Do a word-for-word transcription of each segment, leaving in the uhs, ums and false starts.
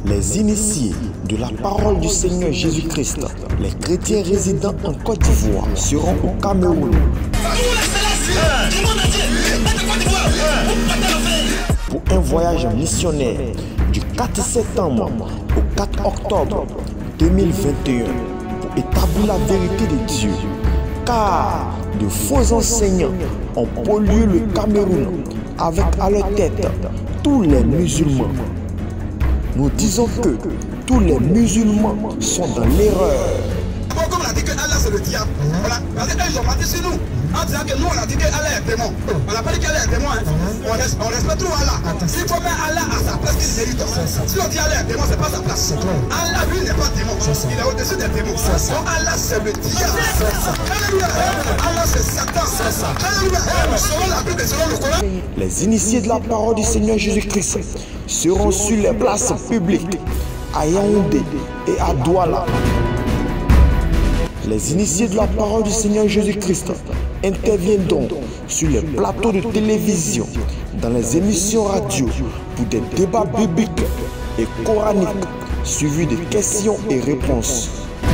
les initiés de la parole du Seigneur Jésus-Christ, les chrétiens résidant en Côte d'Ivoire, seront au Cameroun. Pour un voyage missionnaire du quatre septembre au quatre octobre deux mille vingt et un pour établir la vérité de Dieu, car de faux enseignants ont pollué le Cameroun avec à leur tête tous les musulmans. Nous disons que tous les musulmans sont dans l'erreur. Comme on a dit que Allah c'est le diable, voilà. Parce qu'ils ont menti sur nous. En disant que nous on a dit que Allah est démon. On n'a pas dit qu'Allah est démon. Hein. On, respecte, on respecte trop Allah. Il faut mettre Allah à sa place qu'il mérite. Si on dit Allah est démon, c'est pas sa place. Allah lui n'est pas démon. Il est au-dessus des démons. Donc Allah c'est le diable. Allah c'est Satan. Selon la Bible et selon le Coran. Les initiés de la parole du Seigneur Jésus-Christ seront sur les places publiques à Yaoundé et à Douala. Les initiés de la parole du Seigneur Jésus-Christ interviendront sur les plateaux de télévision, dans les émissions radio pour des débats bibliques et coraniques suivis de questions et réponses.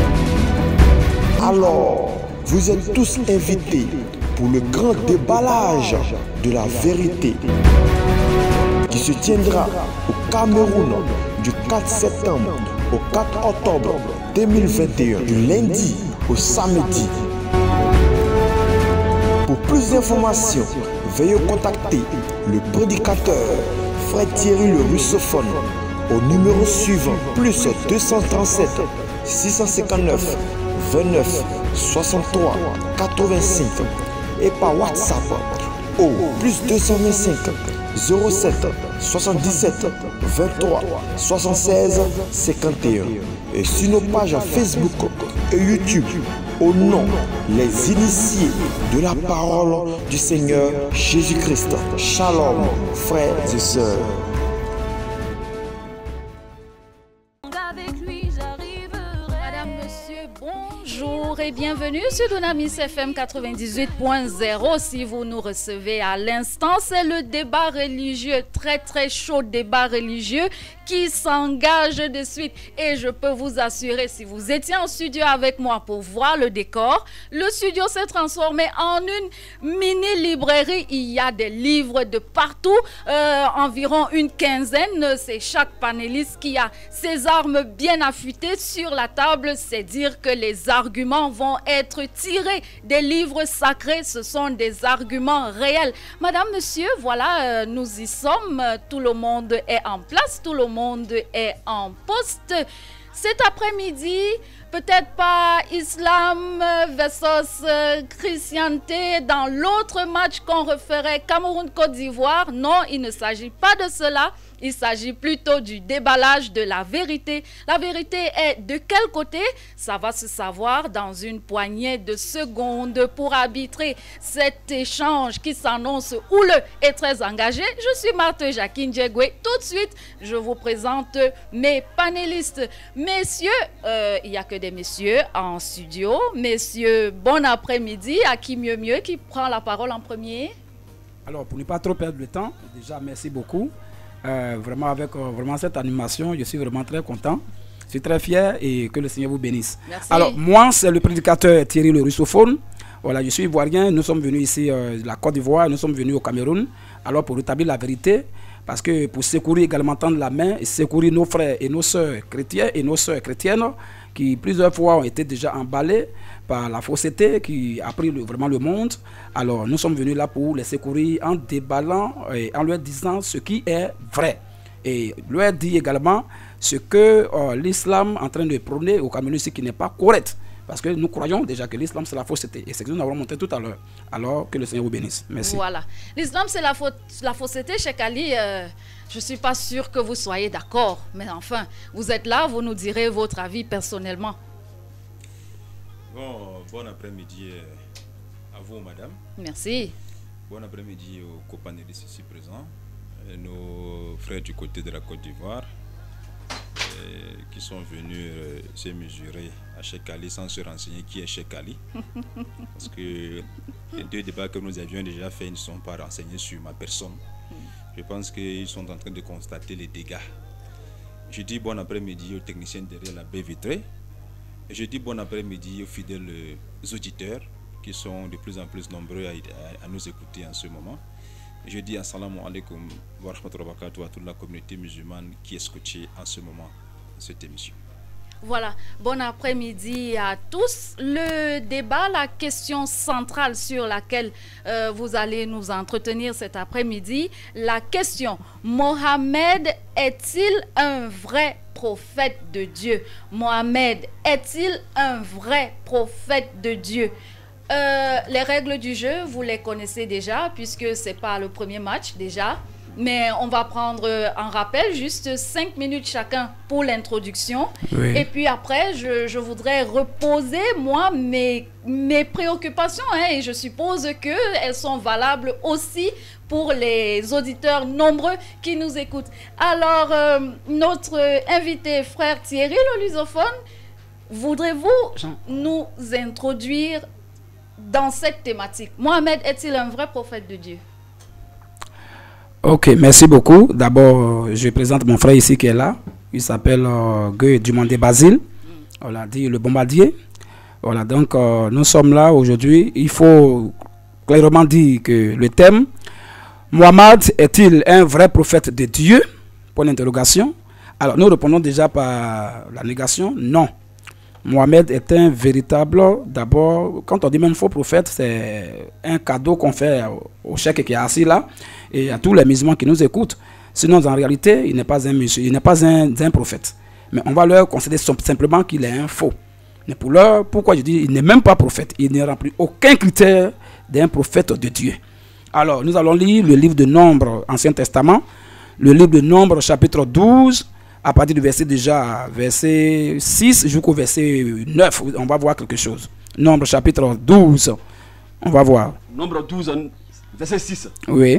Alors, vous êtes tous invités pour le grand déballage de la vérité qui se tiendra au Cameroun du quatre septembre au quatre octobre deux mille vingt et un, du lundi au samedi. Pour plus d'informations, veuillez contacter le prédicateur Frère Thierry le russophone au numéro suivant plus deux cent trente-sept six cent cinquante-neuf vingt-neuf soixante-trois quatre-vingt-cinq et par WhatsApp au plus deux cent vingt-cinq zéro sept soixante-dix-sept vingt-trois soixante-seize cinquante et un et sur nos pages Facebook et YouTube au nom les initiés de la parole du Seigneur Jésus-Christ. Shalom, frères et sœurs. Bonjour et bienvenue sur Dunamis F M quatre-vingt-dix-huit point zéro. Si vous nous recevez à l'instant, c'est le débat religieux, très très chaud débat religieux qui s'engage de suite. Et je peux vous assurer, si vous étiez en studio avec moi pour voir le décor, le studio s'est transformé en une mini-librairie. Il y a des livres de partout, euh, environ une quinzaine. C'est chaque panéliste qui a ses armes bien affûtées sur la table. C'est dire que les arguments vont être tirés des livres sacrés. Ce sont des arguments réels. Madame, monsieur, voilà, euh, nous y sommes. Tout le monde est en place. Tout le monde est en poste. Cet après-midi, peut-être pas islam versus euh, christianité dans l'autre match qu'on referait Cameroun-Côte d'Ivoire. Non, il ne s'agit pas de cela. Il s'agit plutôt du déballage de la vérité. La vérité est de quel côté? Ça va se savoir dans une poignée de secondes pour arbitrer cet échange qui s'annonce houleux et très engagé. Je suis Marthe Jacqueline Djegwe. Tout de suite, je vous présente mes panélistes. Messieurs, euh, il n'y a que des messieurs en studio. Messieurs, bon après-midi. À qui mieux mieux? Qui prend la parole en premier? Alors, pour ne pas trop perdre le temps, déjà, merci beaucoup. Euh, vraiment avec euh, vraiment cette animation, je suis vraiment très content. Je suis très fier et que le Seigneur vous bénisse. Merci. Alors, moi, c'est le prédicateur Thierry le russophone. Voilà, je suis ivoirien. Nous sommes venus ici euh, de la Côte d'Ivoire. Nous sommes venus au Cameroun. Alors, pour rétablir la vérité, parce que pour secourir également tendre la main et secourir nos frères et nos sœurs chrétiens et nos sœurs chrétiennes qui plusieurs fois ont été déjà emballés par la fausseté qui a pris le, vraiment le monde. Alors nous sommes venus là pour les secourir en déballant et en leur disant ce qui est vrai. Et leur dit également ce que euh, l'islam est en train de prôner au Cameroun, ce qui n'est pas correct. Parce que nous croyons déjà que l'islam c'est la fausseté. Et c'est ce que nous avons montré tout à l'heure. Alors que le Seigneur vous bénisse. Merci. Voilà. L'islam c'est la, la fausseté, Cheikh Ali. Euh, je ne suis pas sûr que vous soyez d'accord. Mais enfin, vous êtes là, vous nous direz votre avis personnellement. Bon, bon après-midi à vous, madame. Merci. Bon après-midi aux copanélistes ici présents, et nos frères du côté de la Côte d'Ivoire, qui sont venus euh, se mesurer à Cheikh Ali sans se renseigner qui est Cheikh Ali. Parce que les deux débats que nous avions déjà faits ne sont pas renseignés sur ma personne. Je pense qu'ils sont en train de constater les dégâts Je dis bon après-midi aux techniciens derrière la baie vitrée. Et je dis bon après-midi aux fidèles auditeurs qui sont de plus en plus nombreux à, à, à nous écouter en ce moment. Et je dis assalamu alaikum wa rahmatullahi wa barakatuh à toute la communauté musulmane qui est scotchée en ce moment dans cette émission. Voilà, bon après-midi à tous. Le débat, la question centrale sur laquelle euh, vous allez nous entretenir cet après-midi, la question, Mohamed est-il un vrai prophète de Dieu? Mohamed est-il un vrai prophète de Dieu? euh, Les règles du jeu, vous les connaissez déjà, puisque ce n'est pas le premier match déjà. Mais on va prendre en rappel juste cinq minutes chacun pour l'introduction. Oui. Et puis après, je, je voudrais reposer, moi, mes, mes préoccupations. Hein, et je suppose qu'elles sont valables aussi pour les auditeurs nombreux qui nous écoutent. Alors, euh, notre invité, frère Thierry, le lusophone, voudrez-vous Jean. nous introduire dans cette thématique? Mohamed est-il un vrai prophète de Dieu? Ok, merci beaucoup. D'abord, je présente mon frère ici qui est là. Il s'appelle euh, Guy Dumandé Basile. On l'a dit, le bombardier. Voilà, donc euh, nous sommes là aujourd'hui. Il faut clairement dire que le thème, Mohamed est-il un vrai prophète de Dieu? Point d'interrogation. Alors, nous répondons déjà par la négation. Non. Mohamed est un véritable, d'abord, quand on dit même faux prophète, c'est un cadeau qu'on fait au cheikh qui est assis là et à tous les musulmans qui nous écoutent. Sinon, en réalité, il n'est pas un monsieur, il n'est pas un, un prophète. Mais on va leur considérer simplement qu'il est un faux. Mais pour leur, pourquoi je dis il n'est même pas prophète? Il ne remplit aucun critère d'un prophète de Dieu. Alors, nous allons lire le livre de Nombre, Ancien Testament, le livre de Nombre, chapitre douze, à partir du verset déjà, verset six jusqu'au verset neuf, on va voir quelque chose. Nombre chapitre douze, on va voir. Nombre douze, verset six. Oui.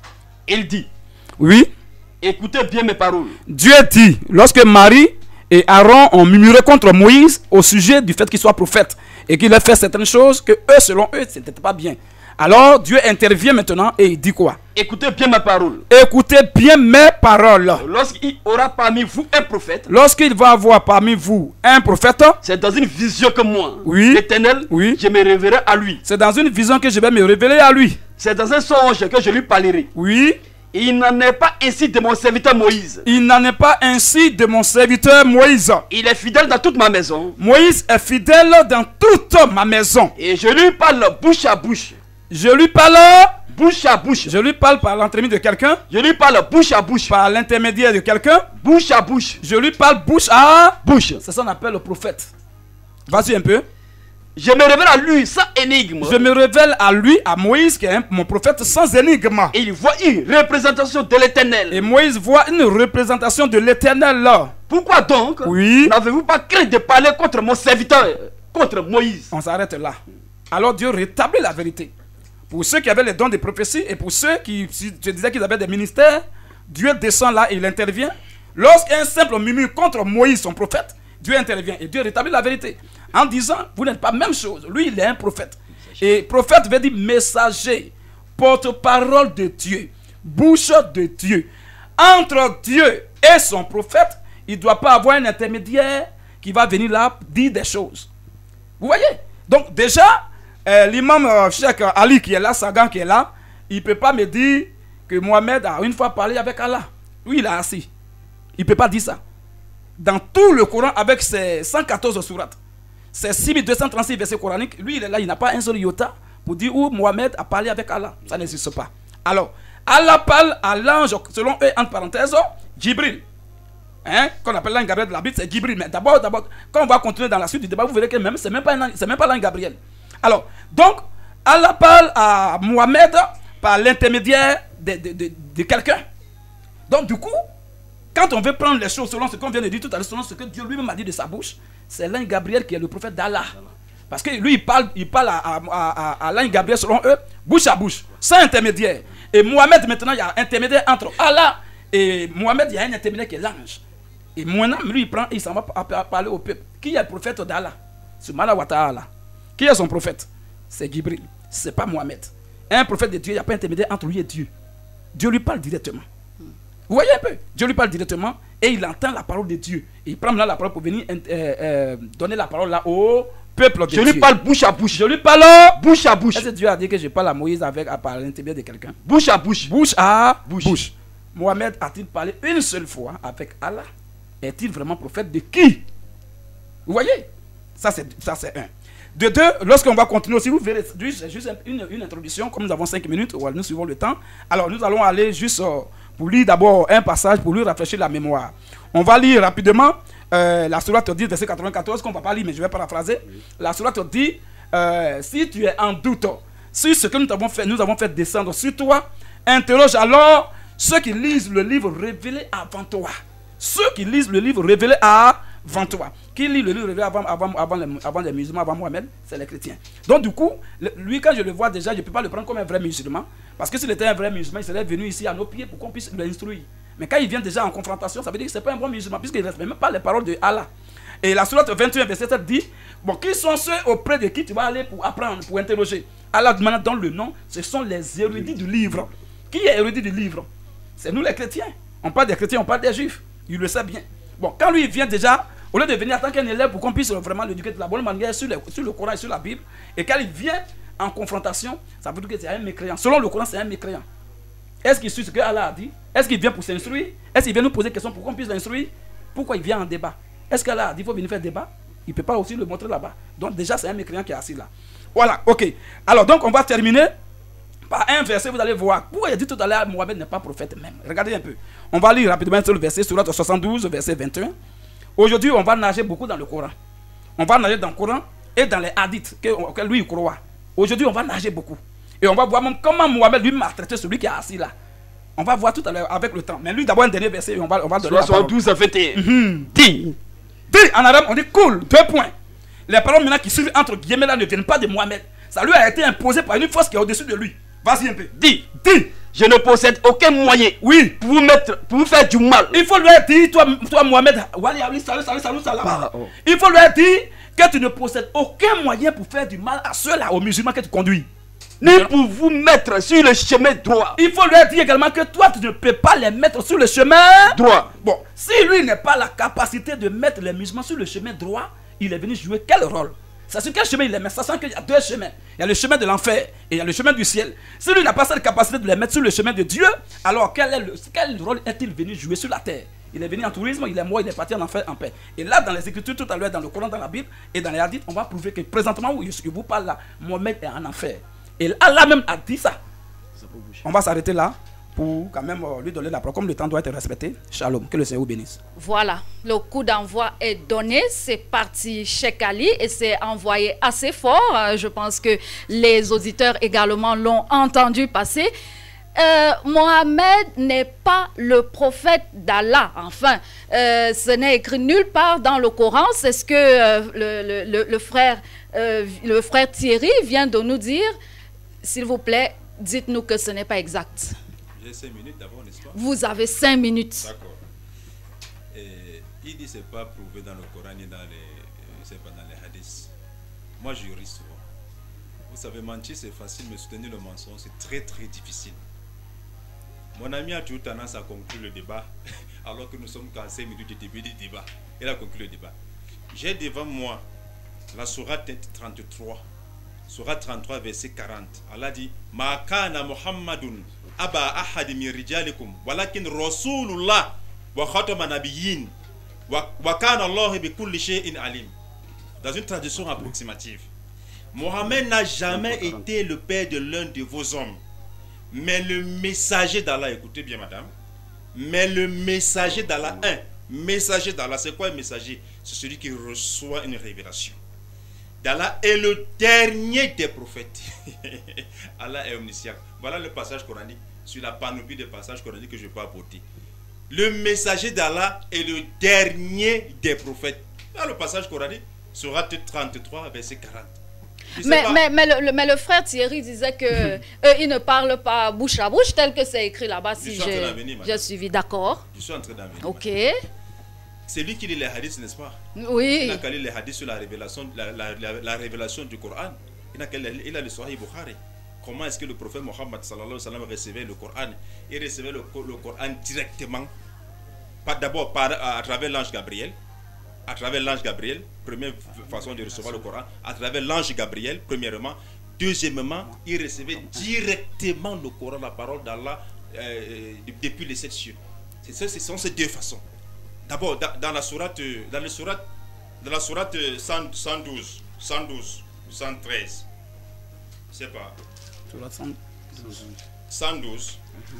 Il dit. Oui. Écoutez bien mes paroles. Dieu dit, lorsque Marie et Aaron ont murmuré contre Moïse au sujet du fait qu'il soit prophète et qu'il ait fait certaines choses que eux, selon eux, ce n'était pas bien. Alors Dieu intervient maintenant et il dit quoi? Écoutez bien mes paroles. Écoutez bien mes paroles. Lorsqu'il aura parmi vous un prophète. Lorsqu'il va avoir parmi vous un prophète. C'est dans une vision que moi, oui, l'Éternel, oui, je me révélerai à lui. C'est dans une vision que je vais me révéler à lui. C'est dans un songe que je lui parlerai. Oui. Il n'en est pas ainsi de mon serviteur Moïse. Il n'en est pas ainsi de mon serviteur Moïse. Il est fidèle dans toute ma maison. Moïse est fidèle dans toute ma maison. Et je lui parle bouche à bouche. Je lui parle bouche à bouche. Je lui parle par l'intermédiaire de quelqu'un. Je lui parle bouche à bouche. Par l'intermédiaire de quelqu'un. Bouche à bouche. Je lui parle bouche à bouche. C'est ça qu'on appelle le prophète. Vas-y un peu. Je me révèle à lui sans énigme. Je me révèle à lui, à Moïse, qui est un, mon prophète, sans énigme. Et il voit une représentation de l'Éternel. Et Moïse voit une représentation de l'Éternel là. Pourquoi donc oui, n'avez-vous pas craint de parler contre mon serviteur, contre Moïse? On s'arrête là. Alors Dieu rétablit la vérité. Pour ceux qui avaient les dons de prophétie et pour ceux qui je disais qu'ils avaient des ministères, Dieu descend là et il intervient. Lorsqu'un simple murmure contre Moïse, son prophète, Dieu intervient et Dieu rétablit la vérité. En disant, vous n'êtes pas la même chose. Lui, il est un prophète. Et prophète veut dire messager, porte-parole de Dieu, bouche de Dieu. Entre Dieu et son prophète, il ne doit pas avoir un intermédiaire qui va venir là dire des choses. Vous voyez? Donc déjà, euh, l'imam euh, Cheikh Ali qui est là, Sagan qui est là, il ne peut pas me dire que Mohamed a une fois parlé avec Allah. Lui, il est assis. Il ne peut pas dire ça. Dans tout le Coran, avec ses cent quatorze sourates, c'est six mille deux cent trente-six versets coraniques, lui il est là, il n'a pas un seul iota pour dire où Mohamed a parlé avec Allah. Ça n'existe pas. Alors, Allah parle à l'ange, selon eux, entre parenthèses, Djibril. Hein, qu'on appelle l'ange Gabriel de la Bible, c'est Djibril. Mais d'abord, d'abord, quand on va continuer dans la suite du débat, vous verrez que même, c'est même pas l'ange Gabriel. Alors, donc, Allah parle à Mohamed par l'intermédiaire de, de, de, de quelqu'un. Donc, du coup, quand on veut prendre les choses selon ce qu'on vient de dire tout à l'heure, selon ce que Dieu lui-même a dit de sa bouche, c'est l'ange Gabriel qui est le prophète d'Allah. Parce que lui, il parle, il parle à, à, à, à l'ange Gabriel selon eux, bouche à bouche, sans intermédiaire. Et Mohamed, maintenant, il y a un intermédiaire entre Allah et Mohamed, il y a un intermédiaire qui est l'ange. Et maintenant, lui, il prend, il s'en va parler au peuple. Qui est le prophète d'Allah? Subhanahu wa ta'ala. Qui est son prophète? C'est Djibril. Ce n'est pas Mohamed. Un prophète de Dieu, il n'y a pas d'intermédiaire entre lui et Dieu. Dieu lui parle directement. Vous voyez un peu? Dieu lui parle directement et il entend la parole de Dieu. Il prend maintenant la parole pour venir euh, euh, donner la parole là au peuple de Je Dieu. lui parle bouche à bouche. Je lui parle bouche à bouche. Est-ce que Dieu a dit que je parle à Moïse avec à parler l'intérieur de quelqu'un? Bouche à bouche. Bouche à Bouche. bouche. Mohamed a-t-il parlé une seule fois avec Allah? Est-il vraiment prophète de qui? Vous voyez? Ça c'est ça c'est un. De deux, lorsqu'on va continuer, si vous verrez, juste, juste une, une introduction, comme nous avons cinq minutes, nous suivons le temps. Alors nous allons aller juste euh, pour lire d'abord un passage pour lui rafraîchir la mémoire. On va lire rapidement euh, la sourate dix, verset quatre-vingt-quatorze, qu'on ne va pas lire, mais je vais paraphraser. La sourate dit, euh, si tu es en doute sur ce que nous avons fait, nous avons fait descendre sur toi, interroge alors ceux qui lisent le livre révélé avant toi. Ceux qui lisent le livre révélé avant toi. Qui lit le livre révélé avant, avant, avant, les, avant les musulmans, avant Mohamed? C'est les chrétiens. Donc du coup, le, lui quand je le vois déjà, je ne peux pas le prendre comme un vrai musulman. Parce que s'il était un vrai musulman, il serait venu ici à nos pieds pour qu'on puisse l'instruire. Mais quand il vient déjà en confrontation, ça veut dire que ce n'est pas un bon musulman, puisqu'il ne respecte même pas les paroles de Allah. Et la sourate vingt et un, verset sept dit, bon, qui sont ceux auprès de qui tu vas aller pour apprendre, pour interroger? Allah demande dans le nom, ce sont les érudits du livre. Qui est érudit du livre? C'est nous les chrétiens. On parle des chrétiens, on parle des juifs. Il le sait bien. Bon, quand lui il vient déjà, au lieu de venir en tant qu'un élève pour qu'on puisse vraiment l'éduquer de la bonne manière sur, les, sur le Coran et sur la Bible, et quand il vient en confrontation, ça veut dire que c'est un mécréant. Selon le Coran, c'est un mécréant. Est-ce qu'il suit ce que Allah a dit? Est-ce qu'il vient pour s'instruire? Est-ce qu'il vient nous poser des questions pour qu'on puisse l'instruire? Pourquoi il vient en débat? Est-ce qu'Allah a dit qu'il faut venir faire débat? Il ne peut pas aussi le montrer là-bas. Donc déjà, c'est un mécréant qui est assis là. Voilà, ok. Alors donc, on va terminer par un verset, vous allez voir. Pourquoi il a dit tout à l'heure, Mohamed n'est pas prophète même. Regardez un peu. On va lire rapidement sur le verset, sur soixante-douze, verset vingt et un. Aujourd'hui, on va nager beaucoup dans le Coran. On va nager dans le Coran et dans les hadiths que, que lui il croit. Aujourd'hui, on va nager beaucoup. Et on va voir même comment Mohamed lui maltraité celui qui est assis là. On va voir tout à l'heure avec le temps. Mais lui, d'abord, un dernier verset, on va, on va donner soixante-douze à vingt et un. Mm-hmm. Dis. Dis, en arabe, on dit cool, deux points. Les paroles maintenant qui suivent entre guillemets là ne viennent pas de Mohamed. Ça lui a été imposé par une force qui est au-dessus de lui. Vas-y un peu. Dis. Dis. Je ne possède aucun moyen, oui, pour vous mettre, pour vous faire du mal. Il faut lui dire, toi, toi Mohamed, salut, salut, salut, salut, salut. Ah, oh. Il faut lui dire que tu ne possèdes aucun moyen pour faire du mal à ceux-là, aux musulmans que tu conduis. Ni pour vous mettre sur le chemin droit. Il faut lui dire également que toi, tu ne peux pas les mettre sur le chemin droit. Bon, si lui n'a pas la capacité de mettre les musulmans sur le chemin droit, il est venu jouer quel rôle? C'est sur quel chemin il les met? Ça sent qu'il y a deux chemins. Il y a le chemin de l'enfer et il y a le chemin du ciel. Si lui n'a pas cette capacité de les mettre sur le chemin de Dieu, alors quel, est le, quel rôle est-il venu jouer sur la terre? Il est venu en tourisme, il est mort, il est parti en enfer en paix. Et là, dans les Écritures, tout à l'heure, dans le Coran, dans la Bible et dans les hadiths, on va prouver que présentement, où je vous parle là, Mohamed est en enfer. Et Allah même a dit ça. On va s'arrêter là pour quand même lui donner la parole. Comme le temps doit être respecté. Shalom, que le Seigneur vous bénisse. Voilà, le coup d'envoi est donné. C'est parti chez Ali et c'est envoyé assez fort. Je pense que les auditeurs également l'ont entendu passer. Euh, Mohamed n'est pas le prophète d'Allah. Enfin, euh, ce n'est écrit nulle part dans le Coran. C'est ce que euh, le, le, le, frère, euh, le frère Thierry vient de nous dire. S'il vous plaît, dites-nous que ce n'est pas exact. J'ai cinq minutes d'abord, n'est-ce pas? Vous avez cinq minutes. D'accord. Il dit que ce n'est pas prouvé dans le Coran ni dans les, pas dans les hadiths. Moi, je ris souvent. Vous savez, mentir, c'est facile, mais soutenir le mensonge, c'est très, très difficile. Mon ami a toujours tendance à conclure le débat, alors que nous sommes qu'à cinq minutes du début du débat. Il a conclu le débat. J'ai devant moi la sourate trente-trois. Sourate trente-trois, verset quarante. Allah dit Ma kana Muhammadun aba ahad min rijalikum walakin rasulullah wa khatama nabiyyin wa kana Allah bi kulli shay'in alim. Dans une traduction approximative, Mohammed n'a jamais été le père de l'un de vos hommes, mais le messager d'Allah, écoutez bien madame, mais le messager d'Allah, un messager d'Allah, c'est quoi un messager? C'est celui qui reçoit une révélation d'Allah est le dernier des prophètes. Allah est omniscient. Voilà le passage coranique sur la panoplie des passages coraniques que je peux apporter. Le messager d'Allah est le dernier des prophètes. Là, le passage coranique sera trente-trois, verset quarante. Mais, mais, mais, le, mais le frère Thierry disait que eux, ils ne parlent pas bouche à bouche tel que c'est écrit là-bas. Si j'ai suivi, d'accord. Je suis en train d'en venir. Ok. C'est lui qui lit les hadiths, n'est-ce pas? Oui. Il n'a qu'à lire les hadiths sur la révélation, la, la, la, la révélation du Coran. Il n'a qu'à lire, il a le Sahih Bukhari. Comment est-ce que le prophète Mohammed sallallahu alayhi wa sallam recevait le Coran? Il recevait le, le Coran directement d'abord à travers l'ange Gabriel. À travers l'ange Gabriel, première façon de recevoir le Coran, à travers l'ange Gabriel, premièrement. Deuxièmement, il recevait directement le Coran, la parole d'Allah, euh, depuis les sept cieux. Ce sont ces deux façons. D'abord, dans, dans la sourate, dans le sourate, dans la sourate cent douze, cent douze, cent treize, je sais pas. cent douze,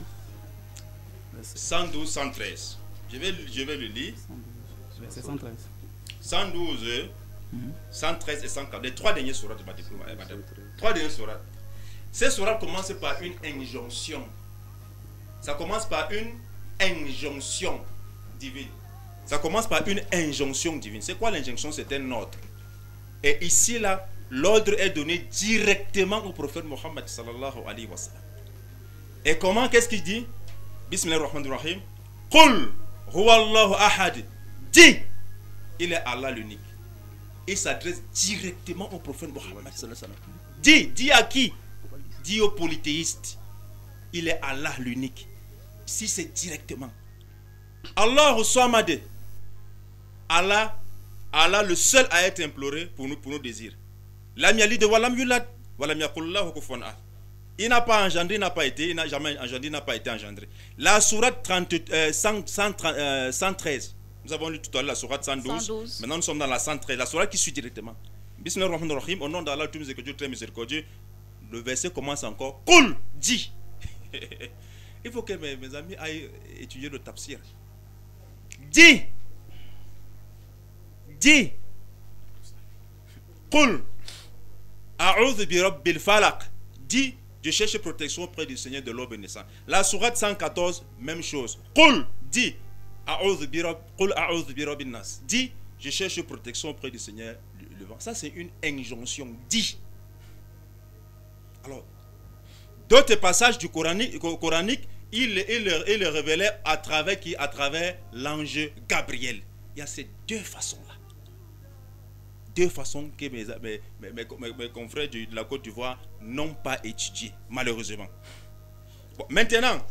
cent douze, cent treize. Je vais, je vais le lire. cent treize. cent douze, cent treize et cent quatorze. Les trois derniers sourates, madame. Trois derniers sourates. Ces sourates commencent par une injonction. Ça commence par une injonction divine. Ça commence par une injonction divine. C'est quoi l'injonction? C'est un ordre. Et ici, là, l'ordre est donné directement au prophète Mohammed sallallahu alayhi wa sallam. Et comment, qu'est-ce qu'il dit? Bismillahirrahmanirrahim. Qul huwallahu ahad. Dis, il est Allah l'unique. Il s'adresse directement au prophète Mohammed sallallahu alayhi wa sallam. Dis, dis à qui? Dis aux polythéistes. Il est Allah l'unique. Si c'est directement. Allah Samad. Allah, Allah le seul à être imploré pour nous, pour nos désirs. Lam yalid wa lam yulad wa lam yakul lahu kufuwan ahad. Il n'a pas engendré, il n'a pas été, il n'a jamais engendré, il n'a pas été engendré. La sourate trente, euh, cent, cent, euh, cent treize. Nous avons lu tout à l'heure la sourate cent douze. cent douze. Maintenant nous sommes dans la cent treize, la sourate qui suit directement. Bismillahirrahmanirrahim. Au nom d'Allah, tout miséricordieux, très miséricordieux. Le verset commence encore. Qul, dis. Il faut que mes, mes amis aillent étudier le tafsir. Dis. Dis. Qul. A'udhu bi rabbil falaq. Dis. Je cherche protection auprès du Seigneur de l'aube naissante. La sourate cent quatorze, même chose. Qul. Dis. A'udhu bi rabb. Qul a'udhu bi rabbin nas. Dis. Je cherche protection auprès du Seigneur le vent. Ça, c'est une injonction. Dis. Alors, d'autres passages du coranique, coranique il, il, il, il le révélait à travers qui? À travers l'ange Gabriel. Il y a ces deux façons-là. Deux façons que mes, mes, mes, mes, mes confrères de la Côte d'Ivoire n'ont pas étudiées, malheureusement. Bon, maintenant,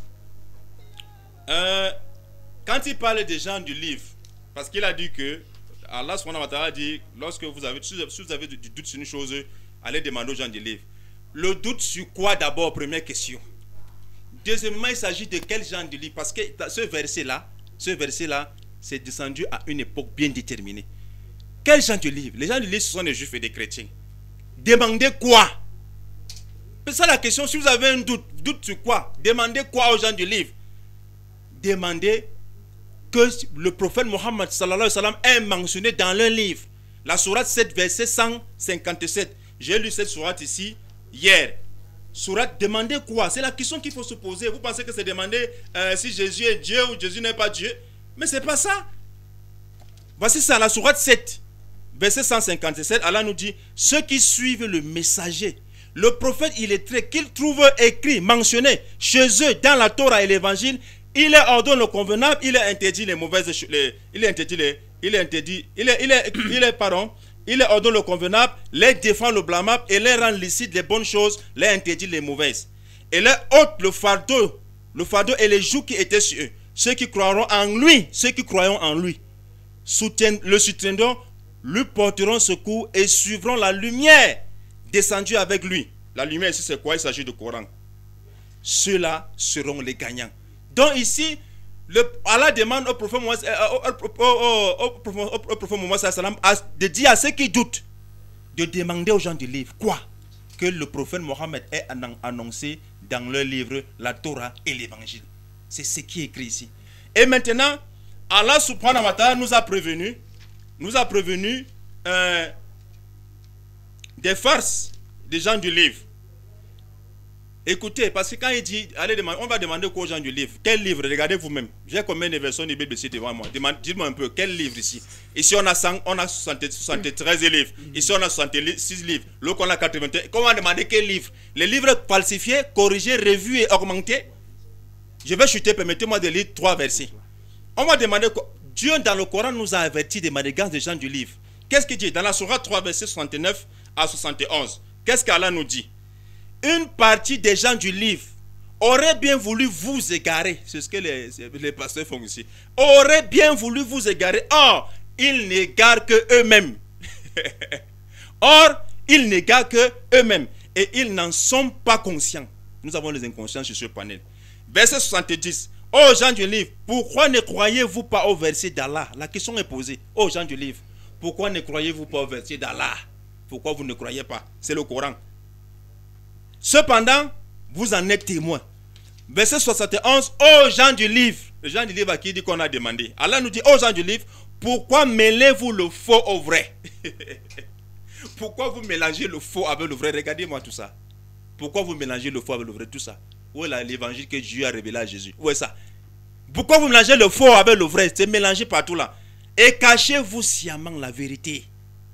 euh, quand il parle des gens du livre, parce qu'il a dit que Allah subhanahu wa ta'ala dit, lorsque vous avez, si vous avez du doute sur une chose, allez demander aux gens du livre. Le doute sur quoi d'abord, première question. Deuxièmement, il s'agit de quel genre de livre? Parce que ce verset-là, ce verset-là, c'est descendu à une époque bien déterminée. Quel genre de livre? Les gens du livre, ce sont des juifs et des chrétiens. Demandez quoi? C'est ça la question. Si vous avez un doute, doute sur quoi? Demandez quoi aux gens du livre? Demandez que le prophète Mohammed sallallahu alayhi wa sallam est mentionné dans leur livre. La sourate sept, verset cent cinquante-sept. J'ai lu cette sourate ici hier. Sourate, demandez quoi? C'est la question qu'il faut se poser. Vous pensez que c'est demander euh, si Jésus est Dieu ou Jésus n'est pas Dieu? Mais c'est pas ça. Voici ça, la sourate sept, verset cent cinquante-sept. Allah nous dit, ceux qui suivent le messager, le prophète illettré, qu'ils trouvent écrit, mentionné chez eux dans la Torah et l'évangile, il leur ordonne le convenable, il leur interdit les mauvaises choses, il leur interdit les, il leur interdit, il leur, il leur, il leur, pardon, il leur ordonne le convenable, les défend le blâmable et les rend licites les bonnes choses, les interdit les mauvaises. Et leur ôte le fardeau, le fardeau et les jougs qui étaient sur eux. Ceux qui croiront en lui, ceux qui croiront en lui, soutiennent, le soutiendront, lui porteront secours et suivront la lumière descendue avec lui. La lumière ici c'est quoi? Il s'agit du Coran. Ceux-là seront les gagnants. Donc ici, le, Allah demande au prophète Mohammed de dire à ceux qui doutent, de demander aux gens du livre quoi? Que le prophète Mohammed ait annoncé dans leur livre la Torah et l'évangile. C'est ce qui est écrit ici. Et maintenant, Allah subhanahu wa ta'ala nous a prévenu, nous a prévenu euh, des farces des gens du livre. Écoutez, parce que quand il dit, allez demander, on va demander quoi aux gens du livre? Quel livre? Regardez vous-même. J'ai combien de versions de Bible ici devant moi? Dites-moi un peu, quel livre ici? Ici on a, cent, on a soixante-treize livres. Ici on a soixante-six livres. L'autre on a quatre-vingt-un. Comment on va demander quel livre? Les livres falsifiés, corrigés, revus et augmentés. Je vais chuter, permettez-moi de lire trois versets. On va demander quoi? Dieu dans le Coran nous a averti des manigances des gens du livre. Qu'est-ce qu'il dit? Dans la sourate trois, verset soixante-neuf à soixante et onze. Qu'est-ce qu'Allah nous dit? Une partie des gens du livre aurait bien voulu vous égarer. C'est ce que les, les pasteurs font ici. Aurait bien voulu vous égarer. Or, ils n'égarent que eux-mêmes. Or, ils n'égarent que eux-mêmes. Et ils n'en sont pas conscients. Nous avons les inconscients sur ce panel. Verset soixante-dix. Ô gens du livre, pourquoi ne croyez-vous pas au verset d'Allah? La question est posée. Ô gens du livre, pourquoi ne croyez-vous pas au verset d'Allah? Pourquoi vous ne croyez pas? C'est le Coran. Cependant, vous en êtes témoins. Verset soixante et onze. Ô gens du livre. Le gens du livre à qui dit qu'on a demandé. Allah nous dit, ô gens du livre, pourquoi mêlez-vous le faux au vrai? Pourquoi vous mélangez le faux avec le vrai? Regardez-moi tout ça. Pourquoi vous mélangez le faux avec le vrai? Tout ça. Où est l'évangile que Dieu a révélé à Jésus? Où est ça? Pourquoi vous mélangez le faux avec le vrai? C'est mélangé partout là. Et cachez-vous sciemment la vérité.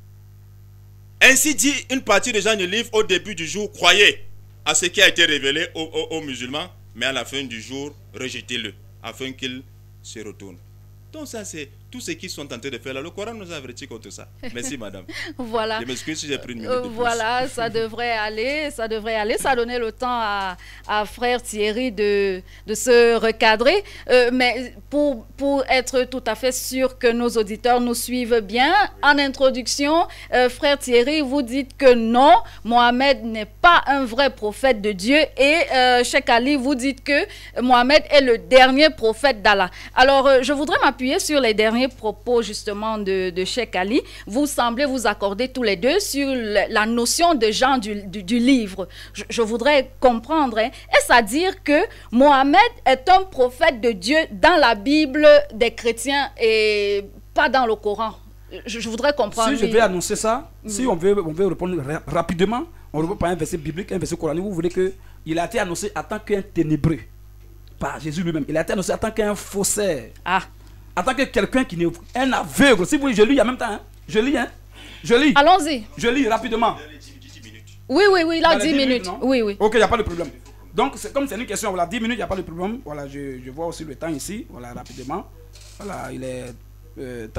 Ainsi dit une partie des gens du livre au début du jour, croyez à ce qui a été révélé aux, aux, aux musulmans, mais à la fin du jour, rejetez-le, afin qu'ils se retournent. Donc ça, c'est tout ce qu'ils sont en train de faire là. Le Coran nous a averti contre ça. Merci, madame. Voilà. Je m'excuse si j'ai pris une minute euh, de plus. Voilà, ça devrait aller, ça devrait aller. Ça donnait le temps à, à frère Thierry de, de se recadrer. Euh, mais pour, pour être tout à fait sûr que nos auditeurs nous suivent bien, en introduction, euh, frère Thierry, vous dites que non, Mohamed n'est pas un vrai prophète de Dieu. Et euh, Cheikh Ali, vous dites que Mohamed est le dernier prophète d'Allah. Alors, euh, je voudrais m'appuyer sur les derniers propos justement de, de Cheikh Ali. Vous semblez vous accorder tous les deux sur la, la notion de genre du, du, du livre. Je, je voudrais comprendre, hein, est-ce à dire que Mohamed est un prophète de Dieu dans la Bible des chrétiens et pas dans le Coran? Je, je voudrais comprendre. Si je vais annoncer ça, mmh. si on veut, on veut répondre ra rapidement, on répond par un verset biblique, un verset coranique. Vous voulez que il a été annoncé en tant qu'un ténébreux par Jésus lui-même. Il a été annoncé en tant qu'un faussaire. Ah. En tant que quelqu'un qui n'est un aveugle. Si vous voulez, je lis en même temps. Hein. Je lis, hein. Je lis. Allons-y. Je lis rapidement. Oui, oui, oui, là, dix minutes. minutes oui, oui. Ok, il n'y a pas de problème. Donc, comme c'est une question, voilà, dix minutes, il n'y a pas de problème. Voilà, je, je vois aussi le temps ici. Voilà, rapidement. Voilà, il est euh,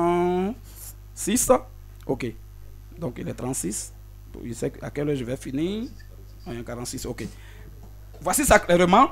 trente-six. Ok. Donc, il est trente-six. Je sais à quelle heure je vais finir. quarante-six, ok. Voici ça clairement.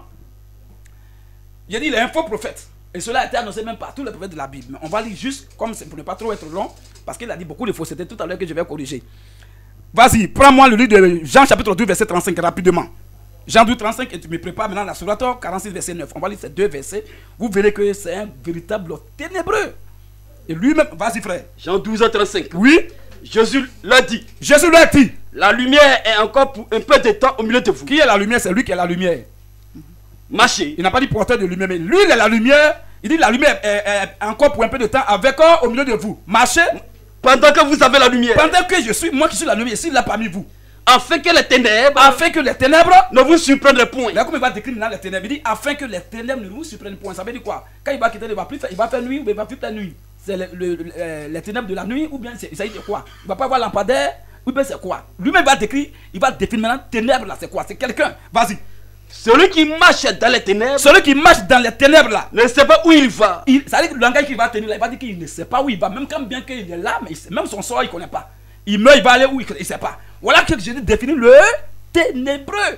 Il a dit, il est un faux prophète. Et cela a été annoncé même par tous les prophètes de la Bible. Mais on va lire juste, comme c'est pour ne pas trop être long, parce qu'il a dit beaucoup de faussetés tout à l'heure que je vais corriger. Vas-y, prends-moi le livre de Jean chapitre douze, verset trente-cinq, rapidement. Jean douze, trente-cinq, et tu me prépares maintenant la sourate quarante-six, verset neuf. On va lire ces deux versets. Vous verrez que c'est un véritable ténébreux. Et lui-même, vas-y frère. Jean douze, trente-cinq. Oui. Jésus l'a dit. Jésus l'a dit. La lumière est encore pour un peu de temps au milieu de vous. Qui est la lumière? C'est lui qui est la lumière. Marchez. Il n'a pas dit porteur de lumière, mais lui, il est la lumière. Il dit la lumière est, est encore pour un peu de temps avec eux au milieu de vous. Marchez. Pendant que vous avez la lumière. Pendant que je suis, moi qui suis la lumière, ici, là parmi vous. Afin que les ténèbres. Afin que les ténèbres. Ne vous surprennent point. Là, comme il va décrire maintenant les ténèbres, il dit afin que les ténèbres ne vous surprennent point. Ça veut dire quoi? Quand il va quitter, il va plus faire, il va faire nuit ou il va plus faire nuit. C'est le, le, le, les ténèbres de la nuit ou bien il s'agit de quoi? Il va pas avoir lampadaire ou bien c'est quoi? Lui-même va décrire, il va définir maintenant ténèbres là, c'est quoi? C'est quelqu'un. Vas-y. Celui qui marche dans les ténèbres. Celui qui marche dans les ténèbres là. Ne sait pas où il va. Il, ça veut dire que le langage qu'il va tenir là, il va dire qu'il ne sait pas où il va. Même quand bien qu'il est là, mais il, même son sort, il ne connaît pas. Il meurt, il va aller où il ne sait pas. Voilà que je définis le ténébreux.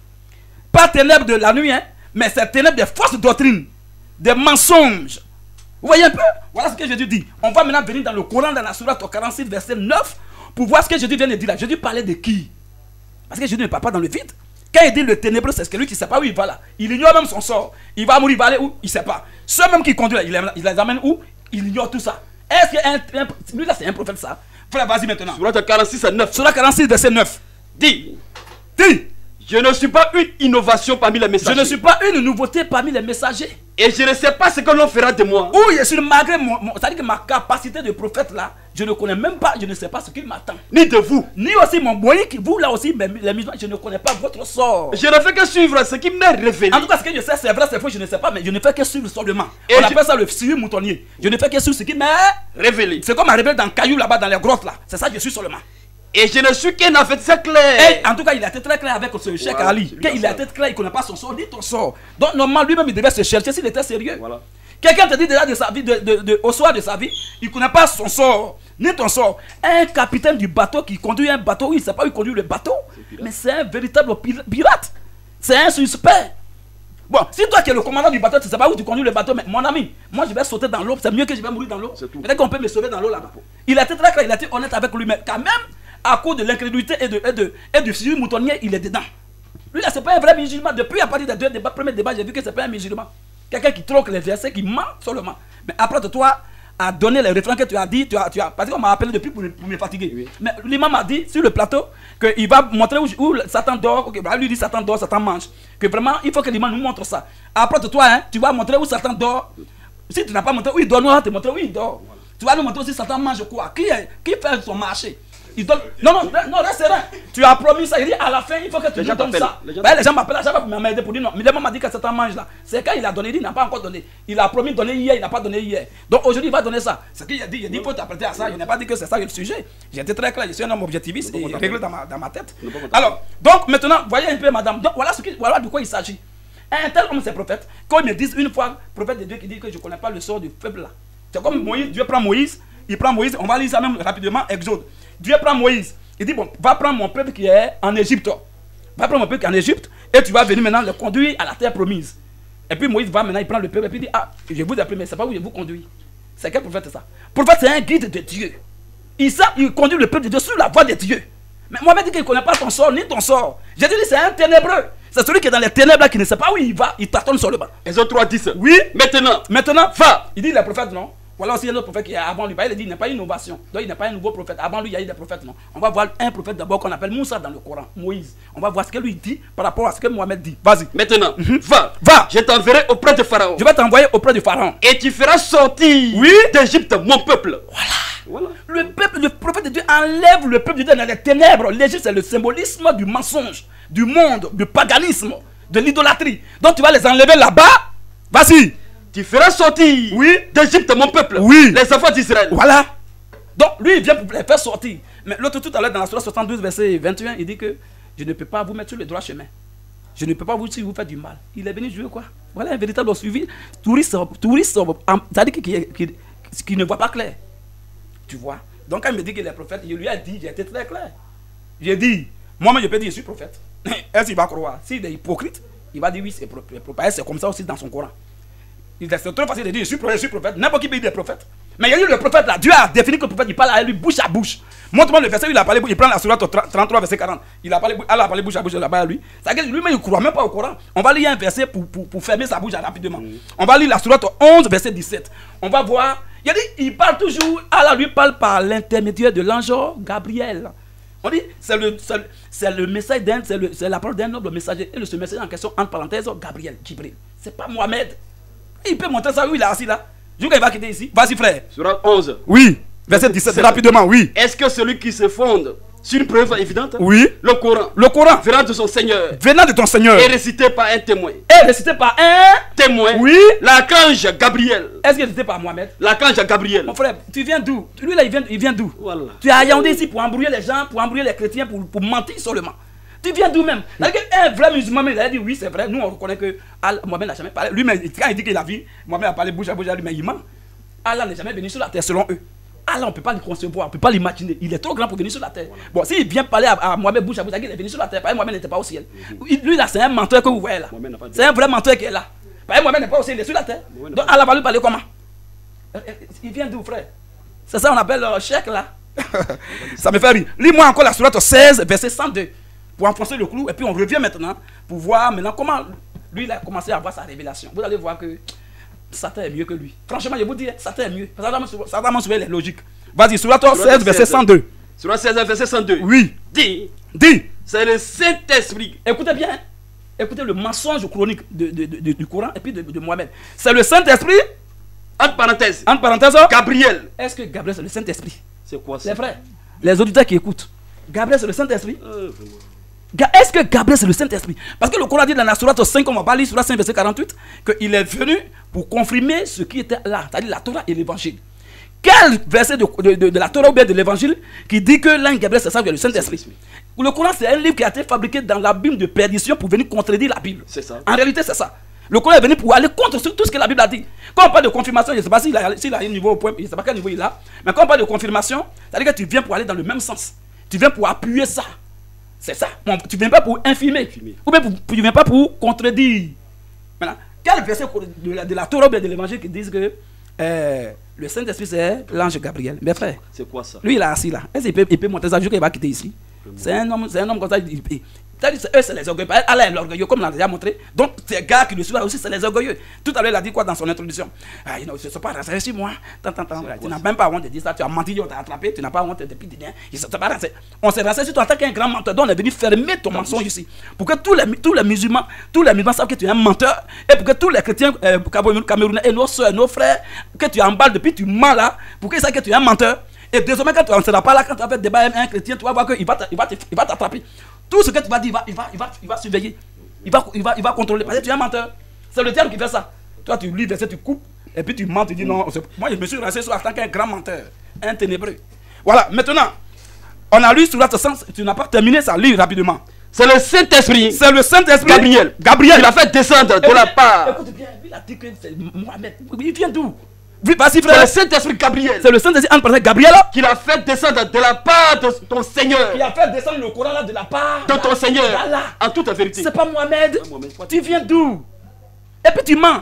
Pas ténèbres de la nuit, hein, mais c'est ténèbres des fausses doctrines, des mensonges. Vous voyez un peu? Voilà ce que Jésus dit. On va maintenant venir dans le Coran, dans la sourate quarante-six, verset neuf, pour voir ce que Jésus vient de dire là. Jésus parlait de qui? Parce que Jésus ne parle pas dans le vide. Quand il dit le ténébreux, c'est celui qui ne sait pas où il va là. Il ignore même son sort. Il va mourir, il va aller où? Il ne sait pas. Ceux même qui conduisent là, il les, il les amène où? Il ignore tout ça. Est-ce que un, lui là c'est un prophète ça? Frère, vas-y maintenant. Sourate quarante-six à neuf. Sourate quarante-six, verset neuf. Dis. Dis. Je ne suis pas une innovation parmi les messagers. Je ne suis pas une nouveauté parmi les messagers. Et je ne sais pas ce que l'on fera de moi. Où je suis malgré mon, mon c'est-à-dire que ma capacité de prophète là, je ne connais même pas, je ne sais pas ce qu'il m'attend. Ni de vous. Ni aussi mon moyen, vous là aussi, mais les musulmans, je ne connais pas votre sort. Je ne fais que suivre ce qui m'est révélé. En tout cas, ce que je sais, c'est vrai, c'est faux, je ne sais pas, mais je ne fais que suivre seulement. Et on je... appelle ça le suivi moutonnier. Je ne fais que suivre ce qui m'est révélé. C'est comme un révélé dans le caillou là-bas, dans les grottes là. C'est ça que je suis seulement. Et je ne suis qu'un avertisseur clair. Et en tout cas, il a été très clair avec ce Cheikh voilà, Ali. Quand il a été clair, il ne connaît pas son sort, ni ton sort. Donc, normalement, lui-même, il devait se chercher s'il était sérieux. Voilà. Quelqu'un te dit déjà de sa vie, de, de, de, au soir de sa vie, il ne connaît pas son sort, ni ton sort. Un capitaine du bateau qui conduit un bateau, il ne sait pas où il conduit le bateau. Mais c'est un véritable pirate. C'est un suspect. Bon, si toi qui es le commandant du bateau, tu ne sais pas où tu conduis le bateau, mais mon ami, moi je vais sauter dans l'eau, c'est mieux que je vais mourir dans l'eau. Peut-être qu'on peut me sauver dans l'eau là-bas. Il a été très clair, il a été honnête avec lui-même. Quand même, à cause de l'incrédulité et, de, et, de, et du suivi moutonnier, il est dedans. Lui là, c'est pas un vrai musulman. Depuis à partir des deux débats, premier débat, j'ai vu que c'est pas un musulman. Quelqu'un qui troque les versets, qui ment seulement. Mais après de toi, à donner les référents que tu as dit, tu as, tu as, parce qu'on m'a appelé depuis pour, pour me fatiguer. Oui. Mais l'imam a dit sur le plateau qu'il va montrer où, où Satan dort. Okay, lui dit Satan dort, Satan mange. Que vraiment, il faut que l'imam nous montre ça. Après de toi, hein, tu vas montrer où Satan dort. Si tu n'as pas montré où il dort, nous allons te montrer où il dort. Voilà. Tu vas nous montrer aussi Satan mange quoi. Qui, est, qui fait son marché? Il donne... Non, non, non, reste serein. Tu as promis ça. Il dit à la fin, il faut que tu nous donnes ça. Les gens, ben, les gens m'appellent à chaque fois pour m'aider pour dire non. Mais le m'a dit que Satan mange là. C'est quand il a donné, il n'a pas encore donné. Il a promis de donner hier, il n'a pas donné hier. Donc aujourd'hui, il va donner ça. Ce qu'il a dit, il a dit, il faut t'apprêter à ça. Il n'a pas dit que c'est ça le sujet. J'étais très clair, je suis un homme objectiviste et réglé dans ma, dans ma tête. Alors, donc maintenant, voyez un peu, madame. Donc voilà, ce qui, voilà de quoi il s'agit. Un tel homme, c'est prophète. Quand ils me disent une fois, prophète de Dieu qui dit que je ne connais pas le sort du peuple là. C'est comme Moïse, Dieu prend Moïse, il prend Moïse, on va lire ça même rapidement, Exode. Dieu prend Moïse. Il dit, bon, va prendre mon peuple qui est en Égypte. Va prendre mon peuple qui est en Égypte et tu vas venir maintenant le conduire à la terre promise. Et puis Moïse va maintenant, il prend le peuple et puis il dit, ah, je vous appelle, mais c'est pas où je vous conduis. C'est quel prophète c'est ça? Prophète, c'est un guide de Dieu. Il, ça, il conduit le peuple de Dieu sur la voie de Dieu. Mais Mohamed dit qu'il ne connaît pas ton sort ni ton sort. J'ai dit, c'est un ténébreux. C'est celui qui est dans les ténèbres là, qui ne sait pas où il va, il tâtonne sur le banc. Exode trois dix. Oui. Maintenant. Maintenant, va. Il dit, il est prophète, non? Voilà aussi un autre prophète qui est avant lui. Il dit qu'il n'est pas une innovation. Donc il n'est pas un nouveau prophète. Avant lui, il y a eu des prophètes. Non. On va voir un prophète d'abord qu'on appelle Moussa dans le Coran, Moïse. On va voir ce que lui dit par rapport à ce que Mohamed dit. Vas-y. Maintenant, mm-hmm. va. Va. Je t'enverrai auprès de Pharaon. Je vais t'envoyer auprès du Pharaon. Et tu feras sortir oui. d'Égypte mon peuple. Voilà. Voilà. Le peuple, le prophète de Dieu enlève le peuple de Dieu dans les ténèbres. L'Égypte, c'est le symbolisme du mensonge, du monde, du paganisme, de l'idolâtrie. Donc tu vas les enlever là-bas. Vas-y. Tu feras sortir oui. d'Égypte mon peuple, oui. les enfants d'Israël. Voilà. Donc lui il vient pour les faire sortir. Mais l'autre tout à l'heure dans la sourate soixante-douze verset vingt et un, il dit que je ne peux pas vous mettre sur le droit chemin. Je ne peux pas vous si vous faites du mal. Il est venu jouer quoi? Voilà un véritable suivi. Touriste, touriste, c'est-à-dire qui, qui, qui, qui ne voit pas clair. Tu vois? Donc quand il me dit qu'il est prophète, il lui a dit, j'ai été très clair. J'ai dit, moi-même je peux dire je suis prophète. Est-ce qu'il va croire? S'il est hypocrite, il va dire oui c'est prophète. C'est comme ça aussi dans son Coran. C'est très facile de dire je suis prophète, je suis prophète. N'importe qui peut dire prophète. Mais il y a eu le prophète là. Dieu a défini que le prophète, il parle à lui bouche à bouche. Montre-moi le verset où il a parlé, il prend la sourate trente-trois, verset quarante. Il a parlé, Allah a parlé bouche à bouche là-bas à lui. C'est-à-dire que lui-même il ne croit même pas au Coran. On va lire un verset pour, pour, pour fermer sa bouche rapidement. Mm. On va lire la sourate onze, verset dix-sept. On va voir. Il a dit, il parle toujours, Allah lui parle par l'intermédiaire de l'ange Gabriel. On dit, c'est le, le message d'un, c'est la parole d'un noble messager. Et le ce messager en question, entre parenthèses, Gabriel, Jibril. C'est pas Mohamed. Il peut montrer ça où il est assis là. Je qu'il va quitter ici. Vas-y frère. Surat onze. Oui. Verset dix-sept. Rapidement, oui. Est-ce que celui qui se fonde sur une preuve évidente? Oui. Le Coran. Le Coran. Venant de son Seigneur. Venant de ton Seigneur. Et récité par un témoin. Et récité par un témoin. Oui. L'archange Gabriel. Est-ce qu'il est récité par Mohamed? L'archange Gabriel. Mon frère, tu viens d'où? Lui là, il vient, il vient d'où? Voilà. Tu es à Yaoundé ici pour embrouiller les gens, pour embrouiller les chrétiens, pour, pour mentir seulement. Tu viens d'où même? Un vrai musulman, il a dit oui, c'est vrai. Nous, on reconnaît que Mohamed n'a jamais parlé. Lui, quand il dit qu'il a vu, Mohamed a parlé bouche à bouche à lui, mais il ment. Allah n'est jamais venu sur la terre selon eux. Allah, on ne peut pas le concevoir, on ne peut pas l'imaginer. Il est trop grand pour venir sur la terre. Bon, s'il vient parler à, à Mohamed bouche à bouche, il est venu sur la terre. Parce que Mohamed n'était pas au ciel. Mm-hmm. Lui, là, c'est un menteur que vous voyez là. C'est un vrai menteur qui est là. Parce que Mohamed n'est pas au ciel, il est sur la terre. Donc Allah va lui parler comment? Il vient d'où, frère? C'est ça qu'on appelle le chèque là. Ça me fait rire. Lis-moi encore la sourate seize, verset cent deux. Pour enfoncer le clou, et puis on revient maintenant pour voir maintenant comment lui il a commencé à avoir sa révélation. Vous allez voir que Satan est mieux que lui. Franchement, je vous dis, Satan est mieux. Satan m'a sauvé les logiques. Vas-y, sur la seize, verset cent deux. Sur la seize, verset cent deux. Oui. Dis. Dis. C'est le Saint-Esprit. Écoutez bien. Écoutez le mensonge chronique de, de, de, de, du Coran et puis de, de Mohamed. C'est le Saint-Esprit. Entre parenthèses. Entre parenthèses. Gabriel. Est-ce que Gabriel c'est le Saint-Esprit? C'est quoi ça? C'est vrai. Les auditeurs qui écoutent. Gabriel c'est le Saint-Esprit. Euh, Est-ce que Gabriel c'est le Saint-Esprit? Parce que le Coran dit dans la sourate cinq, on va pas lire sur la cinq verset quarante-huit, qu'il est venu pour confirmer ce qui était là, c'est-à-dire la Torah et l'évangile. Quel verset de, de, de, de la Torah ou bien de l'évangile qui dit que l'ange Gabriel c'est ça, le Saint-Esprit? Le Coran c'est un livre qui a été fabriqué dans l'abîme de perdition pour venir contredire la Bible. C'est ça. En réalité c'est ça. Le Coran est venu pour aller contre tout ce que la Bible a dit. Quand on parle de confirmation, je ne sais pas s'il a, s'il a un niveau au point, je ne sais pas quel niveau il a, mais quand on parle de confirmation, c'est-à-dire que tu viens pour aller dans le même sens. Tu viens pour appuyer ça. C'est ça. Bon, tu ne viens pas pour infirmer. Infirmer. Ou bien pour, tu ne viens pas pour contredire. Maintenant, quel verset de la, de la Torah ou bien de l'évangile qui disent que euh, le Saint-Esprit c'est l'ange Gabriel? Mes frères, C'est quoi ça? lui il est assis là. Est-ce qu'il peut, il peut monter ça? Je qu'il va quitter ici. C'est un homme, c'est un homme comme ça. Il, il, eux, c'est les orgueilleux. Allah est l'orgueilleux, comme on l'a déjà montré. Donc, ces gars qui le suivent aussi, c'est les orgueilleux. Tout à l'heure, il a dit quoi dans son introduction? Ah, ils ne se sont pas rassurés sur moi. Tant, tant, tant. Tu n'as même pas honte de dire ça. Tu as menti, on t'a attrapé. Tu n'as pas honte depuis dîner. Ils ne se sont pas rassurés. On s'est rassuré sur toi en tant qu'un grand menteur. Donc, on est venu fermer ton mensonge ici. Pour que tous les, tous les musulmans, tous les musulmans savent que tu es un menteur. Et pour que tous les chrétiens euh, camerounais et nos soeurs, nos frères, que tu emballes depuis tu mens là, pour qu'ils sachent que tu es un menteur. Et désormais, quand tu ne seras pas là, quand tu vas faire débat avec un chrétien, tu vas voir qu'il va t'attraper. Tout ce que tu vas dire, il va, il va, il va surveiller. Il va, il va, il va contrôler. Parce que tu es un menteur. C'est le diable qui fait ça. Toi, tu lis, tu coupes, et puis tu mens, tu dis non. Moi, je me suis resté sur en tant qu'un grand menteur, un ténébreux. Voilà, maintenant, on a lu sur l'autre sens. Tu n'as pas terminé ça, lis rapidement. C'est le Saint-Esprit. C'est le Saint-Esprit. Gabriel. Gabriel. Il a fait descendre de la part. Écoute bien, il a dit que c'est Mohamed. Il vient d'où? Vas-y, C'est frère. le Saint-Esprit Gabriel. C'est le Saint-Esprit entre parler Gabriel. Qu'il a fait descendre de la part de ton Seigneur. Qui a fait descendre le Coran là de la part De ton Seigneur. d'Allah. En toute vérité. C'est pas Mohamed. Ah, Mohamed, quoi, Tu viens d'où? Et puis tu mens.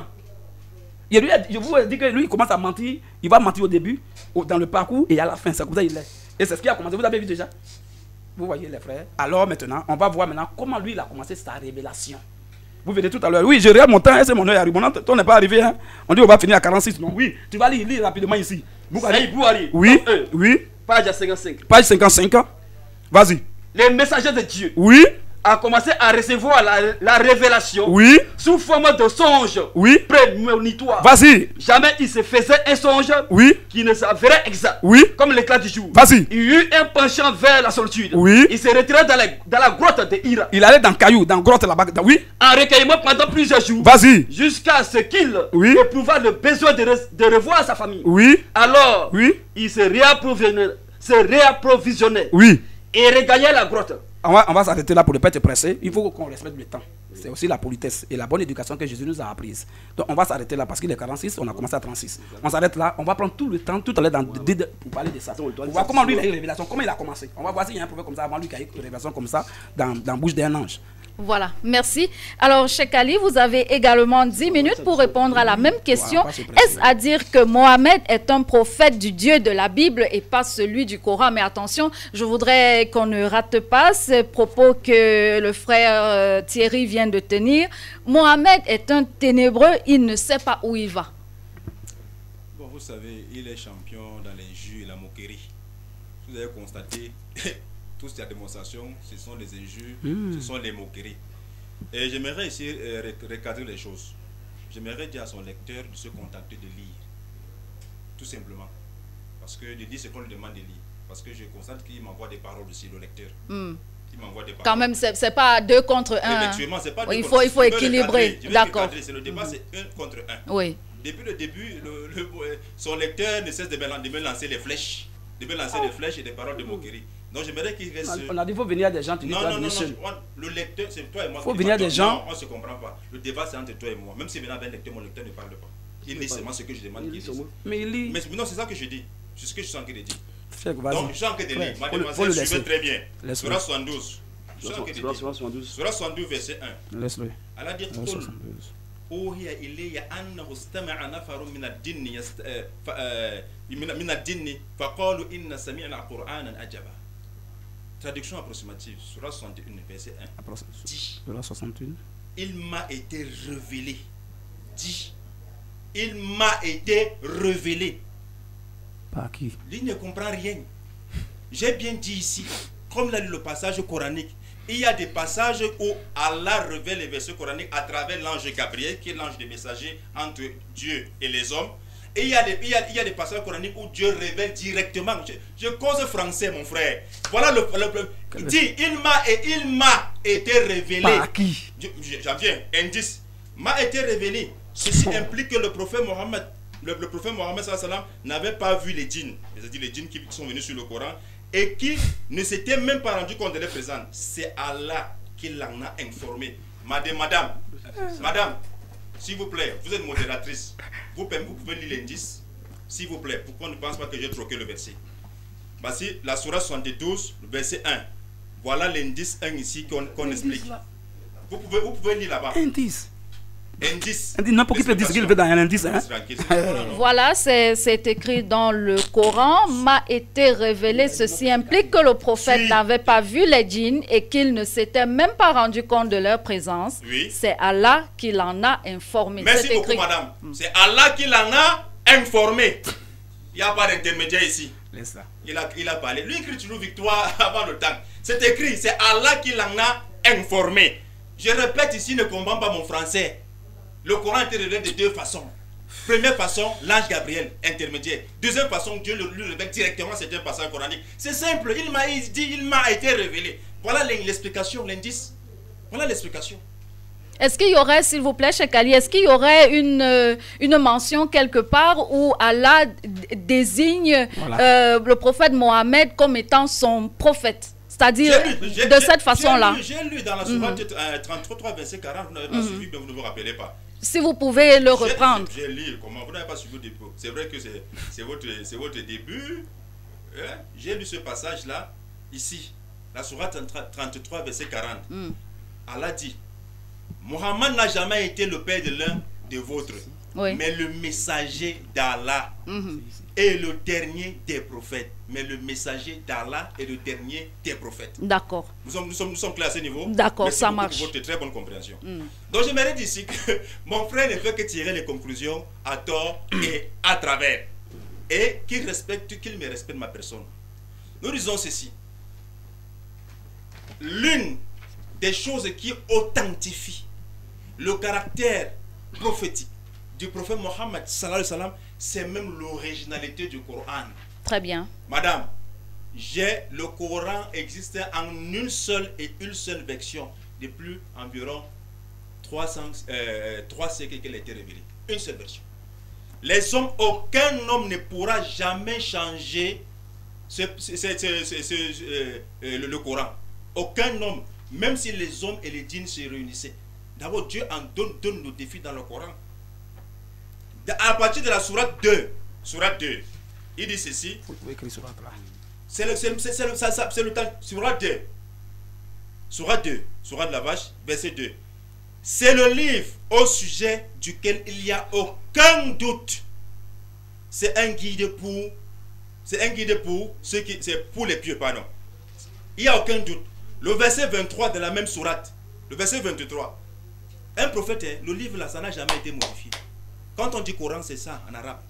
Et lui, je vous dis que lui, il commence à mentir. Il va mentir au début, au, dans le parcours et à la fin. C'est comme ça il est. Et c'est ce qui a commencé. Vous avez vu déjà? Vous voyez les frères. Alors maintenant, on va voir maintenant comment lui, il a commencé sa révélation. Vous venez tout à l'heure. Oui, je regarde mon temps et c'est mon œil arrive. Mon temps n'est pas arrivé. Hein? On dit on va finir à quarante-six. Non, oui, tu vas lire, lire rapidement ici. Saïd Bouhari. Oui, oui. Page cinquante-cinq. Page cinquante-cinq. Vas-y. Les messagers de Dieu Oui, a commencé à recevoir la, la révélation oui, sous forme de songe oui. prémonitoire. Vas-y. Jamais il se faisait un songe Oui, qui ne s'avérait exact. oui. Comme l'éclat du jour. Vas-y. Il eut un penchant vers la solitude. Oui. Il se retirait dans la, dans la grotte de Hira. Il allait dans Caillou, dans grotte là-bas. dans- Oui, En recueillement pendant plusieurs jours. vas-y. Jusqu'à ce qu'il Oui. éprouva le besoin de, re- de revoir sa famille. Oui, Alors, oui, il se réapprovisionnait, se réapprovisionnait oui. et regagnait la grotte. On va, on va s'arrêter là pour ne pas être pressé. Il faut qu'on respecte le temps. C'est aussi la politesse et la bonne éducation que Jésus nous a apprise. Donc on va s'arrêter là parce qu'il est quarante-six, on a commencé à trente-six. On s'arrête là, on va prendre tout le temps, tout à l'heure dans- de- de- pour parler de ça. Pour voir comment lui il a eu la révélation, comment il a commencé. On va voir s'il y a un prophète comme ça avant lui qui a eu une révélation comme ça dans, dans la bouche d'un ange. Voilà, merci. Alors, Cheikh Ali, vous avez également dix minutes pour répondre à la même question. Voilà, pas se presser. Est-ce à dire que Mohamed est un prophète du Dieu de la Bible et pas celui du Coran? Mais attention, je voudrais qu'on ne rate pas ce propos que le frère euh, Thierry vient de tenir. Mohamed est un ténébreux, il ne sait pas où il va. Bon, vous savez, il est champion dans l'injure et la moquerie. Vous avez constaté, tous ces démonstrations, ce sont les injures, Mm. ce sont les moqueries. Et j'aimerais essayer de euh, recadrer les choses. J'aimerais dire à son lecteur de se contenter de lire. Tout simplement. Parce que de lire ce qu'on lui demande de lire. Parce que je constate qu'il m'envoie des paroles aussi, le lecteur. Hmm. Il m'envoie des paroles. Quand même, c'est c'est pas deux contre un. Effectivement, c'est pas Oui, deux il contre- faut, il faut je vais le équilibrer. cadrer, je vais le D'accord. cadrer. C'est le débat, c'est un contre un. Oui. Depuis le début, le- le- euh, son lecteur ne cesse de me, lan- de me lancer les flèches. De me lancer des flèches et des paroles de moquerie. Donc j'aimerais qu'il reste. On a dit qu'il faut venir à des gens, tu dis Non, toi, non, non, non, monsieur. je- le lecteur, c'est toi et moi. Faut qui venir débattons. des gens. Non, on ne se comprend pas. Le débat, c'est entre toi et moi. Même si maintenant, avec un lecteur, mon lecteur ne parle pas. Il lit seulement ce que je demande qu'il dise. Mais il lit. Mais c'est- non, c'est ça que je dis. C'est ce que je suis en train de dire. Cheikh, vas-y. Donc, je suis en train de Ouais, lire. faut le- faut Mademoiselle, le suivez laisser. très bien. Laisse-le. Surah soixante-douze. Je suis en train de dire. Surah soixante-douze. Surah soixante-douze, verset un. Laisse-le. Elle a dit Verset Qul soixante-douze. أوحي إلي أنه استمع نفر من الجن يست... آه، ف... آه، من من الجن فقالوا إن سمعنا قرآنا عجبا. Traduction approximative, Surah soixante et un, verset un. Après, Dis, Surah soixante et un. il m'a été révélé. Dis, il m'a été révélé. Par qui? Lui ne comprend rien. J'ai bien dit ici, comme l'a lu le passage coranique, il y a des passages où Allah révèle les versets coraniques à travers l'ange Gabriel, qui est l'ange des messagers entre Dieu et les hommes. Et il y, a des, il, y a, il y a des passages coraniques où Dieu révèle directement. Je, je cause français, mon frère. Voilà le. le, le il dit, il m'a et il m'a été révélé. Par qui? J'en viens. Indice. M'a été révélé. Ceci implique que le prophète Mohammed, le, le prophète Mohammed sallallahu alayhi wa sallam, n'avait pas vu les djinns. C'est-à-dire les djinns qui sont venus sur le Coran et qui ne s'était même pas rendu compte de leur présence. C'est Allah qui l'en a informé. Madame, madame, madame, s'il vous plaît, vous êtes modératrice. Vous, vous pouvez lire l'indice, s'il vous plaît, pour qu'on ne pense pas que j'ai troqué le verset. Voici la Surah soixante-douze, le verset un. Voilà l'indice un ici qu'on qu'on explique. Vous pouvez, vous pouvez lire là-bas. Indice. Indice. N'importe qui peut dire ce qu'il veut dans un indice. Hein? Voilà, c'est écrit dans le Coran. M'a été révélé. Ceci implique que le prophète oui. n'avait pas vu les djinns et qu'il ne s'était même pas rendu compte de leur présence. Oui. C'est Allah qui l'en a informé. Merci beaucoup, écrit... madame. Mm. C'est Allah qui l'en a informé. Il n'y a pas d'intermédiaire ici. Laisse là. Il a, il a parlé. Lui, il écrit toujours victoire avant le temps. C'est écrit. C'est Allah qui l'en a informé. Je répète ici, ne comprends pas mon français. Le Coran était révélé de deux façons. Première façon, l'ange Gabriel, intermédiaire. Deuxième façon, Dieu lui révèle directement certains passages coraniques. C'est simple, il m'a dit, il m'a été révélé. Voilà l'explication, l'indice. Voilà l'explication. Est-ce qu'il y aurait, s'il vous plaît, Cheikh Ali, est-ce qu'il y aurait une, une mention quelque part où Allah désigne voilà. euh, le prophète Mohammed comme étant son prophète? C'est-à-dire de cette façon-là. J'ai lu, lu dans la sourate mm-hmm. euh, trente-trois, verset quarante, vous n'avez pas mm-hmm. suivi, mais vous ne vous rappelez pas. Si vous pouvez le reprendre. J'ai lu, comment vous n'avez pas suivi le dépôt. C'est vrai que c'est votre, votre début. Hein? J'ai lu ce passage-là, ici, la sourate trente-trois, verset quarante. Mm. Allah dit, Mohammed n'a jamais été le père de l'un de vôtres, oui. mais le messager d'Allah mm-hmm. est le dernier des prophètes. Mais le messager d'Allah est le dernier des prophètes. D'accord. Nous sommes, nous, sommes, nous sommes clairs à ce niveau. D'accord, ça marche. Pour votre très bonne compréhension. Mm. Donc j'aimerais dire ici que mon frère ne fait que tirer les conclusions à tort et à travers. Et qu'il respecte, qu'il me respecte ma personne. Nous disons ceci. L'une des choses qui authentifie le caractère prophétique du prophète Mohammed sallallahu alayhi wa sallam, c'est même l'originalité du Coran. Très bien. Madame, j'ai le Coran existe en une seule et une seule version depuis environ trois cents, euh, trois siècles qu'elle a été révélée. Une seule version. Les hommes, aucun homme ne pourra jamais changer ce, ce, ce, ce, ce, euh, le, le Coran. Aucun homme, même si les hommes et les djinns se réunissaient. D'abord, Dieu en donne, donne nos défis dans le Coran. À partir de la sourate deux, sourate deux, il dit ceci. C'est le, c'est, c'est, c'est le, c'est le temps. Sourate deux. Sourate deux. Sourate de la vache, verset deux. C'est le livre au sujet duquel il n'y a aucun doute. C'est un guide pour. C'est un guide pour ceux qui. C'est pour les pieux, pardon. Il n'y a aucun doute. Le verset vingt-trois de la même sourate. Le verset vingt-trois. Un prophète, le livre là, ça n'a jamais été modifié. Quand on dit Coran, c'est ça en arabe.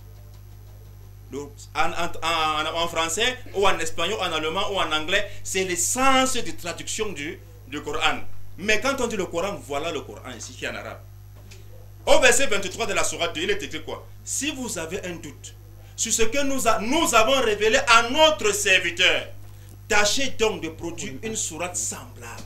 Le, en, en, en, en français, ou en espagnol, en allemand, ou en anglais, c'est l'essence de traduction du, du Coran. Mais quand on dit le Coran, voilà le Coran ici qui est en arabe. Au verset vingt-trois de la sourate deux, il est écrit quoi? Si vous avez un doute sur ce que nous, a, nous avons révélé à notre serviteur, tâchez donc de produire une sourate semblable.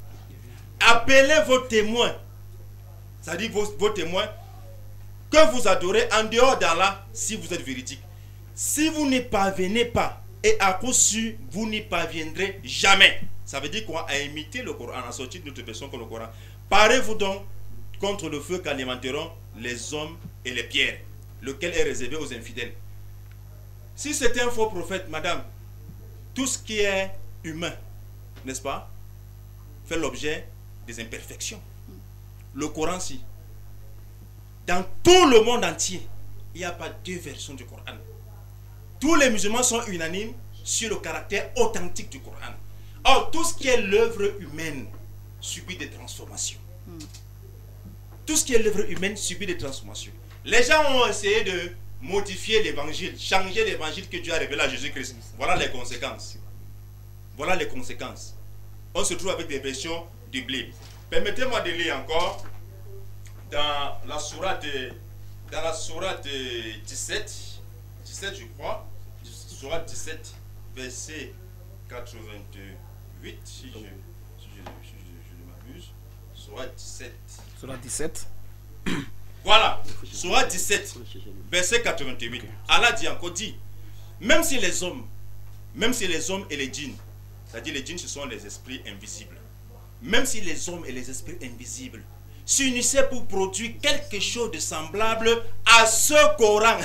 Appelez vos témoins, c'est-à-dire vos, vos témoins, que vous adorez en dehors d'Allah si vous êtes véridique. Si vous n'y parvenez pas, et à coup sûr, vous n'y parviendrez jamais. Ça veut dire quoi? À imiter le Coran, à sortir de notre version que le Coran. Parez-vous donc contre le feu qu'alimenteront les hommes et les pierres, lequel est réservé aux infidèles. Si c'est un faux prophète, madame, tout ce qui est humain, n'est-ce pas, fait l'objet des imperfections. Le Coran, si. Dans tout le monde entier, il n'y a pas deux versions du Coran. Tous les musulmans sont unanimes sur le caractère authentique du Coran. Or, tout ce qui est l'œuvre humaine subit des transformations. Mm. Tout ce qui est l'œuvre humaine subit des transformations. Les gens ont essayé de modifier l'évangile, changer l'évangile que Dieu a révélé à Jésus-Christ. Voilà les conséquences. Voilà les conséquences. On se trouve avec des versions du Bible. Permettez-moi de lire encore dans la sourate, dans la sourate dix-sept, dix-sept je crois, sourate dix-sept, verset quatre-vingt-huit, si je, si je, si je, je ne m'abuse, sourate dix-sept. Sourate dix-sept. Voilà, sourate dix-sept, verset quatre-vingt-huit. Okay. Allah dit encore, dit, même si les hommes, même si les hommes et les djinns, c'est-à-dire les djinns ce sont les esprits invisibles, même si les hommes et les esprits invisibles s'unissaient pour produire quelque chose de semblable à ce Coran,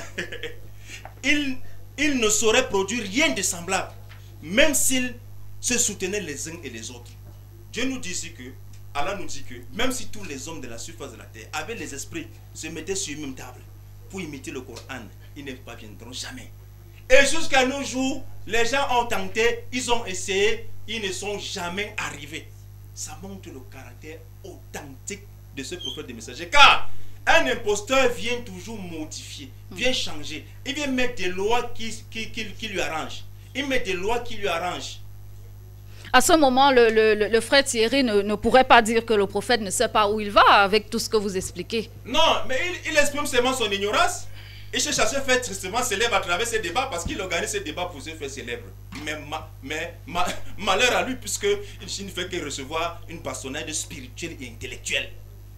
ils, ils ne sauraient produire rien de semblable, même s'ils se soutenaient les uns et les autres. Dieu nous dit ici que Allah nous dit que même si tous les hommes de la surface de la terre avaient les esprits, se mettaient sur une même table pour imiter le Coran, ils ne parviendront jamais. Et jusqu'à nos jours, les gens ont tenté, ils ont essayé, ils ne sont jamais arrivés. Ça montre le caractère authentique de ce prophète des messagers. Car un imposteur vient toujours modifier, vient changer. Il vient mettre des lois qui, qui, qui, qui lui arrangent. Il met des lois qui lui arrangent. À ce moment, le, le, le frère Thierry ne, ne pourrait pas dire que le prophète ne sait pas où il va avec tout ce que vous expliquez. Non, mais il, il exprime seulement son ignorance. Il cherche à se faire tristement célèbre à travers ces débats parce qu'il organise ces débats pour se faire célèbre. Mais, ma, mais ma, malheur à lui puisqu'il ne fait que recevoir une bastonnade spirituelle et intellectuelle.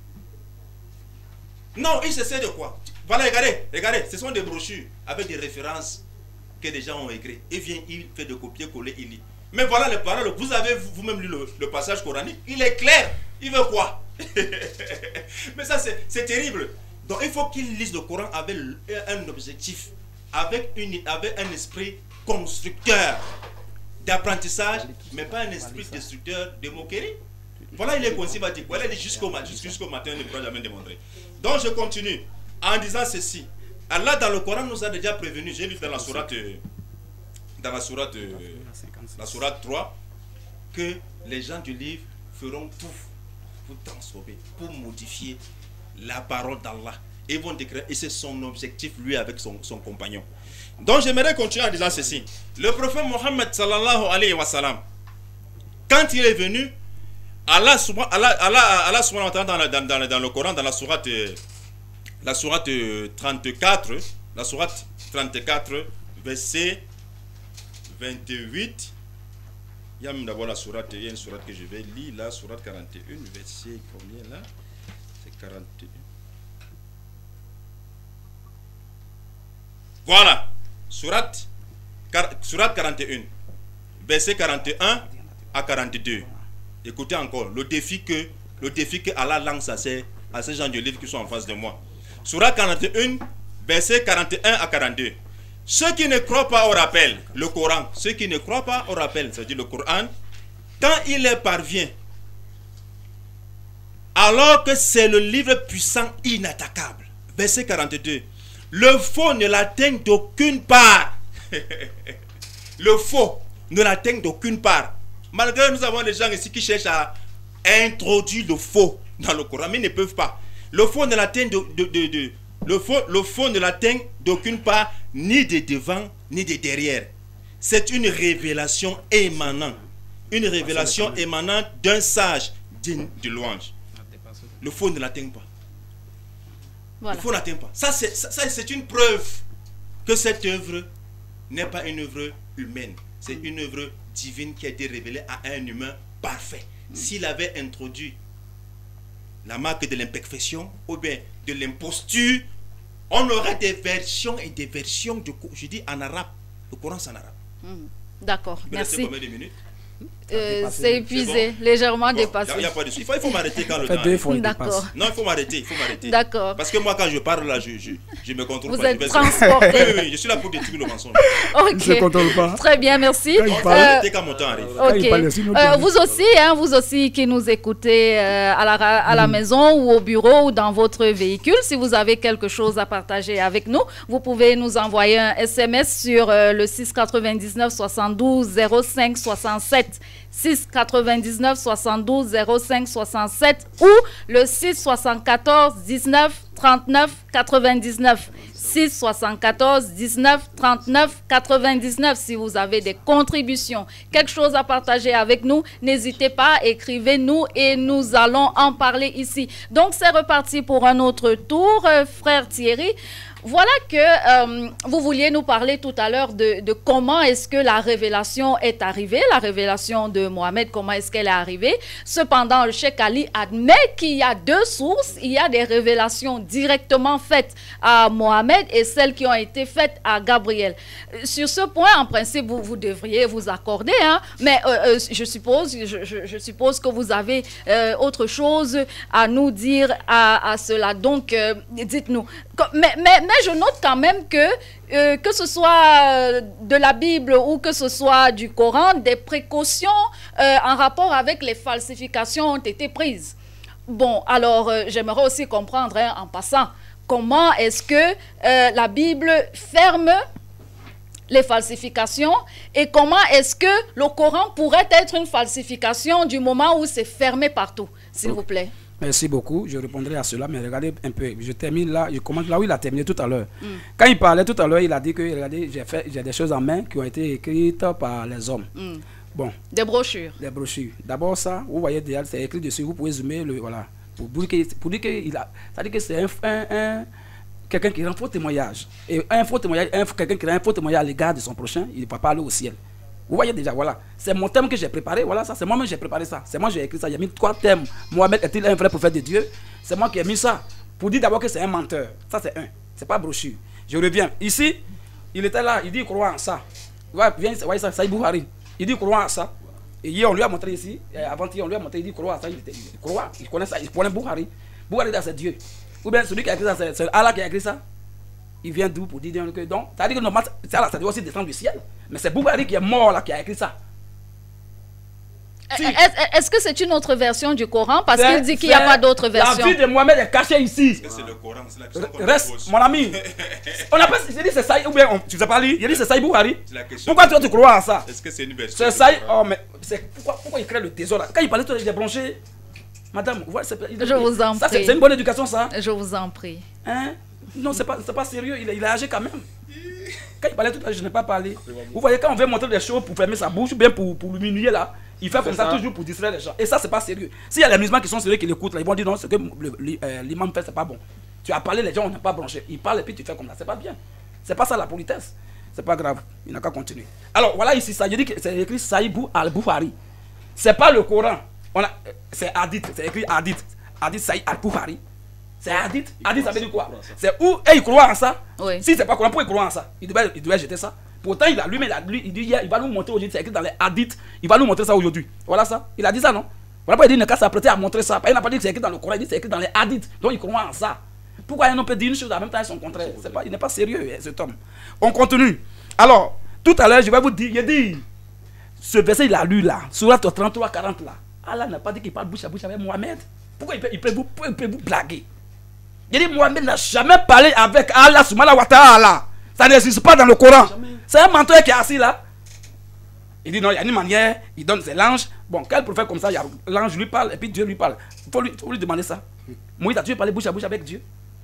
Non, il se sait de quoi. Voilà, regardez, regardez, ce sont des brochures avec des références que des gens ont écrites. Il vient, il fait de copier-coller, il lit. Mais voilà les paroles, vous avez vous-même lu le, le passage coranique, il est clair. Il veut quoi? Mais ça, c'est terrible. Donc, il faut qu'il lise le Coran avec un objectif, avec, une, avec un esprit constructeur d'apprentissage, mais pas un esprit destructeur de moquerie. Voilà, il est conservatif. Voilà, il est jusqu'au jusqu'au matin, il ne pourra jamais démontrer. Donc, je continue en disant ceci. Allah, dans le Coran, nous a déjà prévenu. J'ai lu dans la sourate, dans la sourate, la sourate trois, que les gens du livre feront tout pour transformer, pour modifier la parole d'Allah. Et vont décrire, et c'est son objectif, lui, avec son, son compagnon. Donc, j'aimerais continuer en disant ceci. Le prophète Mohammed, sallallahu alayhi wa sallam, quand il est venu, Allah, Allah, Allah, Allah subhanahu wa ta'ala, dans, dans, dans le Coran, dans la sourate, la sourate trente-quatre, la sourate trente-quatre, verset vingt-huit, il y a même d'abord la sourate, il y a une sourate que je vais lire, la sourate quarante et un, verset combien là? C'est quarante et un. Voilà, sourate, sourate quarante et un, verset quarante et un à quarante-deux. Écoutez encore, le défi que, le défi que Allah lance à ces, à ces gens de livre qui sont en face de moi. Sourate quarante et un, verset quarante et un à quarante-deux. Ceux qui ne croient pas au rappel, le Coran, ceux qui ne croient pas au rappel, c'est-à-dire le Coran, quand il leur parvient, alors que c'est le livre puissant, inattaquable. Verset quarante-deux. Le faux ne l'atteint d'aucune part. Le faux ne l'atteint d'aucune part. Malgré nous avons des gens ici qui cherchent à introduire le faux dans le Coran, mais ils ne peuvent pas. Le faux ne l'atteint de, de, de, de, le faux, le faux ne l'atteint d'aucune part, ni de devant, ni de derrière. C'est une révélation émanante. Une révélation émanante d'un sage digne de louange. Le faux ne l'atteint pas. Voilà. Le faux n'atteint pas. Ça, c'est ça, ça, c'est une preuve que cette œuvre n'est pas une œuvre humaine. C'est une œuvre divine qui a été révélée à un humain parfait. S'il avait introduit la marque de l'imperfection ou bien de l'imposture, on aurait des versions et des versions, de, je dis en arabe. Le Coran, c'est en arabe. Mmh. D'accord, merci. Combien de minutes? Euh, c'est épuisé, bon. Légèrement bon, dépassé. Y a, y a pas de il faut, il faut m'arrêter quand le temps. D'accord. Non, il faut m'arrêter, il faut m'arrêter. D'accord. Parce que moi, quand je parle là, je, je, je me contrôle Vous pas. Vous êtes transporté. Oui, oui, je suis là pour détruire le mensonge. Ok. Je contrôle pas. Très bien, merci. Il faut m'arrêter quand mon temps arrive. Ok. Euh, vous aussi, hein, vous aussi qui nous écoutez euh, à la, à la mm. maison ou au bureau ou dans votre véhicule, si vous avez quelque chose à partager avec nous, vous pouvez nous envoyer un S M S sur euh, le six quatre-vingt-dix-neuf soixante-douze zéro cinq soixante-sept. six quatre-vingt-dix-neuf soixante-douze zéro cinq soixante-sept ou le six soixante-quatorze dix-neuf trente-neuf quatre-vingt-dix-neuf. six soixante-quatorze dix-neuf trente-neuf quatre-vingt-dix-neuf. Si vous avez des contributions, quelque chose à partager avec nous, n'hésitez pas, écrivez-nous et nous allons en parler ici. Donc c'est reparti pour un autre tour, euh, frère Thierry. Voilà que euh, vous vouliez nous parler tout à l'heure de, de comment est-ce que la révélation est arrivée, la révélation de Mohammed, comment est-ce qu'elle est arrivée. Cependant, le Cheikh Ali admet qu'il y a deux sources, il y a des révélations directement faites à Mohamed et celles qui ont été faites à Gabriel. Sur ce point, en principe, vous, vous devriez vous accorder, hein, mais euh, euh, je, suppose, je, je, je suppose que vous avez euh, autre chose à nous dire à, à cela. Donc, euh, dites-nous. Mais, mais, mais je note quand même que, euh, que ce soit de la Bible ou que ce soit du Coran, des précautions euh, en rapport avec les falsifications ont été prises. Bon, alors, euh, j'aimerais aussi comprendre, hein, en passant, comment est-ce que euh, la Bible ferme les falsifications et comment est-ce que le Coran pourrait être une falsification du moment où c'est fermé partout, s'il vous plaît. Merci beaucoup, je répondrai à cela, mais regardez un peu, je termine là, je commence là où il a terminé tout à l'heure. Mm. Quand il parlait tout à l'heure, il a dit que, regardez, j'ai fait, j'ai des choses en main qui ont été écrites par les hommes. Mm. Bon. Des brochures. Des brochures. D'abord ça, vous voyez déjà, c'est écrit dessus, vous pouvez zoomer, le, voilà, pour, pour dire que, pour dire que, il a, ça dit que c'est un, un, un quelqu'un qui rend un faux témoignage. Et un faux témoignage, quelqu'un qui rend un faux témoignage à l'égard de son prochain, il ne peut pas aller au ciel. Vous voyez déjà, voilà. C'est mon thème que j'ai préparé, voilà ça. C'est moi-même qui j'ai préparé ça. C'est moi qui j'ai écrit ça. J'ai mis trois thèmes. Mohamed est-il un vrai prophète de Dieu? C'est moi qui ai mis ça. Pour dire d'abord que c'est un menteur. Ça, c'est un. C'est pas brochure. Je reviens. Ici, il était là, il dit il croit en ça. Viens, voyez ça, Saïd Bouhari. Il dit il croit en ça. Et hier, on lui a montré ici. Avant-hier, on lui a montré, il dit il croit en ça. Il, était, il croit, il connaît ça. Il connaît Bouhari. Bouhari, c'est Dieu. Ou bien celui qui a écrit ça, c'est Allah qui a écrit ça. Il vient d'où pour dire que donc, ça veut dire que normalement, ça, ça doit aussi descendre du ciel. Mais c'est Bouhari qui est mort là qui a écrit ça. Si. Est-ce que c'est une autre version du Coran? Parce qu'il dit qu'il n'y a pas d'autre version. La vie de Mohamed est cachée ici. C'est le Coran, c'est la question. Reste, mon ami. On a pas dit c'est Saïd, ou bien on, tu sais pas lire. Il dit c'est Saïd Bouhari. Pourquoi toi tu crois à ça? Est-ce que c'est une version? C'est Saïd. Oh, mais pourquoi, pourquoi il crée le trésor là? Quand il parlait de brancher, madame, voilà, je vous en ça, prie. C'est une bonne éducation ça? Je vous en prie. Hein? Non, c'est pas, pas sérieux, il, il a agi quand même. Quand il parlait tout à l'heure, je n'ai pas parlé. Vous voyez, quand on veut montrer des choses pour fermer sa bouche, bien pour, pour l'humilier là, il fait comme ça, ça toujours pour distraire les gens. Et ça, c'est pas sérieux. S'il y a les musulmans qui sont sérieux, qui l'écoutent, ils vont dire non, ce que l'imam fait, c'est pas bon. Tu as parlé, les gens, on n'a pas branché. Ils parlent et puis tu fais comme ça, c'est pas bien. C'est pas ça la politesse. C'est pas grave, il n'a qu'à continuer. Alors voilà ici, ça, je dis que c'est écrit Saïd al-Bouhari. C'est pas le Coran. C'est Hadith, c'est écrit Hadith. Hadith Saïd al-Bouhari. C'est Hadith. Hadith, ça veut dire quoi? C'est où et il croit en ça. Oui. Si c'est pas Coran, pourquoi il croit en ça? Il devait, il devait jeter ça. Pourtant, il a lui, mais il, a, lui, il dit il va nous montrer aujourd'hui, c'est écrit dans les Hadiths, il va nous montrer ça aujourd'hui. Voilà ça. Il a dit ça, non? Voilà pourquoi il dit il n'a qu'à s'apprêter à montrer ça. Il n'a pas dit que c'est écrit dans le Coran, il dit c'est écrit dans les Hadiths. Donc il croit en ça. Pourquoi un homme peut dire une chose en même temps et son contraire? Pas, il n'est pas sérieux, cet homme. On continue. Alors, tout à l'heure, je vais vous dire, il dit, ce verset, il a lu là, Sourate trente-trois quarante là. Allah n'a pas dit qu'il parle bouche à bouche avec Mohamed. Pourquoi il peut, il peut, vous, il peut vous blaguer? Il dit Mohamed n'a jamais parlé avec Allah subhanahu wa ta'ala. Ça n'existe pas dans le Coran. C'est un menteur qui est assis là. Il dit non, il y a une manière, il donne ses langes. Bon, quel prophète comme ça, l'ange lui parle et puis Dieu lui parle. Il faut lui, faut lui demander ça. Moïse a toujours parlé bouche à bouche avec Dieu.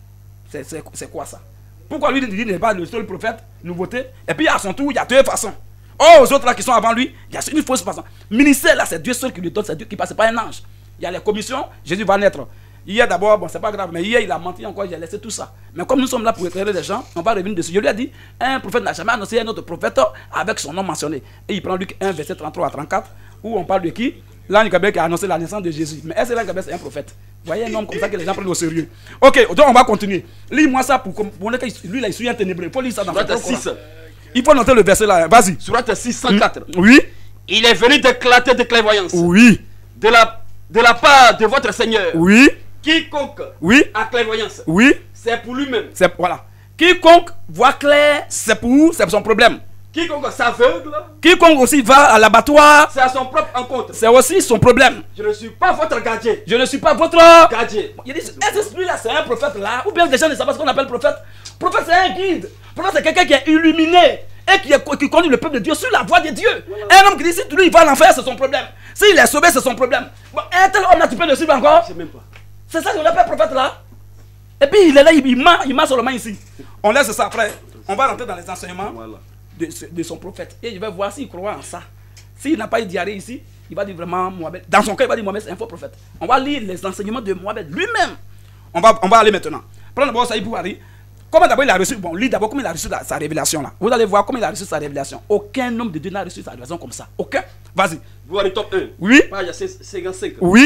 C'est quoi ça? Pourquoi lui il n'est pas le seul prophète, nouveauté? Et puis à son tour, il y a deux façons. Oh, aux autres là qui sont avant lui, il y a une fausse façon. Ministère là, c'est Dieu seul qui lui donne, c'est Dieu qui passe, c'est pas un ange. Il y a les commissions, Jésus va naître. Hier d'abord, bon, c'est pas grave, mais hier il a menti encore, il a laissé tout ça. Mais comme nous sommes là pour éclairer les gens, on va revenir dessus. Je lui ai dit, un prophète n'a jamais annoncé un autre prophète avec son nom mentionné. Et il prend Luc un, verset trente-trois à trente-quatre, où on parle de qui? L'ange Gabriel qui a annoncé la naissance de Jésus. Mais est-ce que l'ange Gabriel c'est un prophète? Vous voyez un homme comme ça que les gens prennent au sérieux. Ok, donc on va continuer. Lis-moi ça pour montrer que lui là il suit un ténébreux. Il faut lire ça dans le six. Il faut noter le verset là, vas-y. Sourate six cent quatre. Oui. Il est venu d'éclater de clairvoyance. Oui. De la, de la part de votre Seigneur. Oui. Quiconque oui. a clairvoyance. Oui. C'est pour lui-même. C'est voilà. Quiconque voit clair, c'est pour c'est son problème. Quiconque s'aveugle. Quiconque aussi va à l'abattoir. C'est à son propre encontre. C'est aussi son problème. Je ne suis pas votre gardien. Je ne suis pas votre gardien. Il dit, est-ce que lui là c'est un prophète là? Ou bien les gens ne savent pas ce qu'on appelle prophète? Prophète c'est un guide. Prophète c'est quelqu'un qui est illuminé et qui, est, qui conduit le peuple de Dieu sur la voie de Dieu. Voilà. Un homme qui dit si lui il va à l'enfer c'est son problème. S'il est sauvé c'est son problème. Bon, un tel homme là tu peux le suivre encore? Je sais même pas. C'est ça qu'on appelle prophète là. Et puis il est là, il, il ment, il ment seulement ici. On laisse ça après. On va rentrer dans les enseignements voilà. de, de son prophète. Et je vais voir s'il croit en ça. S'il n'a pas eu diarrhée ici, il va dire vraiment Mohamed. Dans son cas, il va dire Mohamed c'est un faux prophète. On va lire les enseignements de Mohamed lui-même. On va, on va aller maintenant. Prenons d'abord Saïd Bouhari. Comment d'abord il a reçu, bon, lis d'abord comment il a reçu la, sa révélation là. Vous allez voir comment il a reçu sa révélation. Aucun homme de Dieu n'a reçu sa révélation comme ça. Aucun. Vas-y. Bouhari top un. Oui. Page cinquante-cinq. Oui.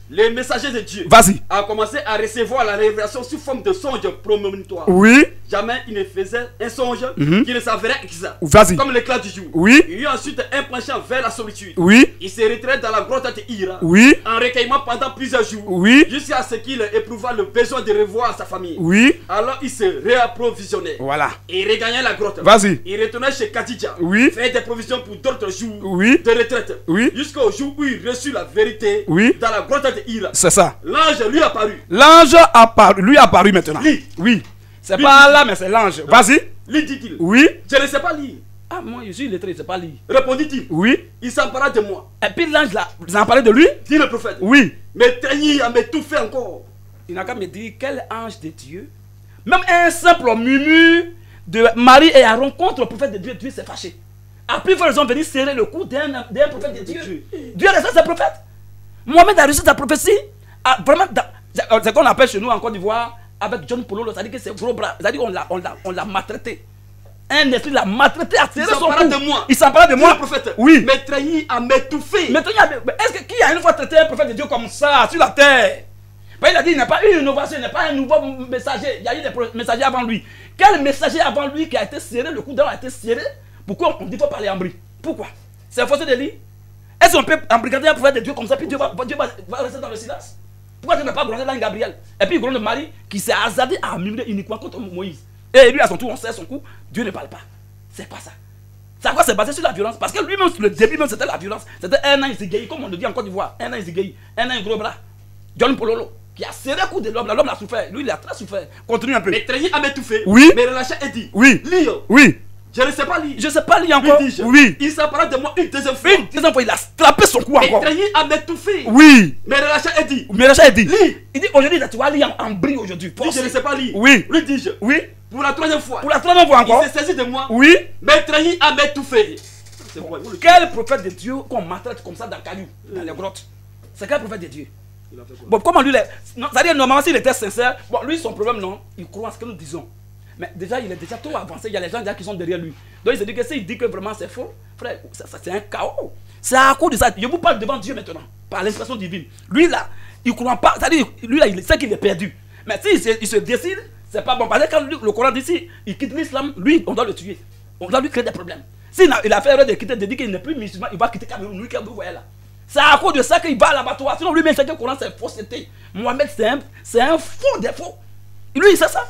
les messagers de Dieu Vas-y. a commencé à recevoir la révélation sous forme de songe prémonitoire. Oui. Jamais il ne faisait un songe Mhm. qui ne s'avérait exact. Vas-y. Comme l'éclat du jour. Oui. Il y eut ensuite un penchant vers la solitude. Oui. Il se retrait dans la grotte de Hira. Oui. En recueillement pendant plusieurs jours. Oui. Jusqu'à ce qu'il éprouva le besoin de revoir sa famille. Oui. Alors il se réapprovisionnait. Voilà. Et il regagnait la grotte. Vas-y. Il retournait chez Khadija. Oui. Faire des provisions pour d'autres jours Oui. de retraite. Oui. Jusqu'au jour où il reçut la vérité Oui. dans la grotte de Hira. C'est ça. L'ange lui apparut. L'ange apparu, lui apparu maintenant. Lis. Oui. C'est Lis. pas là, mais c'est l'ange. Vas-y. Lui dit-il. Oui. Je ne sais pas lire. Ah, moi, je suis illettré, je sais pas lire. Répondit-il. Oui. Il s'empara de moi. Et puis l'ange là, Vous en parlez de lui? Dit le prophète. Oui. Mais Taï a m'étouffé encore. il n'a qu'à me dire quel ange de Dieu, même un simple murmure de Marie et Aaron contre le prophète de Dieu, Dieu s'est fâché. Après, ils ont venu serrer le cou d'un d'un prophète de Dieu. Dieu a laissé ses prophètes. Mohamed a reçu sa prophétie. Ah, vraiment, c'est ce qu'on appelle chez nous en Côte d'Ivoire avec John Polo, c'est-à-dire que c'est gros bras, c'est-à-dire qu'on l'a, on l'a, on l'a maltraité. Un esprit l'a maltraité, a serré son s'empara cou. de moi. Il s'empara de Dit moi. le prophète. Oui. Mais Taï a m'étouffé. Maintenant, il y a- mais est-ce que qui a une fois traité un prophète de Dieu comme ça sur la terre? Ben, il a dit il n'est pas une innovation, il n'est pas un nouveau messager. Il y a eu des pro- messagers avant lui. Quel messager avant lui qui a été serré, le coup d'âme a été serré? Pourquoi on dit qu'il faut parler en bris? Pourquoi? C'est un forcé de lit? Est-ce qu'on peut embrigader un prophète de Dieu comme ça, puis Dieu va, Dieu va, va rester dans le silence? Pourquoi Dieu n'a pas grondé dans Gabriel? Et puis il gronde Marie qui s'est hasardé à murmurer uniquement contre Moïse. Et lui, à son tour, on serre son cou. Dieu ne parle pas. C'est pas ça. C'est à quoi c'est basé sur la violence? Parce que lui-même, le début même, c'était la violence. C'était un an isigéi, comme on le dit en Côte d'Ivoire. Un an isigéi. Un an gros bras. John Pololo, qui a serré le cou de l'homme. L'homme a souffert. Lui, il a très souffert. Continue un peu. Mais Taï a m'étouffé. Oui. Mais relâché et dit. Oui. Lire. Oui. Je ne sais pas lire. Je sais pas lire Lui encore. dis-je. Oui. Il s'empara de moi une deuxième fois. Une deuxième fois, il a strappé son cou Mais encore. Taï a m'étouffé. Oui. Mais relâché et dit. Mais Rachel dit, Lis. il dit aujourd'hui, tu vas lire en, en bris aujourd'hui. Dit, je ne sais pas lire. Oui. Lui dis-je. Oui. Pour la troisième fois. Pour la troisième fois encore. Il s'est saisi de moi. Oui. Mais Taï a m'étouffé. C'est quoi? Il Quel prophète de Dieu qu'on maltraite comme ça dans le caillou, dans les grottes? C'est quel prophète de Dieu? a fait quoi? Bon, comment lui, non, c'est-à-dire normalement s'il était sincère, bon, lui son problème non, il croit en ce que nous disons. Mais déjà, il est déjà trop avancé, il y a les gens déjà qui sont derrière lui. Donc il se dit que s'il dit que vraiment c'est faux, frère, ça, ça, c'est un chaos. C'est à cause de ça. Je vous parle devant Dieu maintenant, par l'inspiration divine. Lui là, il ne croit pas, c'est-à-dire, lui là, il sait qu'il est perdu. Mais s'il se, il se décide, c'est pas bon. Parce que quand lui, le Coran dit si il quitte l'islam, lui, on doit le tuer. On doit lui créer des problèmes. S'il a, il a fait erreur de quitter, de dire qu'il n'est plus musulman, il va quitter Cameroun, lui, comme vous voyez là. C'est à cause de ça qu'il va à l'abattoir. Sinon, lui-même, c'est que le Coran, c'est fausseté. Mohamed, c'est un, c'est un faux défaut. Lui, il sait ça.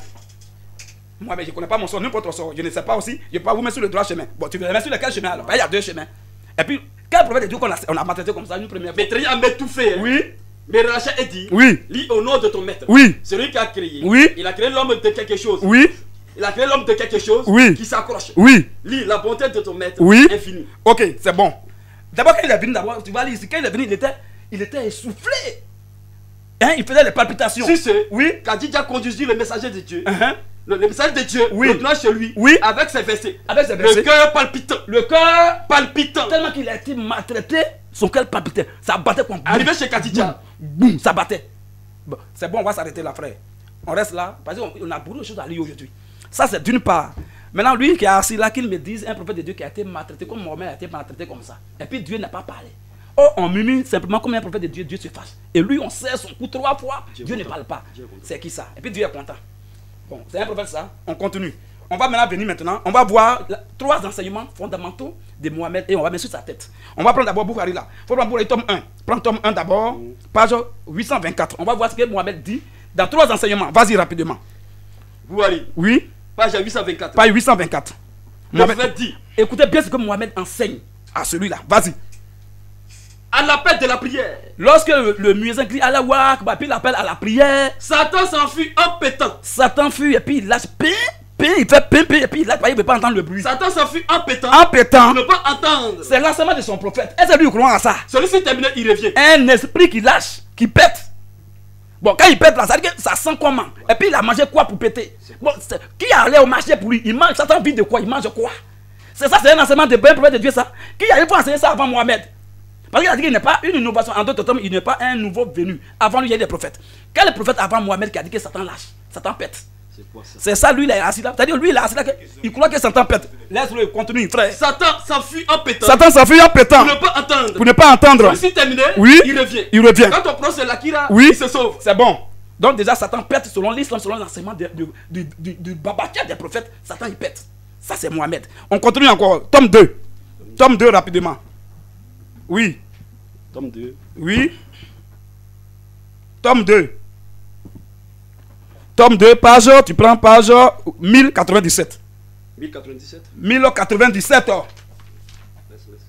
Moi, mais je ne connais pas mon sort, n'importe sort. Je ne sais pas aussi. Je ne peux pas vous mettre sur le droit chemin. Bon, tu veux me mettre sur lequel chemin alors? Ben, il y a deux chemins. Et puis, quel prophète de Dieu qu'on a, on a maltraité comme ça une première fois? Mais Taï a m'étouffé. Hein. Oui. Mais relâché et dit. Oui. Lis au nom de ton maître. Oui. Celui qui a créé. Oui. Il a créé l'homme de quelque chose. Oui. Il a créé l'homme de quelque chose. Oui. Qui s'accroche. Oui. Lis la bonté de ton maître. Oui. Infinie. Ok, c'est bon. D'abord, quand il est venu, d'abord, tu vois, ici, quand il est venu, il était, il était essoufflé. Hein, il faisait des palpitations. Si c'est. Oui. Khadija conduisit le messager de Dieu. Uh-huh. Le, le messager de Dieu. Oui. Retournant chez lui. Oui. Avec ses versets. Avec ses versets. Le cœur palpitant. Le cœur, Palpitant. tellement qu'il a été maltraité, son cœur palpitait. Ça battait comme Arrivé chez Khadija. boum, ça battait. Bon, c'est bon, on va s'arrêter là, frère. On reste là, parce qu'on on a beaucoup de choses à lire aujourd'hui. Ça, c'est d'une part. Maintenant, lui qui est assis là, qu'il me dise un prophète de Dieu qui a été maltraité comme Mohamed a été maltraité comme ça. Et puis Dieu n'a pas parlé. Oh, on murmure simplement comme un prophète de Dieu, Dieu se fâche. Et lui, on serre son cou trois fois, Dieu, Dieu ne parle pas. C'est qui ça? Et puis Dieu est content. Bon, c'est un prophète ça. On continue. On va maintenant venir maintenant. On va voir la, trois enseignements fondamentaux de Mohamed et on va mettre sur sa tête. On va prendre d'abord Boukhari là. Il faut prendre Boukhari tome un. Prends tome un d'abord, page huit cent vingt-quatre. On va voir ce que Mohamed dit dans trois enseignements. Vas-y rapidement. Bouhari. Oui. Page huit cent vingt-quatre. Page huit cent vingt-quatre. Le prophète dit. Écoutez bien ce que Mohamed enseigne à celui-là. Vas-y. À l'appel de la prière. Lorsque le, le muezzin crie Allah Akbar, puis il appelle à la prière, Satan s'enfuit en pétant. Satan fuit et puis il lâche pin, pin, il fait pin, pin, et puis il lâche, il ne veut pas entendre le bruit. Satan s'enfuit en pétant. En pétant. Il ne peut pas entendre. C'est l'enseignement de son prophète. Est-ce que lui croit à ça? Celui-ci terminé, il revient. Un esprit qui lâche, qui pète. Bon, quand il pète là, ça veut dire que ça sent comment? Et puis il a mangé quoi pour péter? Bon, qui allait au marché pour lui? Il mange, Satan vit de quoi? Il mange quoi? C'est ça, c'est un enseignement de bon prophète de Dieu ça. Qui a eu pour enseigner ça avant Mohamed? Parce qu'il a dit qu'il n'est pas une innovation. En d'autres termes, il n'est pas un nouveau venu. Avant lui, il y a des prophètes. Quel est le prophète avant Mohamed qui a dit que Satan lâche? Satan pète. C'est ça, lui, il est assis là. C'est-à-dire, lui, il est assis là. Il croit que Satan pète. Laisse-le continue, frère. Satan s'enfuit en pétant. Satan s'enfuit en pétant. Pour ne pas entendre. Pour ne pas entendre. Si terminé, oui. il revient. Il revient. Quand on prend c'est l'Akira, oui. il se sauve. C'est bon. Donc, déjà, Satan pète selon l'islam, selon l'enseignement du de, de, de, de, de Babakia des prophètes. Satan, il pète. Ça, c'est Mohamed. On continue encore. Tome deux. Tome deux, rapidement. Oui. Tome deux. Oui. Tome deux. Tome deux, page, tu prends page mille quatre-vingt-dix-sept. mille quatre-vingt-dix-sept. mille quatre-vingt-dix-sept. Laisse, laisse.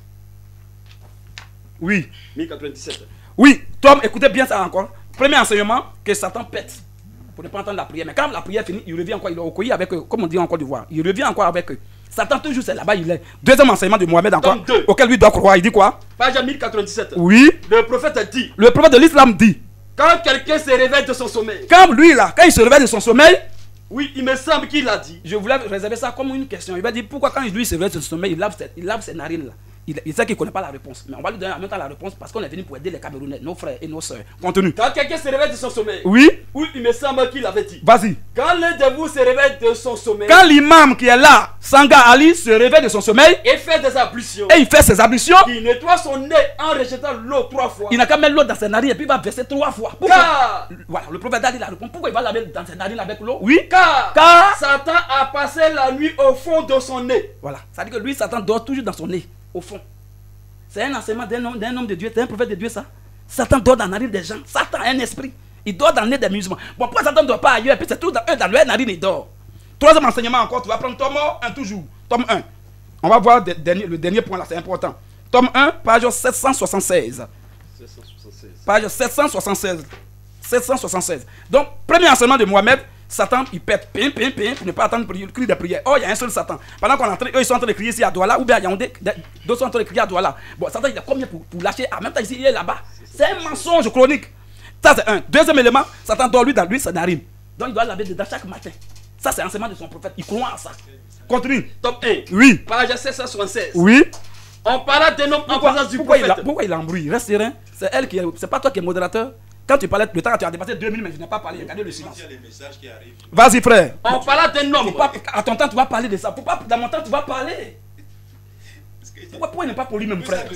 Oui. mille quatre-vingt-dix-sept. Oui, Tom, écoutez bien ça encore. Premier enseignement, que Satan pète pour ne pas entendre la prière. Mais quand la prière finit, il revient encore, il est au coï avec eux, comme on dit en Côte d'Ivoire. Il revient encore avec eux. Satan toujours, c'est là-bas, il est. Deuxième enseignement de Mohamed encore, auquel lui doit croire. Il dit quoi? Page mille quatre-vingt-dix-sept. Oui. Le prophète dit. Le prophète de l'islam dit. Quand quelqu'un se réveille de son sommeil. Quand lui là, quand il se réveille de son sommeil. Oui, il me semble qu'il a dit. Je voulais réserver ça comme une question. Il va dire pourquoi quand lui se réveille de son sommeil, il lave ses, il lave ses narines là. Il, il sait qu'il ne connaît pas la réponse. Mais on va lui donner en même temps la réponse parce qu'on est venu pour aider les Camerounais, nos frères et nos soeurs. Continue. Quand quelqu'un se réveille de son sommeil. Oui. Oui, il me semble qu'il avait dit. Vas-y. Quand l'un de vous se réveille de son sommeil. Quand l'imam qui est là, Sanga Ali, se réveille de son sommeil. Et fait des ablutions. Et il fait ses ablutions. Il nettoie son nez en rejetant l'eau trois fois. Il n'a qu'à mettre l'eau dans ses narines et puis il va verser trois fois. Pourquoi? Car. Voilà, le prophète a dit la réponse. Pourquoi il va laver dans ses narines avec l'eau? Oui. Car. Car. Satan a passé la nuit au fond de son nez. Voilà. Ça veut dire que lui, Satan dort toujours dans son nez, au fond. C'est un enseignement d'un homme, d'un homme de Dieu, c'est un prophète de Dieu, ça. Satan dort dans la narine des gens. Satan a un esprit. Il dort dans le nez des musulmans. Bon, pourquoi Satan ne dort pas ailleurs? Et puis c'est tout dans eux, dans leur narine, il dort. Troisième enseignement encore, tu vas prendre tome un toujours. Tome un. On va voir le dernier, le dernier point là, c'est important. Tome un, page sept cent soixante-seize. sept cent soixante-seize. Page sept cent soixante-seize. sept cent soixante-seize. Donc, premier enseignement de Mohamed, Satan, il pète, pim, pim, pim, pour ne pas attendre le cri de prière. Oh, il y a un seul Satan. Pendant qu'on est en train, eux, ils sont en train de crier ici à Douala, ou bien à Yaoundé, d'autres sont en train de crier à Douala. Bon, Satan, il a combien pour, pour lâcher? En même temps, ici, il est là-bas. C'est un mensonge chronique. Ça, c'est un. Deuxième élément, Satan dort lui dans lui, sa narine. Donc, il doit laver dedans chaque matin. Ça, c'est l'enseignement de son prophète. Il croit à ça. Continue. Top un. Oui. Page sept cent soixante-seize. Oui. On parle d'un homme en présence du pourquoi prophète. Il a, pourquoi il embrouille? Reste serein. C'est elle qui est. C'est pas toi qui es modérateur. Quand tu parlais, le temps, tu as dépassé deux minutes, mais je n'ai pas parlé. Regardez le silence. Vas-y, frère. On parle d'un homme. Pas, à ton temps, tu vas parler de ça. Pourquoi dans mon temps, tu vas parler? Pourquoi, pourquoi il n'est pas pour lui-même, frère? Quand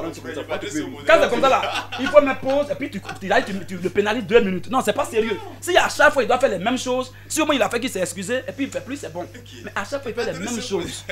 c'est comme ça, là, il faut mettre pause et puis tu, tu, là, tu, tu le pénalises deux minutes. Non, c'est pas sérieux. Si à chaque fois, il doit faire les mêmes choses, si au moins il a fait qu'il s'est excusé et puis il ne fait plus, c'est bon. Mais à chaque fois, il fait les mêmes choses.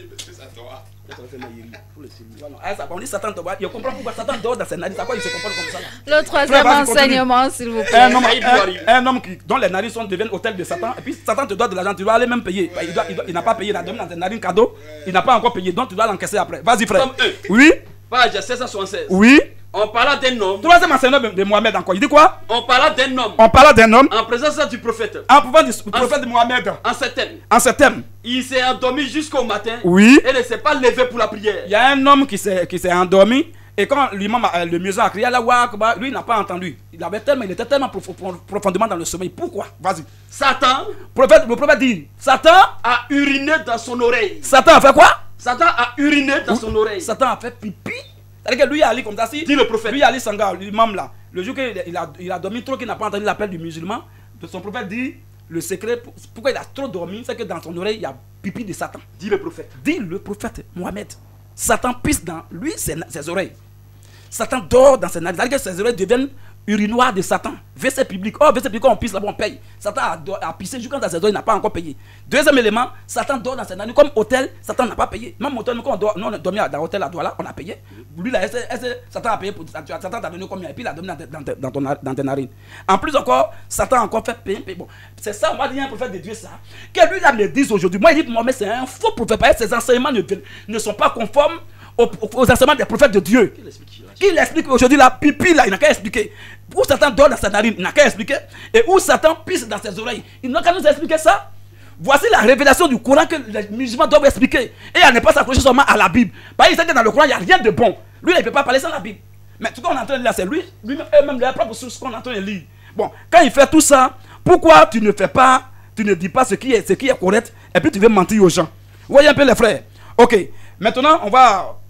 On dit Satan, il comprend pourquoi Satan dort dans ses narines. Pourquoi il se comporte comme ça? Le troisième enseignement, s'il vous plaît. Un homme, un, un homme qui, dont les narines sont, deviennent hôtel de Satan, et puis Satan te doit de l'argent, tu dois aller même payer. Il, doit, il, doit, il n'a pas payé, il a donné dans tes narines cadeau, il n'a pas encore payé, donc tu dois l'encaisser après. Vas-y, frère. Oui. Page sept cent soixante-seize. Oui. On parla d'un homme. Troisième enseignement de Mohamed encore. Il dit quoi? On parla d'un homme. On parla d'un homme. En présence du prophète. En présence du prophète de Mohamed. En ce thème. En ce thème. Il s'est endormi jusqu'au matin. Oui. Et ne s'est pas levé pour la prière. Il y a un homme qui s'est qui s'est endormi. Et quand l'imam, le muezzin a crié là, lui il n'a pas entendu. Il avait tellement, il était tellement prof, profondément dans le sommeil. Pourquoi? Vas-y. Satan. Prophète, le prophète dit. Satan a uriné dans son oreille. Satan a fait quoi? Satan a uriné dans son oreille. Satan a fait pipi. C'est-à-dire que lui, Ali, comme ça, si. Dit le prophète. Lui, Ali Sanga, l'imam là, le jour qu'il il a, il a dormi trop, qu'il n'a pas entendu l'appel du musulman, son prophète dit le secret, pourquoi il a trop dormi, c'est que dans son oreille, il y a pipi de Satan. Dit le prophète. Dit le prophète Mohamed. Satan pisse dans lui, ses, ses oreilles. Satan dort dans ses narines. C'est-à-dire que ses oreilles deviennent urinoirs de Satan. W C public. Oh, W C public, quand on pisse là-bas, on paye. Satan a, a pissé jusqu'à dans ses oreilles, il n'a pas encore payé. Deuxième élément, Satan dort dans ses narines. Comme hôtel, Satan n'a pas payé. Même hôtel, quand on, dort, nous, on a dormi dans l'hôtel à Douala, on a payé. Lui, là, est-ce, est-ce, Satan a payé pour Satan t'a donné combien? Et puis il a donné dans, dans, dans, ton, dans tes narines. En plus encore, Satan a encore fait payer. payer. Bon, c'est ça, on va dire un prophète de Dieu, ça. Que lui, là, me dise aujourd'hui. Moi, il dit, Mohamed, c'est un faux prophète. Parce que ses enseignements ne, ne sont pas conformes aux, aux enseignements des prophètes de Dieu. Il explique aujourd'hui la pipi là, il n'a qu'à expliquer. Où Satan dort dans sa narine, il n'a qu'à expliquer. Et où Satan pisse dans ses oreilles, il n'a qu'à nous expliquer ça. Voici la révélation du Coran que les musulmans doivent expliquer. Et elle n'est pas s'accrocher seulement à la Bible. Parce qu'il sait que dans le Coran, il n'y a rien de bon. Lui, il ne peut pas parler sans la Bible. Mais tout ce qu'on est en train de lire, c'est lui, lui-même, eux-mêmes, leur propre source qu'on est en train de lire. Bon, quand il fait tout ça, pourquoi tu ne fais pas, tu ne dis pas ce qui est, ce qui est correct, et puis tu veux mentir aux gens? Vous voyez un peu les frères. Ok, maintenant, on va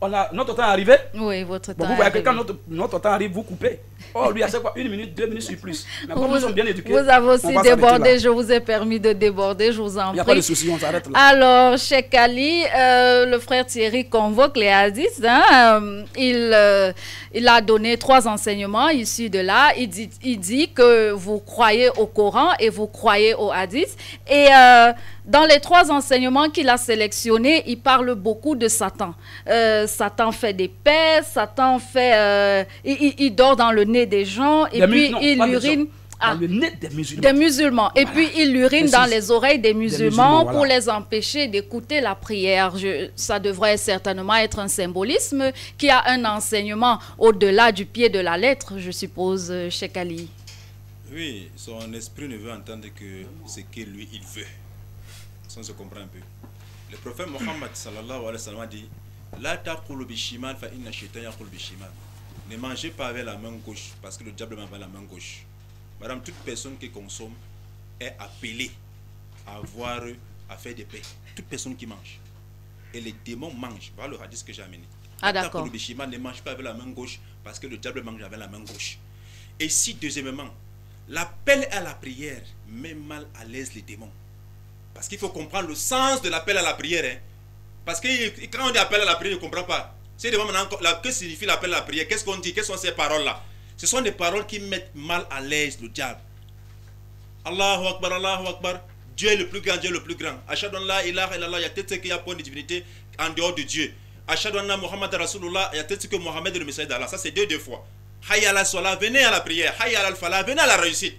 on a, notre temps est arrivé. Oui, votre Bon, temps vous est voyez que arrivé. quand notre, notre temps arrive, vous coupez. Oh, lui, à chaque fois, une minute, deux minutes sur plus. Mais comme Vous, nous sommes bien éduqués, vous avez aussi on va s'arrêter débordé, là. je vous ai permis de déborder, je vous en Il n'y a prie. pas de souci, on s'arrête là. Alors, Cheikh Ali, euh, le frère Thierry convoque les hadiths. Hein, euh, il, euh, il a donné trois enseignements issus de là. Il dit, il dit que vous croyez au Coran et vous croyez aux hadiths. Et euh, dans les trois enseignements qu'il a sélectionnés, il parle beaucoup de Satan. Euh, Satan fait des pestes, Satan fait, euh, il, il, il dort dans le nez des gens et Des puis mu- non, il pas des urine. gens. Ah, Dans le nez des musulmans. des musulmans. Et Voilà. puis il urine Précise. dans les oreilles des musulmans, musulmans, voilà. pour les empêcher d'écouter la prière. Je, ça devrait certainement être un symbolisme qui a un enseignement au-delà du pied de la lettre, je suppose, euh, Cheikh Ali. Oui, son esprit ne veut entendre que ce que lui il veut. Ça on se comprend un peu. Le prophète Mohammed sallallahu alayhi wa sallam a dit La taqulu bishimal fa inna shaitan yaqulu bishimal. Ne mangez pas avec la main gauche parce que le diable mange avec la main gauche. Madame, toute personne qui consomme est appelée à avoir, à faire des paix. Toute personne qui mange. Et les démons mangent. Voilà le hadith que j'ai amené. Ah, d'accord. Le bishima ne mange pas avec la main gauche parce que le diable mange avec la main gauche. Et si, deuxièmement, l'appel à la prière met mal à l'aise les démons. Parce qu'il faut comprendre le sens de l'appel à la prière. Hein. Parce que quand on dit appel à la prière, il ne comprend pas. C'est devant maintenant, que signifie l'appel à la prière? Qu'est-ce qu'on dit? Quelles sont ces paroles-là? Ce sont des paroles qui mettent mal à l'aise le diable. Allahu Akbar, Allahu Akbar. Dieu est le plus grand, Dieu est le plus grand. Ashhadu an la ilaha illallah, il y a peut-être qu'il y a point de divinité en dehors de Dieu. Ashhadu anna Muhammad Rasulullah, il y a peut-être que Mohammed est le messager d'Allah. Ça c'est deux deux fois. Hayya ala salat, venez à la prière. Hayya ala falah, venez à la réussite.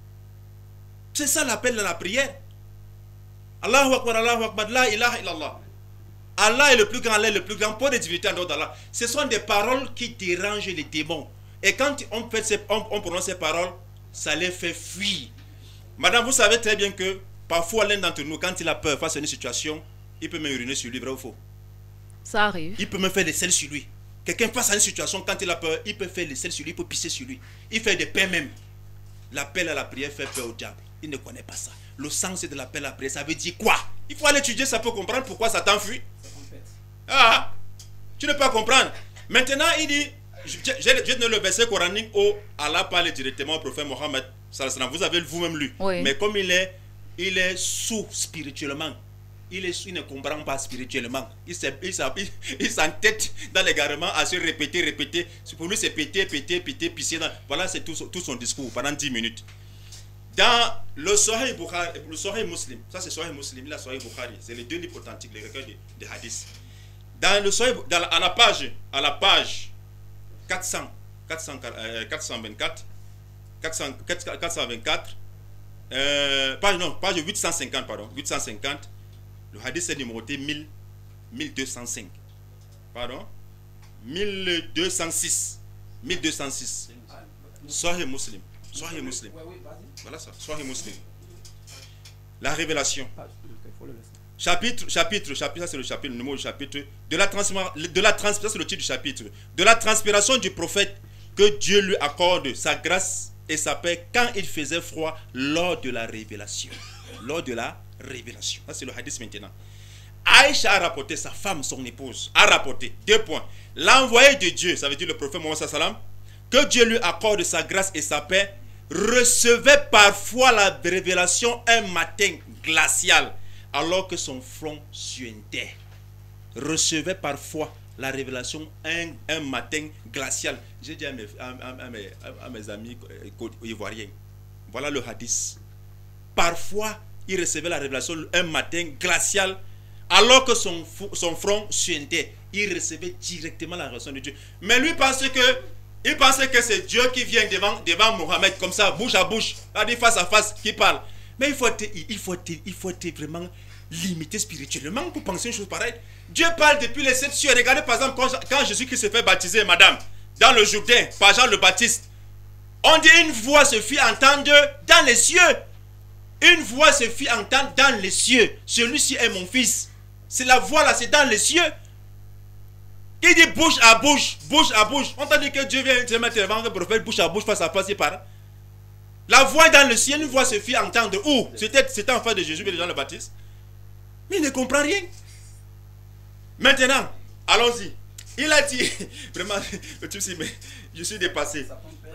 C'est ça l'appel à la prière. Allahu Akbar, Allahu Akbar, la ilaha illallah. Allah est le plus grand, Allah est le plus grand, point de divinité en dehors d'Allah. Ce sont des paroles qui dérangent les démons. Et quand on, fait ces, on, on prononce ces paroles, ça les fait fuir. Madame, vous savez très bien que parfois l'un d'entre nous, quand il a peur face à une situation, il peut me uriner sur lui, vrai ou faux? Ça arrive. Il peut me faire des selles sur lui. Quelqu'un face à une situation, quand il a peur, il peut faire des selles sur lui, il peut pisser sur lui. Il fait des pains même. L'appel à la prière fait peur au diable. Il ne connaît pas ça. Le sens de l'appel à la prière, ça veut dire quoi? Il faut aller étudier, ça peut comprendre pourquoi ça t'enfuit. Ah, tu ne peux pas comprendre. Maintenant, il dit, j'ai donné le verset coranique où Allah parle directement au prophète Mohammed. Vous avez vous-même lu. Oui. Mais comme il est, il est sous spirituellement, il, est, il ne comprend pas spirituellement. Il s'entête dans l'égarement à se répéter, répéter. Pour lui, c'est péter, péter, péter, pisser. Dans... Voilà, c'est tout, tout son discours pendant dix minutes. Dans le Sahih Bukhari, le Sahih Muslim, ça c'est Sahih Muslim, la Sahih Bukhari, c'est les deux livres authentiques, les recueils de, de hadiths. Dans le Sahih, dans la, à la page, à la page quatre cents, quatre cent, euh, quatre cent vingt-quatre, quatre cents, quatre cent vingt-quatre, euh, page non, page huit cent cinquante, pardon, huit cent cinquante, le hadith est numéroté mille, mille deux cent cinq, pardon, mille deux cent six, mille deux cent six, Sahih Muslim, Sahih Muslim. Voilà ça, Sahih Muslim. La révélation. Chapitre, chapitre, chapitre, ça c'est le chapitre, le numéro du chapitre. De la transpiration, de la transpiration, c'est le titre du chapitre. De la transpiration du prophète, que Dieu lui accorde sa grâce et sa paix quand il faisait froid lors de la révélation. Lors de la révélation. Ça c'est le hadith maintenant. Aïcha a rapporté, sa femme, son épouse, a rapporté, deux points. L'envoyé de Dieu, ça veut dire le prophète Mohammed sallam, que Dieu lui accorde sa grâce et sa paix, recevait parfois la révélation un matin glacial, alors que son front suintait. Recevait parfois la révélation un, un matin glacial. J'ai dit à mes, à, à, à mes, à mes amis ivoiriens, voilà le hadith. Parfois, il recevait la révélation un matin glacial, alors que son, son front suintait. Il recevait directement la révélation de Dieu. Mais lui pensait que Il pensait que c'est Dieu qui vient devant, devant Mohammed, comme ça, bouche à bouche, face à face, qui parle. Mais il faut être, il faut être, il faut être vraiment limité spirituellement pour penser une chose pareille. Dieu parle depuis les sept cieux. Regardez par exemple quand, quand Jésus-Christ se fait baptiser, madame, dans le Jourdain, par Jean le Baptiste. On dit une voix se fit entendre dans les cieux. Une voix se fit entendre dans les cieux. Celui-ci est mon fils. C'est la voix là, c'est dans les cieux. Il dit bouche à bouche, bouche à bouche. On t'a dit que Dieu vient se mettre devant le prophète, bouche à bouche, face à face, il parle. La voix dans le ciel, une voix se fit entendre. Où? C'était en face de Jésus, mais Jean le Baptiste. Mais il ne comprend rien. Maintenant, allons-y. Il a dit, vraiment, le type dit, mais je suis dépassé.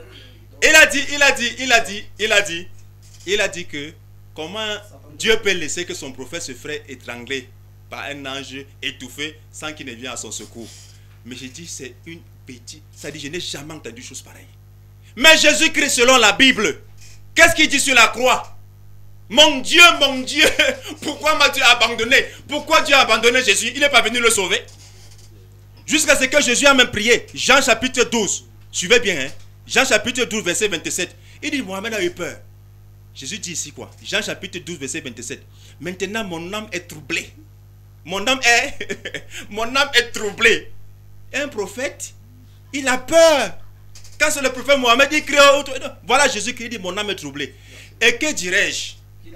Il a dit, il a dit, il a dit, il a dit, il a dit que comment Dieu peut laisser que son prophète se ferait étrangler par un ange étouffé sans qu'il ne vienne à son secours. Mais j'ai dit, c'est une petite, ça dit, je n'ai jamais entendu chose pareille. Mais Jésus-Christ, selon la Bible, qu'est-ce qu'il dit sur la croix? Mon Dieu, mon Dieu, pourquoi m'as-tu abandonné? Pourquoi Dieu a abandonné Jésus? Il n'est pas venu le sauver. Jusqu'à ce que Jésus a même prié. Jean chapitre douze. Suivez bien, hein? Jean chapitre douze, verset vingt-sept. Il dit, Mohamed a eu peur. Jésus dit ici quoi? Jean chapitre douze, verset vingt-sept. Maintenant, mon âme est troublée. Mon âme est... mon âme est troublée. Un prophète, il a peur. Quand c'est le prophète Mohamed, il crie, voilà Jésus qui dit, mon âme est troublée. Et que dirais-je?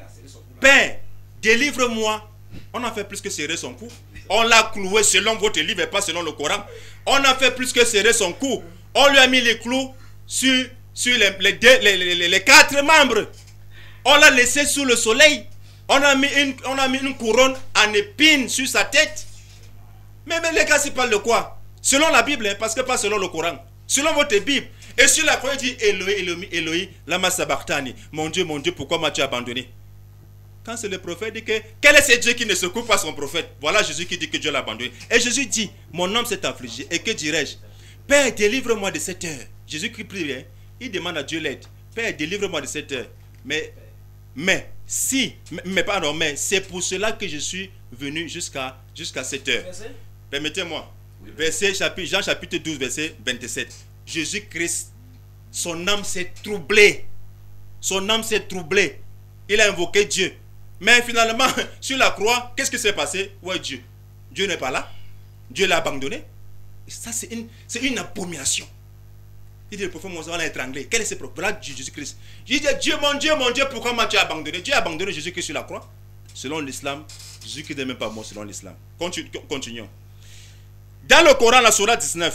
Père, délivre-moi. On a fait plus que serrer son cou. On l'a cloué selon votre livre et pas selon le Coran. On a fait plus que serrer son cou. On lui a mis les clous sur, sur les, les, les, les, les quatre membres. On l'a laissé sous le soleil. On a mis une, on a mis une couronne en épine sur sa tête. Mais, mais les gars, c'est parlent de quoi? Selon la Bible, hein, parce que pas selon le Coran. Selon votre Bible. Et sur la croix, il dit Eloï, Eloï, Eloï, lama sabachthani. Mon Dieu, mon Dieu, pourquoi m'as-tu abandonné? Quand c'est le prophète, dit que quel est ce Dieu qui ne secoue pas son prophète? Voilà Jésus qui dit que Dieu l'a abandonné. Et Jésus dit, mon âme s'est affligée. Et que dirais-je? Père, délivre-moi de cette heure. Jésus qui prie, hein? Il demande à Dieu l'aide. Père, délivre-moi de cette heure. Mais, mais, si, mais, mais pardon, mais c'est pour cela que je suis venu jusqu'à jusqu'à cette heure. Permettez-moi. Verset, chapitre, Jean chapitre douze, verset vingt-sept. Jésus-Christ, son âme s'est troublée. Son âme s'est troublée. Il a invoqué Dieu. Mais finalement, sur la croix, qu'est-ce qui s'est passé? Ouais, Dieu. Dieu n'est pas là. Dieu l'a abandonné. Et ça, c'est une, c'est une abomination. Il dit, le prophète Moïse l'a étranglé. Quel est ce prophète? Voilà Jésus-Christ. Il dit, Dieu, mon Dieu, mon Dieu, pourquoi m'as-tu abandonné? Dieu a abandonné Jésus-Christ sur la croix. Selon l'islam, Jésus-Christ n'est même pas mort selon l'islam. Continu, continuons. Dans le Coran, la Sourate dix-neuf.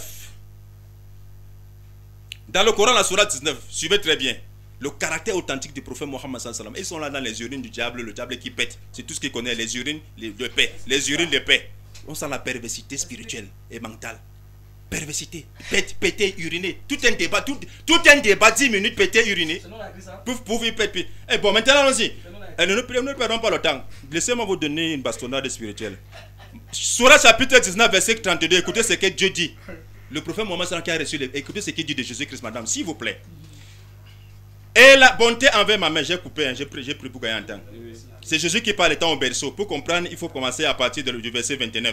Dans le Coran, la Sourate dix-neuf, suivez très bien. Le caractère authentique du prophète Mohammed sallallahu alayhi wa sallam. Ils sont là dans les urines du diable, le diable qui pète. C'est tout ce qu'il connaît, les urines de paix. Les urines de paix. On sent la perversité spirituelle et mentale. Perversité. Pète, péter, uriner. Tout un débat, tout, tout un débat, dix minutes, péter, uriner. Pouf, pouf, il pète. Et bon, maintenant, allons-y. Ne, ne perdons pas le temps. Laissez-moi vous donner une bastonnade spirituelle. Sourate chapitre dix-neuf, verset trente-deux. Écoutez ce que Dieu dit. Le prophète Mohammed sallallahu alayhi wa sallam qui a reçu. Écoutez ce qu'il dit de Jésus-Christ, madame, s'il vous plaît. Et la bonté envers ma mère, j'ai coupé, hein, j'ai pris, j'ai pris pour gagner un temps. C'est Jésus qui parle étant au berceau. Pour comprendre, il faut commencer à partir de, du verset vingt-neuf.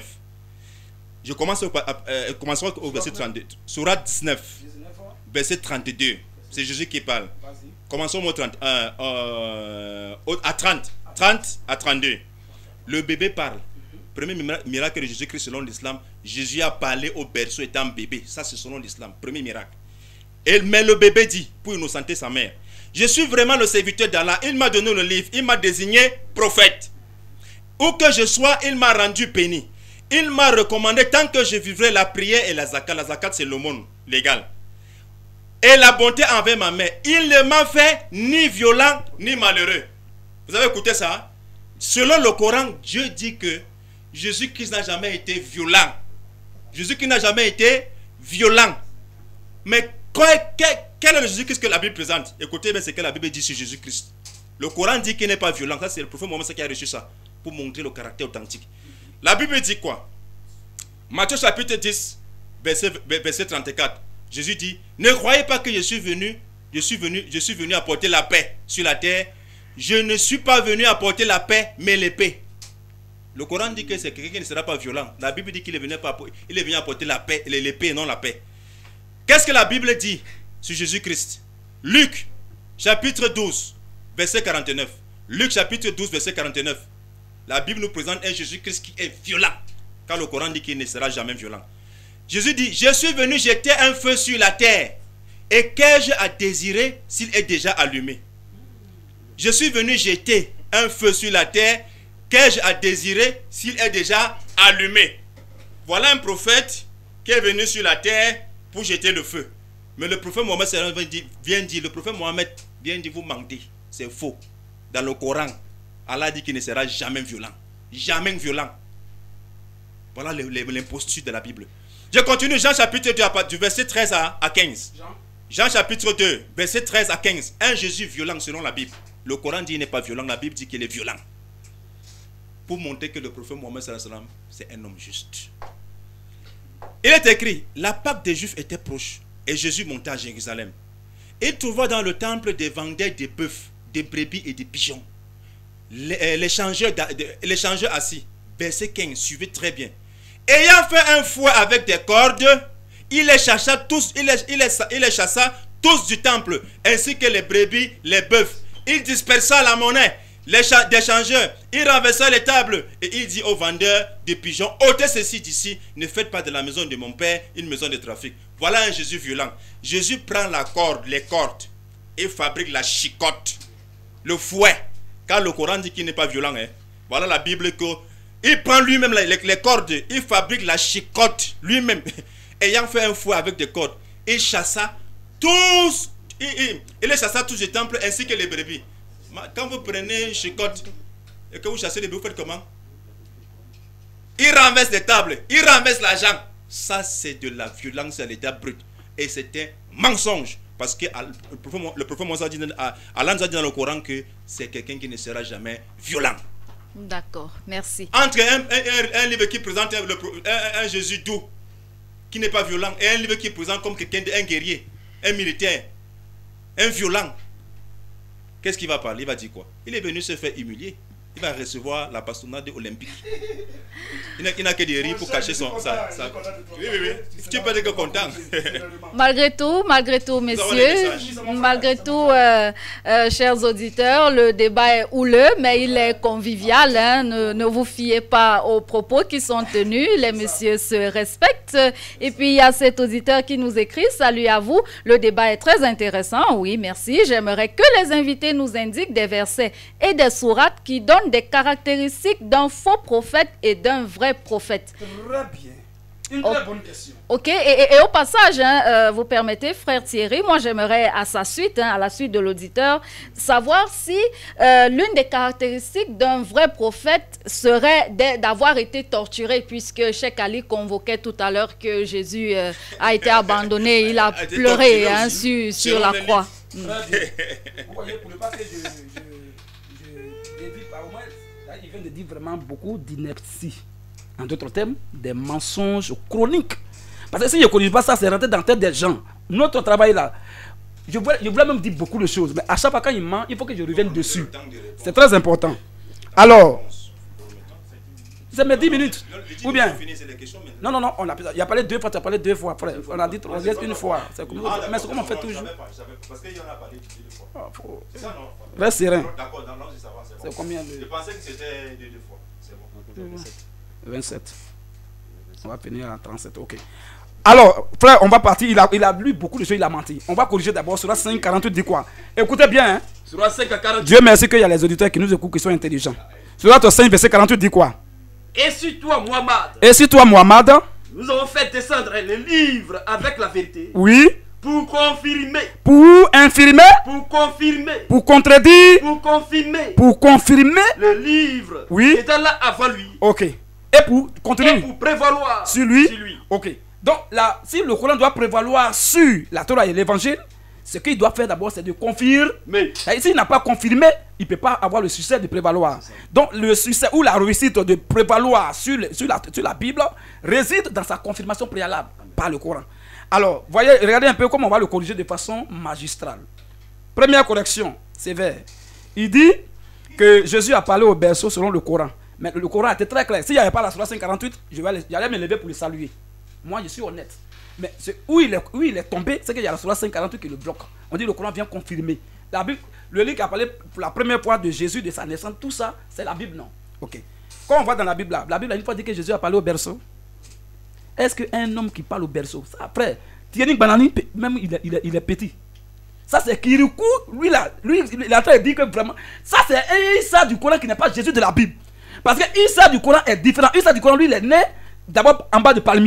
Je commence au, euh, commencerons au verset trente-deux. Sourate dix-neuf, verset trente-deux. C'est Jésus qui parle. Commençons au trente, euh, euh, à trente. trente à trente-deux. Le bébé parle. Premier miracle de Jésus-Christ selon l'islam. Jésus a parlé au berceau étant bébé. Ça, c'est selon l'islam. Premier miracle. Et, mais le bébé dit, pour innocenter sa mère, je suis vraiment le serviteur d'Allah. Il m'a donné le livre. Il m'a désigné prophète. Où que je sois, il m'a rendu béni. Il m'a recommandé tant que je vivrai la prière et la zakat. La zakat, c'est l'aumône légal. Et la bonté envers ma mère. Il ne m'a fait ni violent ni malheureux. Vous avez écouté ça? Selon le Coran, Dieu dit que Jésus-Christ n'a jamais été violent. Jésus-Christ n'a jamais été violent. Mais quel est le Jésus-Christ que la Bible présente? Écoutez bien ce que la Bible dit sur Jésus-Christ. Le Coran dit qu'il n'est pas violent. Ça, c'est le prophète Mohammed qui a reçu ça pour montrer le caractère authentique. La Bible dit quoi? Matthieu chapitre dix, verset, verset trente-quatre. Jésus dit, ne croyez pas que je suis venu, je suis venu, je suis venu apporter la paix sur la terre. Je ne suis pas venu apporter la paix, mais l'épée. Le Coran dit que c'est quelqu'un qui ne sera pas violent. La Bible dit qu'il est venu, il est venu apporter la paix, l'épée, non la paix. Qu'est-ce que la Bible dit sur Jésus-Christ? Luc, chapitre douze, verset quarante-neuf. Luc, chapitre douze, verset quarante-neuf. La Bible nous présente un Jésus-Christ qui est violent. Car le Coran dit qu'il ne sera jamais violent. Jésus dit, je suis venu jeter un feu sur la terre. Et qu'ai-je à désirer s'il est déjà allumé? Je suis venu jeter un feu sur la terre. Qu'ai-je à désirer s'il est déjà allumé? Voilà un prophète qui est venu sur la terre pour jeter le feu. Mais le prophète Mohammed vient dire, le prophète Mohammed vient dire, vous mentez. C'est faux. Dans le Coran, Allah dit qu'il ne sera jamais violent. Jamais violent. Voilà l'imposture de la Bible. Je continue, Jean chapitre deux, du verset treize à quinze. Jean. Jean chapitre deux, verset treize à quinze. Un Jésus violent selon la Bible. Le Coran dit qu'il n'est pas violent, la Bible dit qu'il est violent. Pour montrer que le prophète Mohammed sallallahu alayhi wa sallam, c'est un homme juste. Il est écrit, la Pâque des Juifs était proche et Jésus monta à Jérusalem. Il trouva dans le temple des vendeurs des bœufs, des brebis et des pigeons. Les, les, changeurs, les changeurs assis. Verset quinze, suivez très bien. Ayant fait un fouet avec des cordes, il les chassa tous, il les, il les, il les chassa tous du temple, ainsi que les brebis, les bœufs. Il dispersa la monnaie les des changeurs. Il renversa les tables et il dit aux vendeurs de pigeons, ôtez ceci d'ici, ne faites pas de la maison de mon père une maison de trafic. Voilà un Jésus violent. Jésus prend la corde, les cordes et fabrique la chicotte, le fouet. Car le Coran dit qu'il n'est pas violent. Hein. Voilà la Bible que il prend lui-même les, les cordes, il fabrique la chicotte lui-même. Ayant fait un fouet avec des cordes, il chassa tous, il, il, il les chassa tous les temples ainsi que les brebis. Quand vous prenez une chicotte et que vous chassez les brebis, vous faites comment? Il renverse les tables, il renverse l'argent. Ça, c'est de la violence à l'état brut. Et c'était mensonge. Parce que le prophète Moïse a dit, Allah nous a dit dans le Coran que c'est quelqu'un qui ne sera jamais violent. D'accord, merci. Entre un, un, un livre qui présente un, un, un Jésus doux, qui n'est pas violent, et un livre qui présente comme quelqu'un d'un guerrier, un militaire, un violent, qu'est-ce qu'il va parler? Il va dire quoi? Il est venu se faire humilier. Il va recevoir la bastonnade olympique. Il n'a que des rires pour cacher son... Ça, ça. Oui, oui, oui. Tu peux être content. Malgré tout, malgré tout, messieurs, malgré tout, euh, euh, chers auditeurs, le débat est houleux, mais il est convivial. Hein. Ne, ne vous fiez pas aux propos qui sont tenus. Les messieurs se respectent. Et puis, il y a cet auditeur qui nous écrit, salut à vous. Le débat est très intéressant. Oui, merci. J'aimerais que les invités nous indiquent des versets et des sourates qui donnent des caractéristiques d'un faux prophète et d'un vrai prophète. Très bien. Une très oh. bonne question. Ok, et, et, et au passage, hein, euh, vous permettez, frère Thierry, moi j'aimerais à sa suite, hein, à la suite de l'auditeur, savoir si euh, l'une des caractéristiques d'un vrai prophète serait d'avoir été torturé, puisque Cheikh Ali convoquait tout à l'heure que Jésus euh, a été abandonné, il a pleuré hein, sur, sur la croix. Très bien. Vous voyez, pour ne pas que je... je... Il vient de dire vraiment beaucoup d'ineptie. En d'autres termes, des mensonges chroniques. Parce que si je ne connais pas ça, c'est rentré dans la tête des gens. Notre travail là, je voulais, je voulais même dire beaucoup de choses, mais à chaque fois quand il ment, il faut que je revienne dessus. C'est très important. Alors, c'est mes dix minutes. Ou bien non, non, non, on a, il a parlé deux fois, tu as parlé deux fois. Frère. On a dit on dit une fois. Comme, ah, mais c'est comme on fait toujours. Parce qu'il y en a parlé deux fois. Ah, faut... C'est ça, non? Reste serein. D'accord, non, non, je sais pas. C'est bon. Combien de... Je pensais que c'était deux fois. C'est bon. vingt-sept. On va finir à trente-sept. Ok. Alors, frère, on va partir. Il a, il a lu beaucoup de choses, il a menti. On va corriger d'abord. Sur la cinq quarante-huit dit quoi? Écoutez bien. Hein? Sur la cinq quarante-huit. Dieu merci qu'il y a les auditeurs qui nous écoutent, qui sont intelligents. Sur la cinq, verset quarante-huit dit quoi? Et sur toi, Muhammad. Et sur toi, Muhammad. Nous avons fait descendre les livres avec la vérité. Oui. Pour confirmer. Pour infirmer. Pour confirmer. Pour contredire. Pour confirmer. Pour confirmer. Le livre. Oui. Était là avant lui. Ok. Et pour continuer. Et pour prévaloir. Sur lui. Sur lui. Ok. Donc là, si le Coran doit prévaloir sur la Torah et l'évangile, ce qu'il doit faire d'abord, c'est de confirmer. Mais s'il n'a pas confirmé, il ne peut pas avoir le succès de prévaloir. Donc le succès ou la réussite de prévaloir sur, le, sur, la, sur la Bible réside dans sa confirmation préalable par le Coran. Alors, voyez, regardez un peu comment on va le corriger de façon magistrale. Première correction, sévère. Il dit que Jésus a parlé au berceau selon le Coran. Mais le Coran était très clair. S'il n'y avait pas la Surah cinq quarante-huit, j'allais me lever pour le saluer. Moi, je suis honnête. Mais où il, est, où il est tombé, c'est qu'il y a la Surah cinq quarante-huit qui le bloque. On dit que le Coran vient confirmer. La Bible, le livre qui a parlé pour la première fois de Jésus, de sa naissance, tout ça, c'est la Bible, non? Ok. Quand on va dans la Bible, là, la Bible a une fois dit que Jésus a parlé au berceau. Est-ce qu'un homme qui parle au berceau, ça, après, Thierry Banani, même il est, il est, il est petit. Ça, c'est Kirikou, lui, là, lui, il est en train de dire que vraiment, ça, c'est Issa du Coran qui n'est pas Jésus de la Bible. Parce que Issa du Coran est différent. Issa du Coran, lui, il est né d'abord en bas de palmier.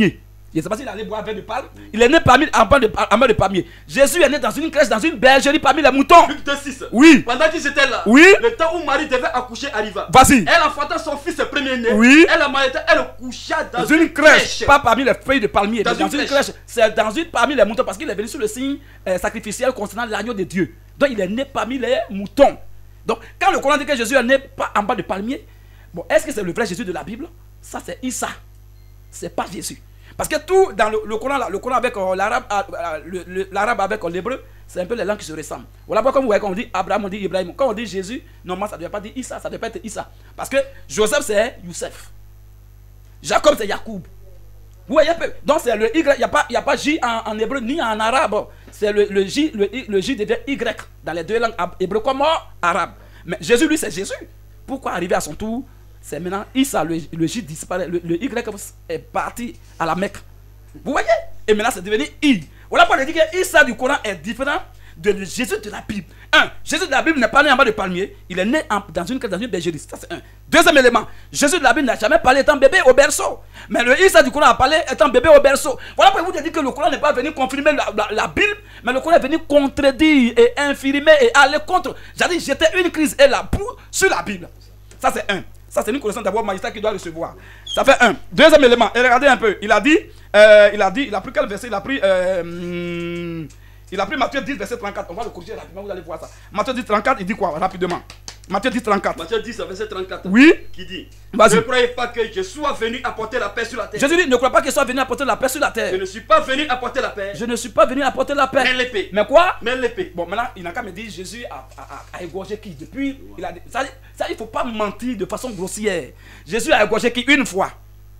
Je ne sais pas s'il est allé boire un verre de palme. Il est né parmi en bas de, en bas de palmier. Jésus est né dans une crèche, dans une bergerie parmi les moutons. Luc deux six. Oui. Pendant qu'ils étaient là, Oui. le temps où Marie devait accoucher arriva. Vas-y. Elle enfanta son fils premier-né. Oui. Elle a marié, elle coucha dans, Dans une crèche, pas parmi les feuilles de palmier, Dans mais dans une une crèche. crèche. C'est dans une parmi les moutons parce qu'il est venu sur le signe euh, sacrificiel concernant l'agneau de Dieu. Donc il est né parmi les moutons. Donc quand le Coran dit que Jésus est né pas en bas de palmier, bon, est-ce que c'est le vrai Jésus de la Bible? Ça c'est Issa. C'est pas Jésus. Parce que tout dans le, le Coran, là, le Coran avec euh, l'arabe, euh, le- le- l'arabe avec euh, l'hébreu, c'est un peu les langues qui se ressemblent. Voilà pourquoi vous voyez quand on dit Abraham, on dit Ibrahim. Quand on dit Jésus, normalement ça ne doit pas dire Issa, ça ne doit pas être Issa. Parce que Joseph c'est Youssef. Jacob c'est Yacoub. Vous voyez un peu. Donc c'est le Y, il n'y a, pas- il y a pas J en, en hébreu ni en arabe. C'est le, le J, le, I- le J devient Y dans les deux langues, ab- hébreu comme arabe. Mais Jésus, lui, c'est Jésus. Pourquoi arriver à son tour? C'est maintenant Issa, le, le J disparaît, le, le Y est parti à la Mecque. Vous voyez? Et maintenant c'est devenu I. Voilà pourquoi on dit que Issa du Coran est différent de le Jésus de la Bible. Un, Jésus de la Bible n'est pas né en bas de palmier, il est né en- dans une dans une bergerie. Ça c'est un. Deuxième élément, Jésus de la Bible n'a jamais parlé étant bébé au berceau. Mais le Issa du Coran a parlé étant bébé au berceau. Voilà pourquoi vous dit que le Coran n'est pas venu confirmer la, la- la Bible, mais le Coran est venu contredire et infirmer et aller contre. J'ai dit, j'étais une crise et la boue sur la Bible. Ça c'est un. Ça c'est une connaissance d'abord magistrat qui doit recevoir. Ça fait un. Deuxième élément, et regardez un peu, il a dit, euh, il a dit, il a pris quel verset? Il a pris, euh, hum, il a pris Matthieu dix, verset trente-quatre. On va le corriger rapidement, vous allez voir ça. Matthieu dix, trente-quatre, il dit quoi rapidement? Matthieu dix, trente-quatre. Matthieu dix, verset trente-quatre. Oui. Qui dit: Vas-y. Ne croyez pas que je sois venu apporter la paix sur la terre. Jésus dit, ne crois pas qu'il soit venu apporter la paix sur la terre. Je ne suis pas venu apporter la paix, Je ne suis pas venu apporter la paix. mais l'épée. Mais quoi? Mais l'épée. Bon, maintenant, il n'a qu'à me dire, Jésus a, a, a- a égorgé qui? Depuis, il a dit, ça, ça, il ne faut pas mentir de façon grossière. Jésus a égorgé qui? Une fois.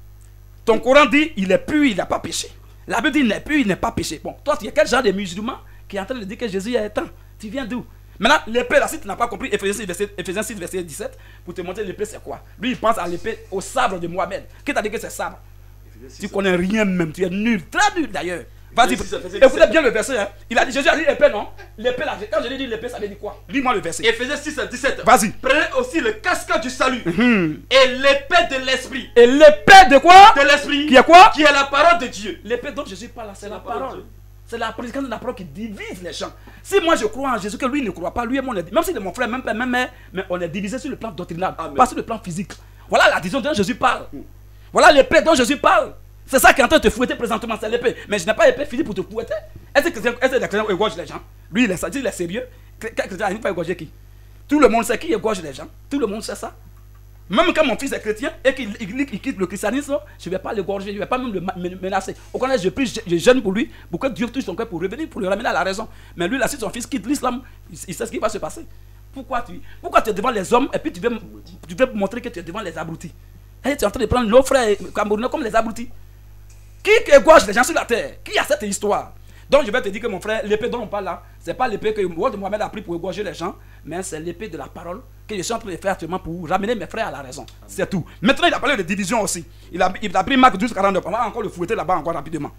Ton Coran dit, il est pur, il n'a pas péché. La Bible dit, il n'est pur, il n'est pas péché. Bon, toi, tu es quel genre de musulman qui est en train de dire que Jésus est éteint? Tu viens d'où? Maintenant, l'épée, là, si tu n'as pas compris, Ephésiens six, verset, Ephésiens six, verset dix-sept, pour te montrer l'épée, c'est quoi? Lui, il pense à l'épée, au sabre de Mohamed. Qui t'a dit que c'est sabre? Tu connais rien même, tu es nul, très nul d'ailleurs. Vas-y, Ephésiens six, verset écoutez dix-sept. bien le verset. Hein. Il a dit, Jésus a dit l'épée, non? L'épée, là, quand je lui dis l'épée, ça veut dire quoi? Lis-moi le verset. Ephésiens six, dix-sept. Vas-y. Prenez aussi le casque du salut et l'épée de l'esprit. Et l'épée de quoi? De l'esprit. Qui est quoi? Qui est la parole de Dieu. L'épée dont Jésus parle là, c'est la parole de parole. Dieu. C'est la prédication de la parole qui divise les gens. Si moi je crois en Jésus, que lui ne croit pas, lui et moi, on est, même s'il est mon frère, même père, même mère, mais on est divisé sur le plan doctrinal, Amen. pas sur le plan physique. Voilà la division dont Jésus parle. Voilà l'épée dont Jésus parle. C'est ça qui est en train de te fouetter présentement, c'est l'épée. Mais je n'ai pas l'épée physique pour te fouetter. Est-ce que est-ce que les chrétiens égorgent les gens? Lui, il est, il est sérieux. Quel chrétien, il ne faut pas égorger qui? Tout le monde sait qui égorge les gens. Tout le monde sait ça. Même quand mon fils est chrétien et qu'il il, il quitte le christianisme, je ne vais pas l'égorger, je ne vais pas même le ma- me- menacer. Au contraire, je prie, je, je jeûne pour lui, pour que Dieu touche son cœur pour revenir, pour le ramener à la raison. Mais lui, là, si son fils quitte l'islam, il, il sait ce qui va se passer. Pourquoi tu, pourquoi tu es devant les hommes et puis tu veux, tu veux montrer que tu es devant les abrutis? Et tu es en train de prendre nos frères camerounais comme les abrutis. Qui égorge les gens sur la terre? Qui a cette histoire? Donc je vais te dire que mon frère, l'épée dont on parle là, ce n'est pas l'épée que Mohamed a pris pour égorger les gens, mais c'est l'épée de la parole que je suis en train de faire actuellement pour ramener mes frères à la raison. C'est tout. Maintenant, il a parlé de division aussi. Il a, il a pris Marc douze, quarante-neuf. On va encore le fouetter là-bas encore rapidement.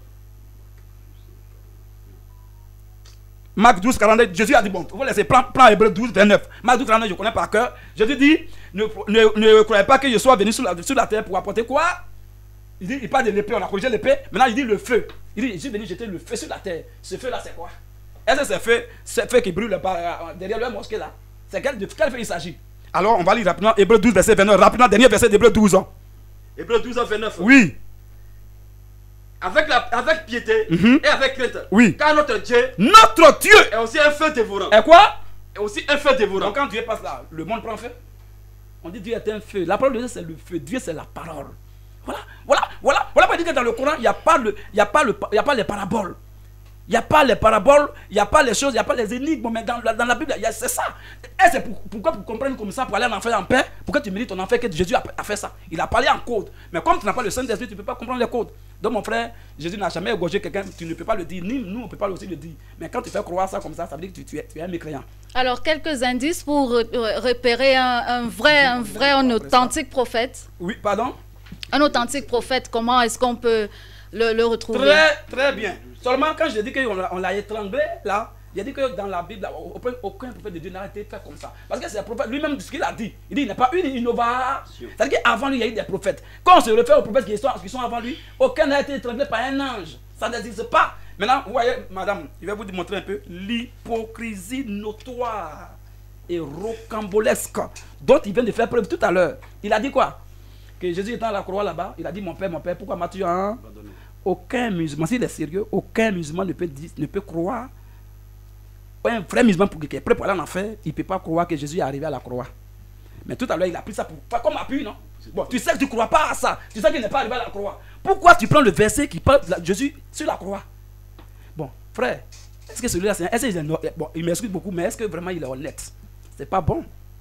Marc douze, quarante-neuf. Jésus a dit, bon, vous laissez, prends, prends Hébreu douze, vingt-neuf. Marc douze, quarante-neuf, je connais par cœur. Jésus dit, ne, ne, ne croyez pas que je sois venu sur la, sur la terre pour apporter quoi? Il dit, il parle de l'épée, on a corrigé l'épée. Maintenant, il dit le feu. Il dit, je suis venu jeter le feu sur la terre. Ce feu-là, c'est quoi? Est-ce que c'est feu, c'est feu qui brûle par, euh, derrière le mosquée là? C'est quel, de quel feu il s'agit? Alors, on va lire rapidement Hébreu douze, verset vingt-neuf. Rapidement, dernier verset d'Hébreu douze. Hein. Hébreux douze, vingt-neuf. Oui, Avec, la, avec piété Mhm. et avec crainte. Oui. Car notre Dieu notre Dieu est aussi un feu dévorant. est quoi? Et aussi un feu dévorant. Donc, quand Dieu passe là, le monde prend feu. On dit Dieu est un feu. La parole de Dieu, c'est le feu. Dieu, c'est la parole. Voilà, voilà, voilà. Voilà pourquoi il dit que dans le Coran, il n'y a pas le, il y a pas le, il y a pas les paraboles. Il n'y a pas les paraboles, il n'y a pas les choses, il n'y a pas les énigmes, mais dans, la- dans la Bible, il y a- c'est ça. Et c'est pour, pourquoi pour comprendre comme ça, pour aller en enfer en paix, pourquoi tu me dis ton enfer que Jésus a, a fait ça? Il a parlé en code. Mais comme tu n'as pas le Saint-Esprit, tu ne peux pas comprendre les codes. Donc mon frère, Jésus n'a jamais égorgé quelqu'un, tu ne peux pas le dire, ni nous on ne peut pas aussi le dire. Mais quand tu fais croire ça comme ça, ça veut dire que tu, tu es, tu es un mécréant. Alors, quelques indices pour euh, repérer un, un vrai, un vrai, un authentique prophète. Oui, pardon? Un authentique prophète, comment est-ce qu'on peut le, le retrouver? Très, très bien. Seulement quand je dis qu'on l'a- on l'a étranglé, là, Il a dit que dans la Bible, aucun, aucun prophète de Dieu n'a été fait comme ça. Parce que c'est le prophète lui-même, ce qu'il a dit. Il dit qu'il n'est pas une innovation. C'est-à-dire qu'avant lui, il y a eu des prophètes. Quand on se réfère aux prophètes qui sont, qui sont avant lui, aucun n'a été étranglé par un ange. Ça n'existe pas. Maintenant, vous voyez, madame, je vais vous montrer un peu l'hypocrisie notoire et rocambolesque dont il vient de faire preuve tout à l'heure. Il a dit quoi? Que Jésus étant à la croix là-bas, il a dit, mon père, mon père, pourquoi m'as-tu hein? Aucun musulman, s'il est sérieux, aucun musulman ne peut, dire, ne peut croire, un vrai musulman pour, qui est prêt pour aller en enfer, il ne peut pas croire que Jésus est arrivé à la croix. Mais tout à l'heure, il a pris ça pour, pas comme appui, non? Bon, tu sais que tu ne crois pas à ça, tu sais qu'il n'est pas arrivé à la croix. Pourquoi tu prends le verset qui parle de Jésus sur la croix? Bon, frère, est-ce que celui-là, c'est, est-ce qu'il est, bon, il m'excuse beaucoup, mais est-ce que vraiment il est honnête? C'est pas bon.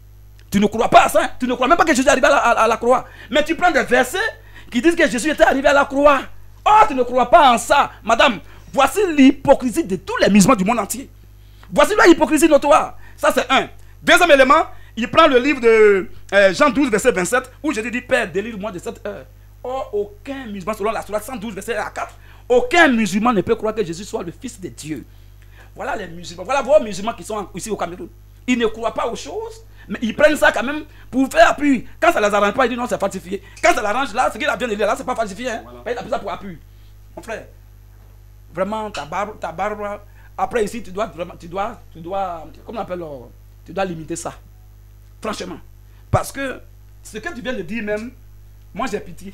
Tu ne crois pas à ça, hein? Tu ne crois même pas que Jésus est arrivé à la, à, à la croix. Mais tu prends des versets qui disent que Jésus était arrivé à la croix. Oh, tu ne crois pas en ça. Madame, voici l'hypocrisie de tous les musulmans du monde entier. Voici la hypocrisie notoire. Ça, c'est un. Deuxième élément, il prend le livre de euh, Jean douze, verset vingt-sept, où Jésus dit, Père, délivre-moi de cette heure. Oh, aucun musulman, selon la sourate cent douze, verset quatre, aucun musulman ne peut croire que Jésus soit le Fils de Dieu. Voilà les musulmans. Voilà vos musulmans qui sont ici au Cameroun. Ils ne croient pas aux choses, mais ils prennent ça quand même pour faire appui. Quand ça ne les arrange pas, ils disent non, c'est falsifié. Quand ça l'arrange là, ce qu'il a bien dit là, c'est pas falsifié. Hein? Voilà. Il a pris ça pour appui. Mon frère, vraiment, ta barbe, ta barbe, après ici, tu dois, vraiment, tu dois, tu dois, comment on appelle, tu dois limiter ça. Franchement. Parce que ce que tu viens de dire même, moi j'ai pitié.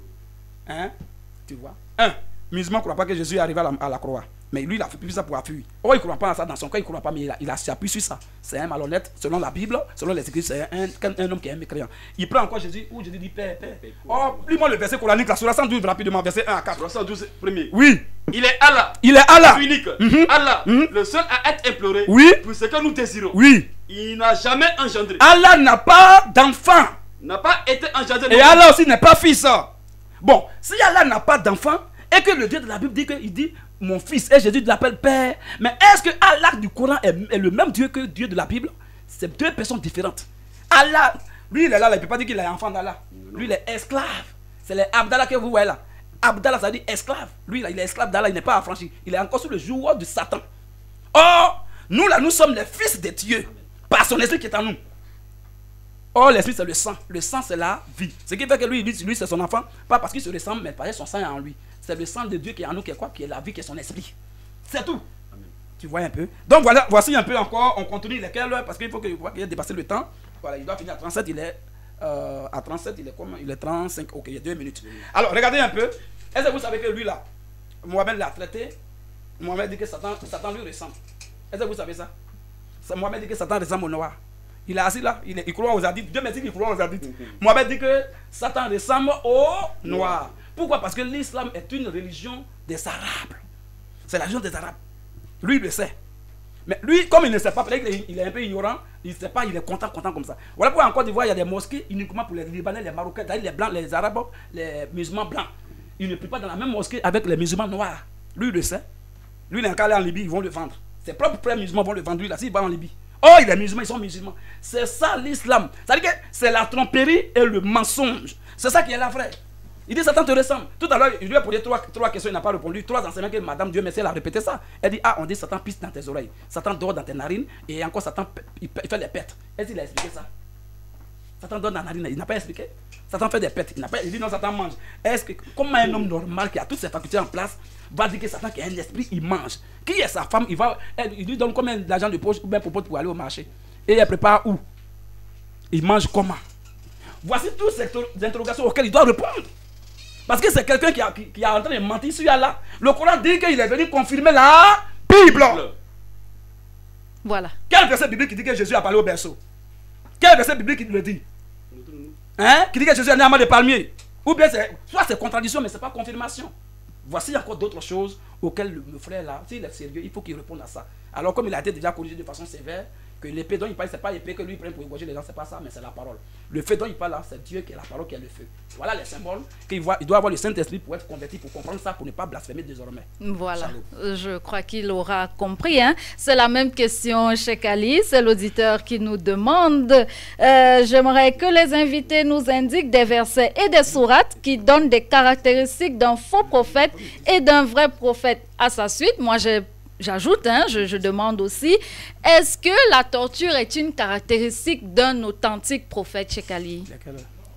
Hein? Tu vois? Un, musulman ne croit pas que Jésus est arrivé à la, à la croix. Mais lui, il a fait plus ça pour appuyer. Oh, il ne croit pas à ça dans son cas, il ne croit pas, mais il a, il a s'appuie sur ça. C'est un malhonnête, selon la Bible, selon les Écritures, c'est un, un, un homme qui est un mécréant. Il prend encore Jésus, où Jésus dit Père, Père. Oh, lis-moi le verset coranique, la sourate cent douze, rapidement, verset un à quatre. sourate cent douze, premier. Oui. Il est Allah. Il est Allah. Unique. Mm-hmm. Allah, mm-hmm. le seul à être imploré. Oui. Pour ce que nous désirons. Oui. Il n'a jamais engendré. Allah n'a pas d'enfant. N'a pas été engendré. Et Allah aussi n'est pas fils. Bon, si Allah n'a pas d'enfant, et que le Dieu de la Bible dit qu'il dit mon fils, et Jésus l'appelle Père, mais est-ce que Allah du Coran est, est le même Dieu que Dieu de la Bible? C'est deux personnes différentes. Allah, lui il est là, là il ne peut pas dire qu'il est enfant d'Allah. Lui il est esclave. C'est les Abdallah que vous voyez là. Abdallah ça dit esclave. Lui là, il est esclave d'Allah, il n'est pas affranchi. Il est encore sous le joug de Satan. Or, nous là, nous sommes les fils de Dieu, par son esprit qui est en nous. Or, l'esprit c'est le sang. Le sang c'est la vie. Ce qui fait que lui, lui, lui c'est son enfant, pas parce qu'il se ressemble, mais parce que son sang est en lui. C'est le sang de Dieu qui est en nous, qui est quoi? Qui est la vie, qui est son esprit. C'est tout. Amen. Tu vois un peu. Donc voilà, voici un peu encore, on continue lesquels, parce qu'il faut qu'il qu ait dépassé le temps. Voilà, il doit finir à trente-sept, il est euh, à trente-sept, il est comme il est trente-cinq, ok, il y a deux minutes. Alors regardez un peu. Est-ce que vous savez que lui là, Mohamed l'a traité? Mohamed dit que Satan, Satan lui ressemble. Est-ce que vous savez ça? Mohamed dit que Satan ressemble au noir. Il est assis là, il, est, il croit aux hadiths. Dieu merci qu'il croit aux hadiths. Mm-hmm. Mohamed dit que Satan ressemble au noir. Pourquoi? Parce que l'islam est une religion des Arabes. C'est la religion des Arabes. Lui, il le sait. Mais lui, comme il ne sait pas, peut-être qu'il est un peu ignorant, il ne sait pas, il est content, content comme ça. Voilà pourquoi en Côte d'Ivoire, il y a des mosquées uniquement pour les Libanais, les Marocains, les Blancs, les Arabes, les musulmans blancs. Il ne prie pas dans la même mosquée avec les musulmans noirs. Lui, il le sait. Lui, il est encore allé en Libye, ils vont le vendre. Ses propres frères musulmans vont le vendre, lui, là, s'il va en Libye. Oh, il est musulman, ils sont musulmans. C'est ça l'islam. C'est-à-dire que c'est la tromperie et le mensonge. C'est ça qui est là, frère. Il dit Satan te ressemble. Tout à l'heure, il lui a posé trois, trois questions, il n'a pas répondu. Trois enseignements que Madame Dieu merci, elle a répété ça. Elle dit, ah, on dit Satan pisse dans tes oreilles. Satan dort dans tes narines. Et encore Satan, il, il fait des pètes. Est-ce qu'il a expliqué ça? Satan dort dans la narine, il n'a pas expliqué. Satan fait des pètes, il n'a pas, il dit non, Satan mange. Est-ce que, comment un homme normal qui a toutes ses facultés en place va dire que Satan qui a un esprit, il mange? Qui est sa femme? Il va, elle, il lui donne combien d'argent de poche ou bien pour, pour aller au marché? Et elle prépare où? Il mange comment? Voici toutes ces interrogations auxquelles il doit répondre. Parce que c'est quelqu'un qui, qui, qui est en train de mentir sur Allah. Le Coran dit qu'il est venu confirmer la Bible. Voilà. Quel verset biblique qui dit que Jésus a parlé au berceau? Quel verset biblique qui le dit? Hein? Qui dit que Jésus est né à de palmier? Ou bien c'est, soit c'est contradiction, mais ce n'est pas confirmation. Voici encore d'autres choses auxquelles le, le frère là, s'il est sérieux, il faut qu'il réponde à ça. Alors comme il a été déjà corrigé de façon sévère, que l'épée dont il parle, ce n'est pas l'épée que lui prend pour égorger les gens, ce n'est pas ça, mais c'est la parole. Le feu dont il parle là, c'est Dieu qui est la parole, qui est le feu. Voilà les symboles qu'il voit. Il doit avoir le Saint-Esprit pour être converti, pour comprendre ça, pour ne pas blasphémer désormais. Voilà, Salut. Je crois qu'il aura compris. Hein? C'est la même question chez Ali, c'est l'auditeur qui nous demande. Euh, J'aimerais que les invités nous indiquent des versets et des sourates qui donnent des caractéristiques d'un faux prophète et d'un vrai prophète. À sa suite, moi j'ai j'ajoute, hein, je, je demande aussi, est-ce que la torture est une caractéristique d'un authentique prophète, Cheikh Ali? D'accord.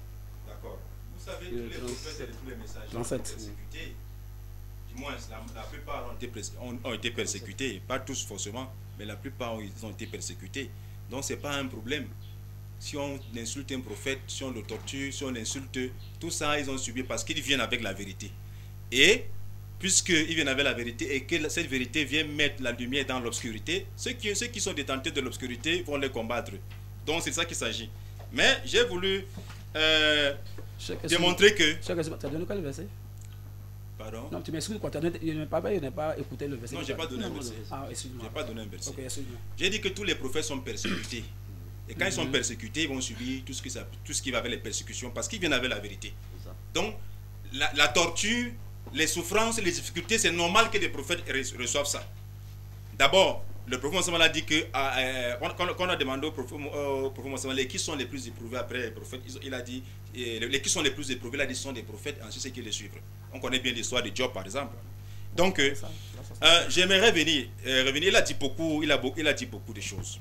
Vous savez, tous les prophètes et tous les messagers ont été persécutés. Du moins, la, la plupart ont été, ont, ont été persécutés. Pas tous forcément, mais la plupart ont, ils ont été persécutés. Donc, ce n'est pas un problème. Si on insulte un prophète, si on le torture, si on l'insulte, tout ça, ils ont subi parce qu'ils viennent avec la vérité. Et puisqu'ils viennent avec la vérité et que cette vérité vient mettre la lumière dans l'obscurité, ceux qui, ceux qui sont détentés de l'obscurité vont les combattre. Donc c'est ça qu'il s'agit. Mais j'ai voulu euh, démontrer que... Tu as donné quoi le verset? Pardon? Non, tu m'excuses, tu n'as pas, pas écouté le verset. Non, je n'ai pas donné un verset. Ah, excuse-moi. Je n'ai pas donné un verset. Okay, j'ai dit que tous les prophètes sont persécutés. Et quand mm-hmm. ils sont persécutés, ils vont subir tout ce qui, ça, tout ce qui va avec les persécutions parce qu'ils viennent avec la vérité. Donc, la, la torture, les souffrances, les difficultés, c'est normal que les prophètes reçoivent ça. D'abord, le prophète Mohammed a dit que, euh, quand, quand on a demandé au prophète, euh, prophète Mohammed qui sont les plus éprouvés après les prophètes, il a dit, euh, les qui sont les plus éprouvés, il a dit ce sont des prophètes, ensuite c'est qui les suivent. On connaît bien l'histoire de Job par exemple. Donc, euh, euh, j'aimerais revenir, euh, revenir. Il a dit beaucoup, il a, il a dit beaucoup de choses.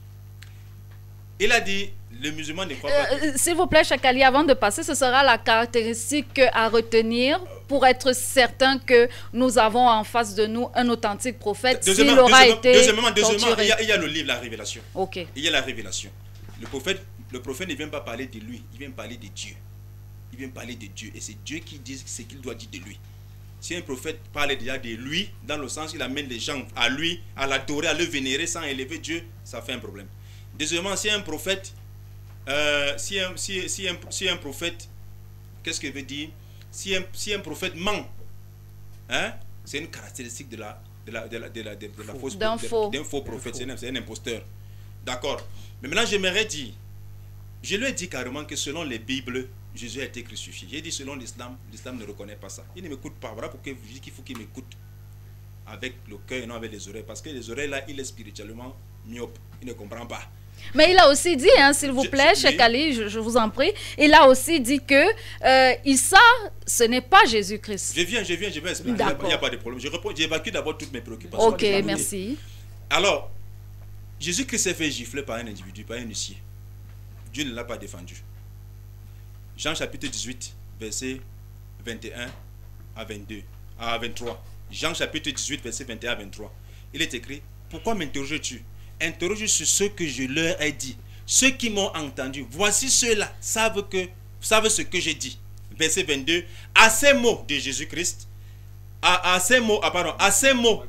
Il a dit, le musulman ne croit pas... Euh, S'il vous plaît, Cheikh Ali, avant de passer, ce sera la caractéristique à retenir pour être certain que nous avons en face de nous un authentique prophète s'il aura été deuxièmement, deuxièmement, il y, a, il y a le livre, la révélation. Ok. Il y a la révélation. Le prophète, le prophète ne vient pas parler de lui, il vient parler de Dieu. Il vient parler de Dieu et c'est Dieu qui dit ce qu'il doit dire de lui. Si un prophète parle déjà de lui, dans le sens il amène les gens à lui, à l'adorer, à le vénérer sans élever Dieu, ça fait un problème. Deuxièmement, si un prophète, euh, si, un, si, si, un, si un prophète, qu'est-ce que veut dire? Si un, si un prophète ment, hein, c'est une caractéristique de la, de la, de la, de la, de la fausse, d'un faux. faux prophète, c'est un, un imposteur. D'accord. Mais maintenant, j'aimerais dire, je lui ai dit carrément que selon les Bibles, Jésus a été crucifié. J'ai dit selon l'islam, l'islam ne reconnaît pas ça. Il ne m'écoute pas. Voilà pourquoi je dis qu'il faut qu'il m'écoute avec le cœur et non avec les oreilles. Parce que les oreilles, là, il est spirituellement myope. Il ne comprend pas. Mais il a aussi dit, hein, s'il vous plaît, Cheikh Ali, je, je vous en prie, il a aussi dit que euh, Issa, ce n'est pas Jésus-Christ. Je viens, je viens, je vais expliquer. Il n'y a, a pas de problème. Je réponds, j'évacue d'abord toutes mes préoccupations. Ok, merci. Alors, Jésus-Christ s'est fait gifler par un individu, par un huissier. Dieu ne l'a pas défendu. Jean chapitre dix-huit, verset vingt et un à vingt-deux, à vingt-trois. Jean chapitre dix-huit, verset vingt et un à vingt-trois. Il est écrit, pourquoi m'interroges-tu? Interroge sur ce que je leur ai dit. Ceux qui m'ont entendu, voici ceux-là, savent, que, savent ce que j'ai dit. Verset vingt-deux. À ces mots de Jésus-Christ, à, à ces mots, ah pardon, à ces mots,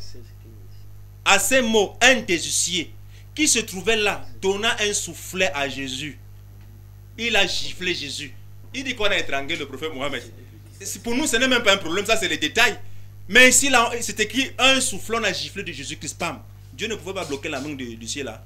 à ces mots, un des huissiers qui se trouvait là, donna un soufflet à Jésus. Il a giflé Jésus. Il dit qu'on a étranglé le prophète Mohammed. Pour nous, ce n'est même pas un problème, ça c'est les détails. Mais ici, là, c'est écrit un soufflet, on a giflé de Jésus-Christ, pam. Dieu ne pouvait pas bloquer la main du, du ciel là.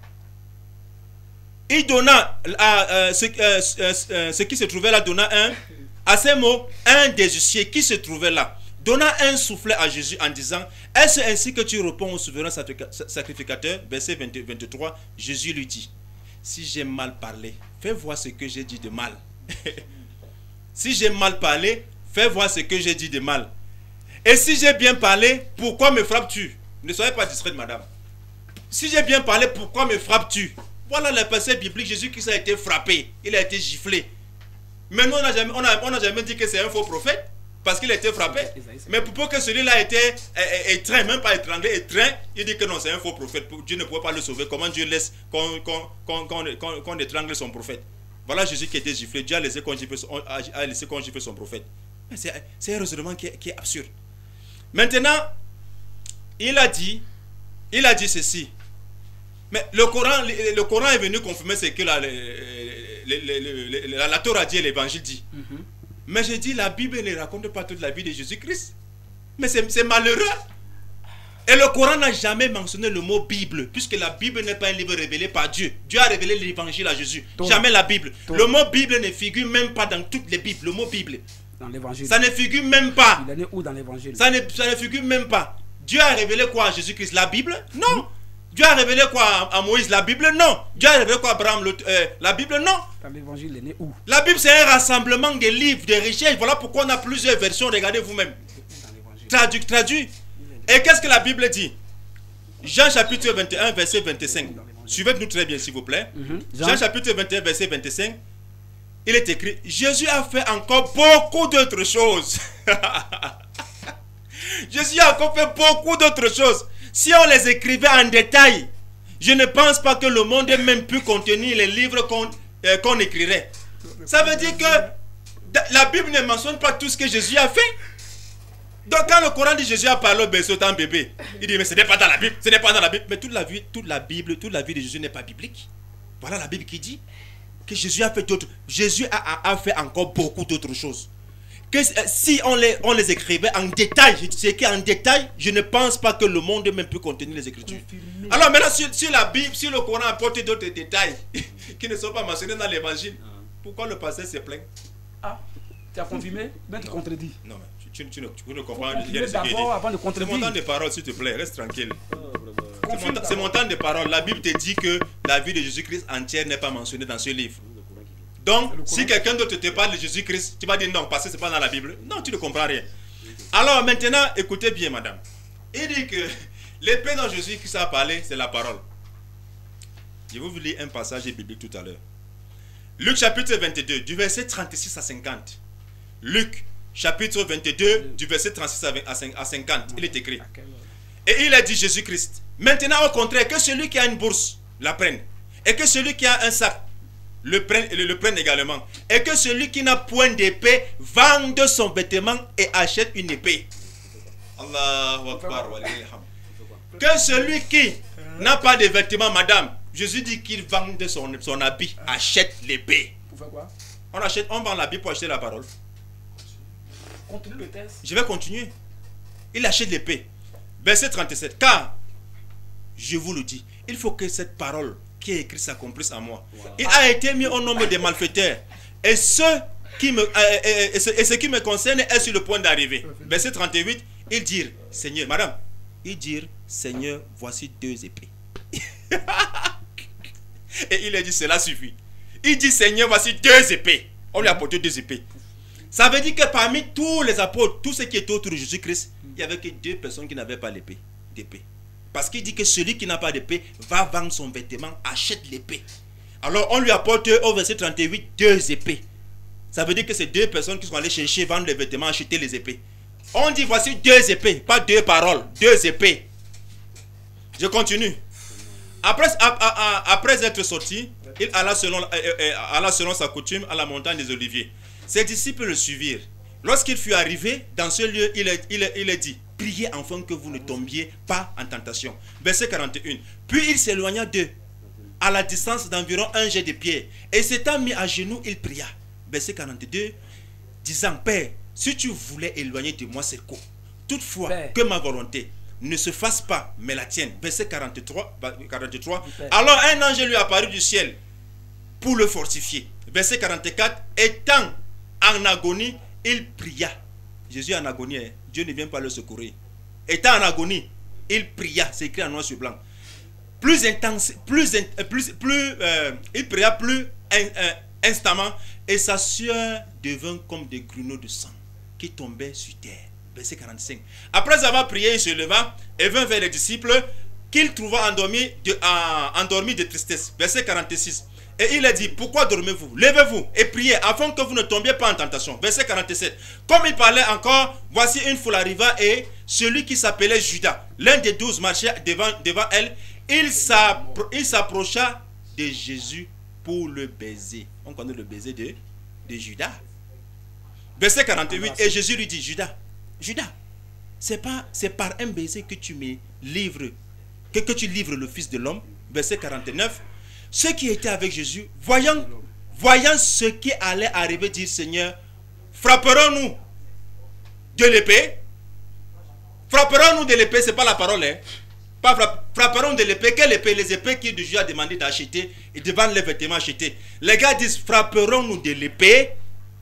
Il donna à euh, ce, euh, euh, ce qui se trouvait là, donna un, à ces mots, un des huissiers qui se trouvait là, donna un soufflet à Jésus en disant, est-ce ainsi que tu réponds au souverain sacrificateur? Verset vingt, vingt-trois, Jésus lui dit, si j'ai mal parlé, fais voir ce que j'ai dit de mal. Si j'ai mal parlé, fais voir ce que j'ai dit de mal. Et si j'ai bien parlé, pourquoi me frappes-tu? Ne soyez pas distraite, madame. Si j'ai bien parlé, pourquoi me frappes-tu? Voilà le passage biblique. Jésus-Christ a été frappé. Il a été giflé. Mais nous, on n'a jamais, on a, on a jamais dit que c'est un faux prophète parce qu'il a été frappé. Mais pour que celui-là ait été étreint, même pas étranglé, étreint, il dit que non, c'est un faux prophète. Dieu ne pouvait pas le sauver. Comment Dieu laisse qu'on qu'on, qu'on, qu'on, qu'on étrangle son prophète? Voilà Jésus qui a été giflé. Dieu a laissé qu'on gifle, a laissé qu'on gifle son prophète. C'est un raisonnement qui est, qui est absurde. Maintenant, il a dit, il a dit ceci. Mais le Coran, le, le Coran est venu confirmer ce que la, le, le, le, le, la, la Torah dit et l'évangile dit. Mm-hmm. Mais j'ai dit, la Bible ne raconte pas toute la vie de Jésus-Christ. Mais c'est malheureux. Et le Coran n'a jamais mentionné le mot Bible, puisque la Bible n'est pas un livre révélé par Dieu. Dieu a révélé l'évangile à Jésus. Ton, jamais la Bible. Ton. Le mot Bible ne figure même pas dans toutes les Bibles. Le mot Bible. Dans l'évangile. Ça ne figure même pas. Il en est où dans l'évangile? Ça ne, ça ne figure même pas. Dieu a révélé quoi à Jésus-Christ? La Bible? Non. Dieu a révélé quoi à, à Moïse? La Bible? Non. Dieu a révélé quoi à Abraham? Le, euh, la Bible? Non. Dans l'évangile, il est né où? La Bible, c'est un rassemblement des livres, des recherches. Voilà pourquoi on a plusieurs versions. Regardez vous-même. Traduit, traduit. Et qu'est-ce que la Bible dit? Jean chapitre vingt et un, verset vingt-cinq. Suivez-nous très bien, s'il vous plaît. Mhm. Jean. Jean. Jean chapitre vingt et un, verset vingt-cinq. Il est écrit, Jésus a fait encore beaucoup d'autres choses. Jésus a encore fait beaucoup d'autres choses. Si on les écrivait en détail, je ne pense pas que le monde ait même pu contenir les livres qu'on euh, qu'on écrirait. Ça veut dire que la Bible ne mentionne pas tout ce que Jésus a fait. Donc quand le Coran dit Jésus a parlé au berceau d'un bébé, il dit mais ce n'est pas dans la Bible, ce n'est pas dans la Bible. Mais toute la vie, toute la Bible, toute la vie de Jésus n'est pas biblique. Voilà la Bible qui dit que Jésus a fait d'autres. Jésus a, a, a fait encore beaucoup d'autres choses. Que euh, si on les, on les écrivait en détail, je sais qu'en détail, je ne pense pas que le monde même peut contenir les Écritures. Alors maintenant, si, si la Bible, si le Coran apporte d'autres détails qui ne sont pas mentionnés dans l'Évangile, pourquoi le pasteur se plaint? Ah, tu as confirmé, mais tu contredis. Non, mais tu, tu, tu, ne, tu ne comprends pas. D'abord, avant de C'est contredire. mon temps de parole, s'il te plaît, reste tranquille. C'est mon, mon temps de parole. La Bible te dit que la vie de Jésus-Christ entière n'est pas mentionnée dans ce livre. Donc, si quelqu'un d'autre te parle de Jésus-Christ, tu vas dire non, parce que ce n'est pas dans la Bible. Non, tu ne comprends rien. Alors maintenant, écoutez bien, madame. Il dit que l'épée dont Jésus-Christ a parlé, c'est la parole. Je vais vous lire un passage biblique tout à l'heure. Luc chapitre vingt-deux, du verset trente-six à cinquante. Luc chapitre vingt-deux, du verset trente-six à cinquante. Il est écrit. Et il a dit Jésus-Christ. Maintenant, au contraire, que celui qui a une bourse la prenne. Et que celui qui a un sac le prenne, le, le prenne également. Et que celui qui n'a point d'épée vende son vêtement et achète une épée. Allahu Akbar. Que celui qui n'a pas de vêtements, madame, Jésus dit qu'il vende son, son habit, achète l'épée. On achète, on vend l'habit pour acheter la parole. Continue le texte. Je vais continuer. Il achète l'épée. Verset trente-sept. Car, je vous le dis, il faut que cette parole qui est écrite s'accomplisse en moi. Wow. Il a été mis au nombre des malfaiteurs. Et ce qui me, euh, et, et, ce, et ce qui me concerne est sur le point d'arriver. Verset trente-huit. Il dit, Seigneur, madame, il dit, Seigneur, voici deux épées. Et il a dit, cela suffit. Il dit, Seigneur, voici deux épées. On lui a apporté deux épées. Ça veut dire que parmi tous les apôtres, tous ceux qui étaient autour de Jésus-Christ, il n'y avait que deux personnes qui n'avaient pas l'épée, d'épée. Parce qu'il dit que celui qui n'a pas d'épée va vendre son vêtement, achète l'épée. Alors on lui apporte au verset trente-huit deux épées. Ça veut dire que c'est deux personnes qui sont allées chercher, vendre les vêtements, acheter les épées. On dit voici deux épées, pas deux paroles, deux épées. Je continue. Après, après être sorti, il alla selon, alla selon sa coutume à la montagne des Oliviers. Ses disciples le suivirent. Lorsqu'il fut arrivé dans ce lieu, il est, il est, il est dit, priez afin que vous ne tombiez pas en tentation. Verset quarante et un. Puis il s'éloigna d'eux, à la distance d'environ un jet de pierre. Et s'étant mis à genoux, il pria. Verset quarante-deux, disant, Père, si tu voulais éloigner de moi cette coupe, toutefois Père, que ma volonté ne se fasse pas, mais la tienne. Verset quarante-trois. quarante-trois. Alors un ange lui apparut du ciel pour le fortifier. Verset quarante-quatre. Étant en agonie, il pria. Jésus est en agonie, hein. Dieu ne vient pas le secourir. Étant en agonie, il pria. C'est écrit en noir sur blanc. Plus intense, plus, plus, plus euh, il pria plus in, euh, instamment, et sa sueur devint comme des grumeaux de sang qui tombaient sur terre. Verset quarante-cinq. Après avoir prié, il se leva et vint vers les disciples qu'il trouva endormis de, euh, endormis de tristesse. Verset quarante-six. Et il a dit, pourquoi dormez-vous? Levez-vous et priez afin que vous ne tombiez pas en tentation. Verset quarante-sept. Comme il parlait encore, voici une foule arriva et celui qui s'appelait Judas, l'un des douze, marchait devant, devant elle. Il s'approcha de Jésus pour le baiser. On connaît le baiser de, de Judas. Verset quarante-huit. Et Jésus lui dit, Judas, Judas, c'est pas, c'est par un baiser que tu me livres, que, que tu livres le Fils de l'homme. Verset quarante-neuf. Ceux qui étaient avec Jésus, voyant, voyant ce qui allait arriver, disent, Seigneur, frapperons-nous de l'épée? Frapperons-nous de l'épée, ce n'est pas la parole, hein? Pas frapp, frapperons de l'épée. Quelle épée? Les épées que Jésus a demandé d'acheter et de vendre les vêtements achetés. Les gars disent, frapperons-nous de l'épée?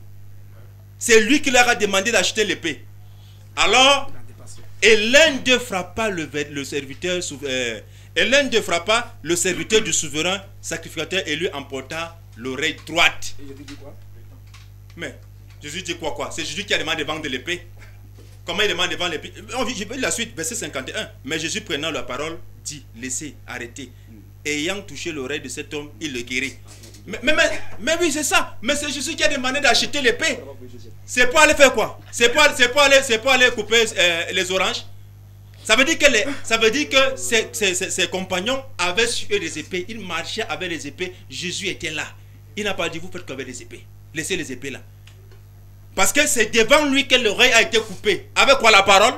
C'est lui qui leur a demandé d'acheter l'épée. Alors, et l'un d'eux frappa le, le serviteur, euh, et l'un d'eux frappa le serviteur du souverain sacrificateur et lui emporta l'oreille droite. Et Jésus dit quoi? Mais Jésus dit quoi quoi? C'est Jésus qui a demandé de vendre de l'épée. Comment il demande de vendre l'épée? Je vais la suite, verset cinquante et un. Mais Jésus prenant la parole, dit, laissez, arrêtez. Et ayant touché l'oreille de cet homme, il le guérit. Mais, mais, mais, mais oui, c'est ça. Mais c'est Jésus qui a demandé d'acheter l'épée. C'est pour aller faire quoi? C'est pour, pour, aller, pour aller couper euh, les oranges. Ça veut dire que, les, ça veut dire que ses, ses, ses, ses compagnons avaient sur eux des épées. Ils marchaient avec les épées. Jésus était là. Il n'a pas dit, vous faites qu'avec les épées. Laissez les épées là. Parce que c'est devant lui que l'oreille a été coupée. Avec quoi, la parole?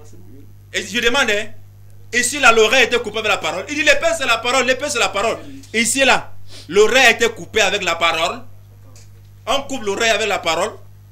Et je demande, hein, ici là, l'oreille a été coupée avec la parole. Il dit, l'épée c'est la parole, l'épée c'est la parole. Ici là, l'oreille a été coupée avec la parole. On coupe l'oreille avec la parole.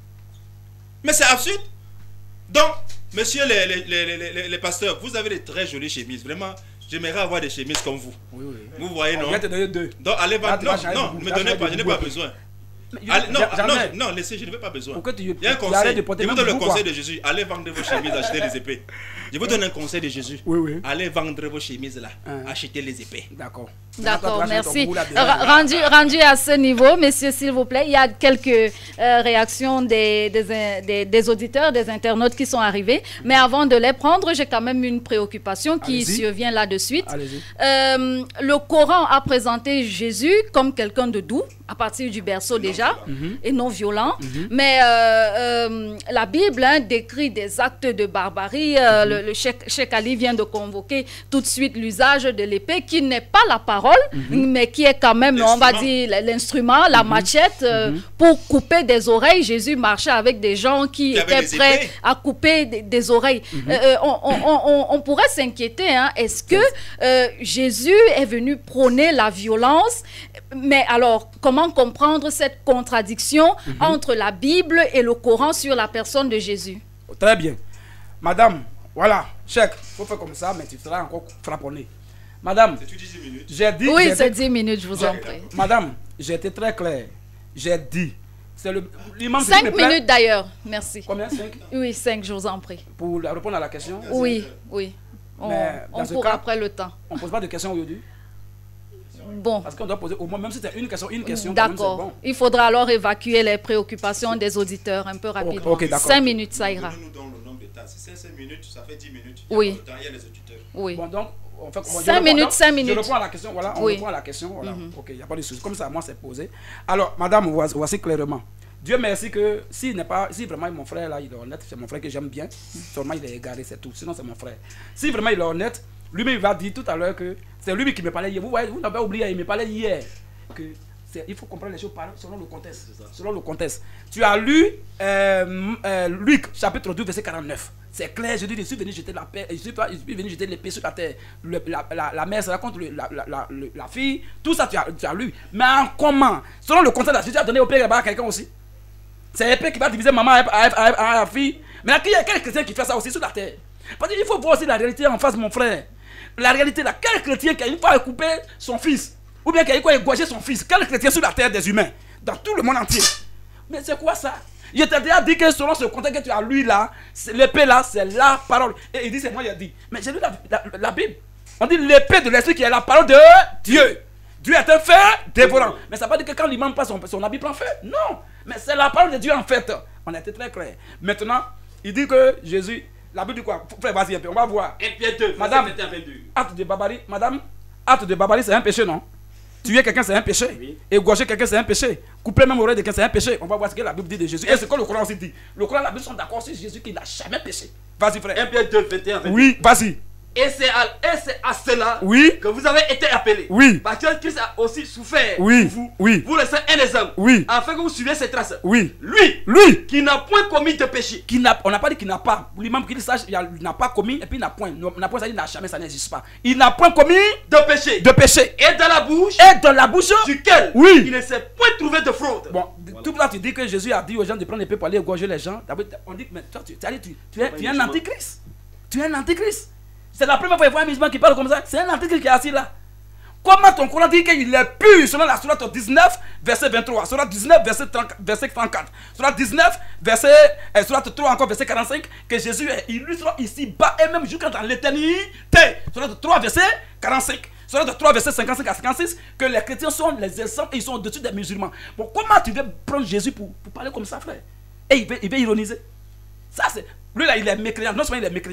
Mais c'est absurde. Donc, monsieur les, les, les, les, les pasteurs, vous avez des très jolies chemises. Vraiment, j'aimerais avoir des chemises comme vous. Oui, oui. Vous voyez, non? Je vais te donner deux. Donc, allez vendre. Non, non, ne me donnez pas, je n'ai pas besoin. Allez, non, non, non, laissez, je n'ai pas besoin. Pourquoi tu, il y a un conseil. Je vous donne le conseil de Jésus. Allez vendre vos chemises, achetez les épées. Je vous donne un conseil de Jésus. Oui, oui. Allez vendre vos chemises là, hein. Achetez les épées. D'accord. D'accord, merci. Rendu, rendu à ce niveau, messieurs, s'il vous plaît, il y a quelques euh, réactions des, des, des, des auditeurs, des internautes qui sont arrivés. Mais avant de les prendre, j'ai quand même une préoccupation qui survient là de suite. Euh, le Coran a présenté Jésus comme quelqu'un de doux, à partir du berceau déjà, mm-hmm. et non violent. Mm-hmm. Mais euh, euh, la Bible hein, décrit des actes de barbarie. Euh, mm-hmm. Le, le Cheikh, Cheikh Ali vient de convoquer tout de suite l'usage de l'épée, qui n'est pas la parole, mm-hmm. mais qui est quand même, on va dire, l'instrument, la mm-hmm. machette, euh, mm-hmm. pour couper des oreilles. Jésus marchait avec des gens qui Il étaient prêts épées. à couper des, des oreilles. Mm-hmm. euh, on, on, on, on pourrait s'inquiéter, hein, est-ce que euh, Jésus est venu prôner la violence? Mais alors, comment comprendre cette contradiction mm-hmm. entre la Bible et le Coran sur la personne de Jésus? Très bien. Madame, voilà, Cheikh, il faut faire comme ça, mais tu seras encore frapponné. Madame, j'ai dit... Oui, c'est dix minutes, je vous en prie. Madame, j'ai été très clair. J'ai dit... Le, cinq minutes d'ailleurs, merci. Combien? Cinq? Oui, cinq, je vous en prie. Pour répondre à la question? Oui, oui. On, on pourra après le temps. On ne pose pas de questions aujourd'hui? Bon. Parce qu'on doit poser au moins, même si c'est une question, une question. D'accord. Bon. Il faudra alors évacuer les préoccupations des auditeurs un peu rapidement. Okay, okay, cinq minutes, ça ira. Nous donnons le nombre d'états. Si c'est cinq minutes, ça fait dix minutes. Oui. Il y a les auditeurs. Oui. Bon, donc, on fait, bon, cinq minutes, cinq minutes. Je réponds à la question, voilà. On oui. répond à la question, voilà. Mm-hmm. Ok, il n'y a pas de souci. Comme ça, moi, c'est posé. Alors, madame, voici, voici clairement. Dieu merci que s'il n'est pas, si vraiment mon frère là, il est honnête, c'est mon frère que j'aime bien. Seulement, il est égaré, c'est tout. Sinon, c'est mon frère. Si vraiment il est honnête, lui-même, il va dire tout à l'heure que c'est lui qui me parlait hier. Vous voyez, vous n'avez pas oublié, il me parlait hier. Que il faut comprendre les choses selon le contexte. Selon le contexte. Tu as lu euh, euh, Luc, chapitre deux, verset quarante-neuf. C'est clair, je dis, je suis venu jeter la paix, je suis, je suis venu jeter l'épée sur la terre. Le, la, la, la mère se raconte le, la, la, la, la fille, tout ça tu as, tu as lu. Mais en comment? Selon le contexte, tu as donné au père à quelqu'un aussi. C'est l'épée qui va diviser maman à, à, à, à la fille. Mais il y a quel chrétien qui fait ça aussi sur la terre? Parce qu'il faut voir aussi la réalité en face, mon frère. La réalité, là, quel chrétien qui a une fois coupé son fils, ou bien qui a une fois égorgé son fils, quel chrétien sur la terre des humains, dans tout le monde entier? Mais c'est quoi ça? Je t'ai déjà dit que selon ce contexte que tu as lu là, l'épée là, c'est la parole. Et il dit, c'est moi, il a dit. Mais j'ai lu la, la, la Bible. On dit l'épée de l'esprit qui est la parole de Dieu. Dieu est un fer dévorant. Mais ça ne veut pas dire que quand l'imam passe, son, son habit prend feu. Non. Mais c'est la parole de Dieu en fait. On a été très clair. Maintenant, il dit que Jésus, la Bible dit quoi? Frère, vas-y un peu, on va voir. un Pierre deux, madame, acte de barbarie, madame, acte de barbarie, c'est un péché, non? Tuer quelqu'un, c'est un péché. Oui. Égorger quelqu'un, c'est un péché. Couper même l'oreille de quelqu'un, c'est un péché. On va voir ce que la Bible dit de Jésus. Et ce que le Coran aussi dit. Le Coran et la Bible sont d'accord sur Jésus qui n'a jamais péché. Vas-y, frère. un Pierre deux, vingt et un, vingt-deux. Oui, vas-y. Et c'est à, à cela oui. que vous avez été appelés. Oui. Parce que Christ a aussi souffert oui. pour vous. Oui. Vous laissez un exemple. Oui. Afin que vous suiviez ses traces. Oui. Lui. Lui. Qui n'a point commis de péché. Qui n'a, on n'a pas dit qu'il n'a pas. Lui-même qu'il sache, il n'a pas commis et puis il n'a point. Il n'a point, ça, il n'a jamais, ça n'existe pas. Il n'a point commis de péché. De péché. Et dans la bouche. Et dans la bouche. Duquel. Oui. Il ne s'est point trouvé de fraude. Bon, voilà. Tout là tu dis que Jésus a dit aux gens de prendre l'épée pour aller égorger les gens. On dit, mais toi, tu, tu, tu, tu es, tu es un antichrist. Tu es un antichrist. C'est la première fois qu'il voit un musulman qui parle comme ça. C'est un antichrist qui est assis là. Comment ton Coran dit qu'il est pur selon la sourate dix-neuf, verset vingt-trois, sourate dix-neuf, verset trente-quatre, sourate dix-neuf, verset, euh, sourate trois encore, verset quarante-cinq, que Jésus est illustre ici-bas et même jusqu'à dans l'éternité. Sourate trois, verset quarante-cinq. Sourate trois, verset cinquante-cinq à cinquante-six, que les chrétiens sont les exemples et ils sont au-dessus des musulmans. Bon, comment tu veux prendre Jésus pour, pour parler comme ça, frère? Et il veut, il veut ironiser. Ça, c'est. Lui là, il est mécréant. Non seulement il est mécréant,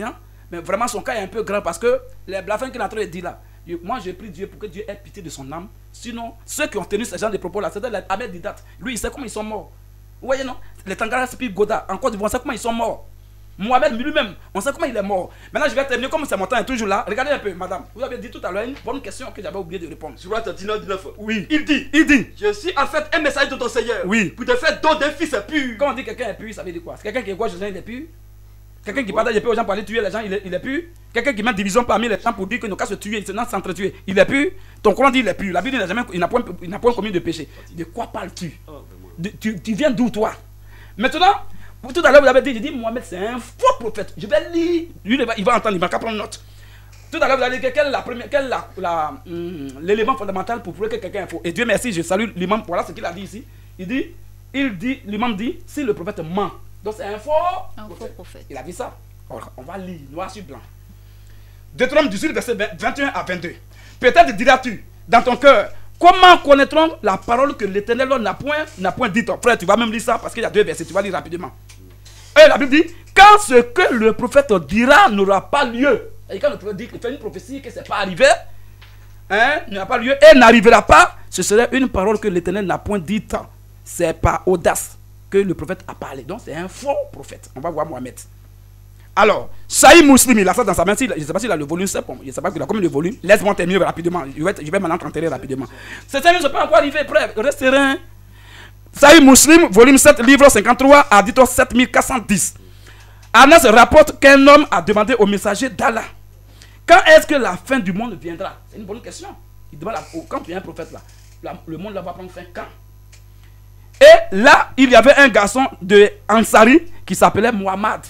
Mais vraiment, son cas est un peu grand parce que les blasphèmes qu'il est en train de dire là, je- moi je prie Dieu pour que Dieu ait pitié de son âme. Sinon, ceux qui ont tenu ce genre de propos là, c'est les Ahmed Didat. Lui, il sait comment ils sont morts. Vous voyez, non? Les Tangara Spirit Goda, encore du on sait comment ils sont morts. Mohamed lui-même, on sait comment il est mort. Maintenant, je vais terminer comme c'est mon temps est toujours là. Regardez un peu, madame. Vous avez dit tout à l'heure une bonne question que j'avais oublié de répondre. Surat dix-neuf dix-neuf. Oui. Il dit, Il dit. je suis en fait un message de ton Seigneur. Oui. Pour te faire don d'un fils pur. Quand on dit quelqu'un est pur, ça veut dire quoi? C'est quelqu'un qui est gauche, il est pur. Quelqu'un qui partage des paix aux gens pour aller tuer les gens, il est, il est pur. Quelqu'un qui met division parmi les gens pour dire que nous qu'à se tuer, se s'entretuer, il est pur. Ton Coran dit il est pur. La Bible n'a jamais, il n'a point, il n'a point commis de péché. De quoi parles-tu? De- tu, tu viens d'où toi? Maintenant, vous, tout à l'heure vous avez dit, j'ai dit Mohamed c'est un faux prophète. Je vais lire. Lui il va, il va entendre, il va qu'à prendre note. Tout à l'heure vous avez dit que quel est la première, quel est la, la, hum, l'élément fondamental pour prouver que quelqu'un est faux. Et Dieu merci, je salue l'imam. Voilà ce qu'il a dit ici. Il dit, il dit, l'imam dit, si le prophète ment, donc c'est un faux Un faux prophète. prophète. Il a dit ça. Alors, on va lire noir sur blanc. Deutéronome dix-huit, verset vingt et un à vingt-deux. Peut-être diras-tu dans ton cœur, comment connaîtrons la parole que l'Éternel n'a point, n'a point dit? Frère, tu vas même lire ça parce qu'il y a deux versets, tu vas lire rapidement. Et la Bible dit, quand ce que le prophète dira n'aura pas lieu, et quand le prophète dit qu'il fait une prophétie que ce n'est pas arrivé, hein, n'aura pas lieu et n'arrivera pas, ce serait une parole que l'Éternel n'a point dite. C'est par audace que le prophète a parlé. Donc c'est un faux prophète. On va voir Mohamed. Alors, Saïd Muslim, il a ça dans sa main. Je ne sais pas s'il a le volume, c'est bon. Je ne sais pas qu'il a combien de volume. Laisse-moi terminer rapidement. Je vais, je vais maintenant t'enterrer rapidement. C'est ça, je ne sais pas encore arriver. Bref, reste serein. Saïd Muslim, volume sept, livre cinquante-trois, éditeur sept mille quatre cent dix. Anas rapporte qu'un homme a demandé au messager d'Allah, quand est-ce que la fin du monde viendra? C'est une bonne question. Il demande à, quand tu es un prophète là, la, le monde là va prendre fin quand? Et là, il y avait un garçon de Ansari qui s'appelait Muhammad.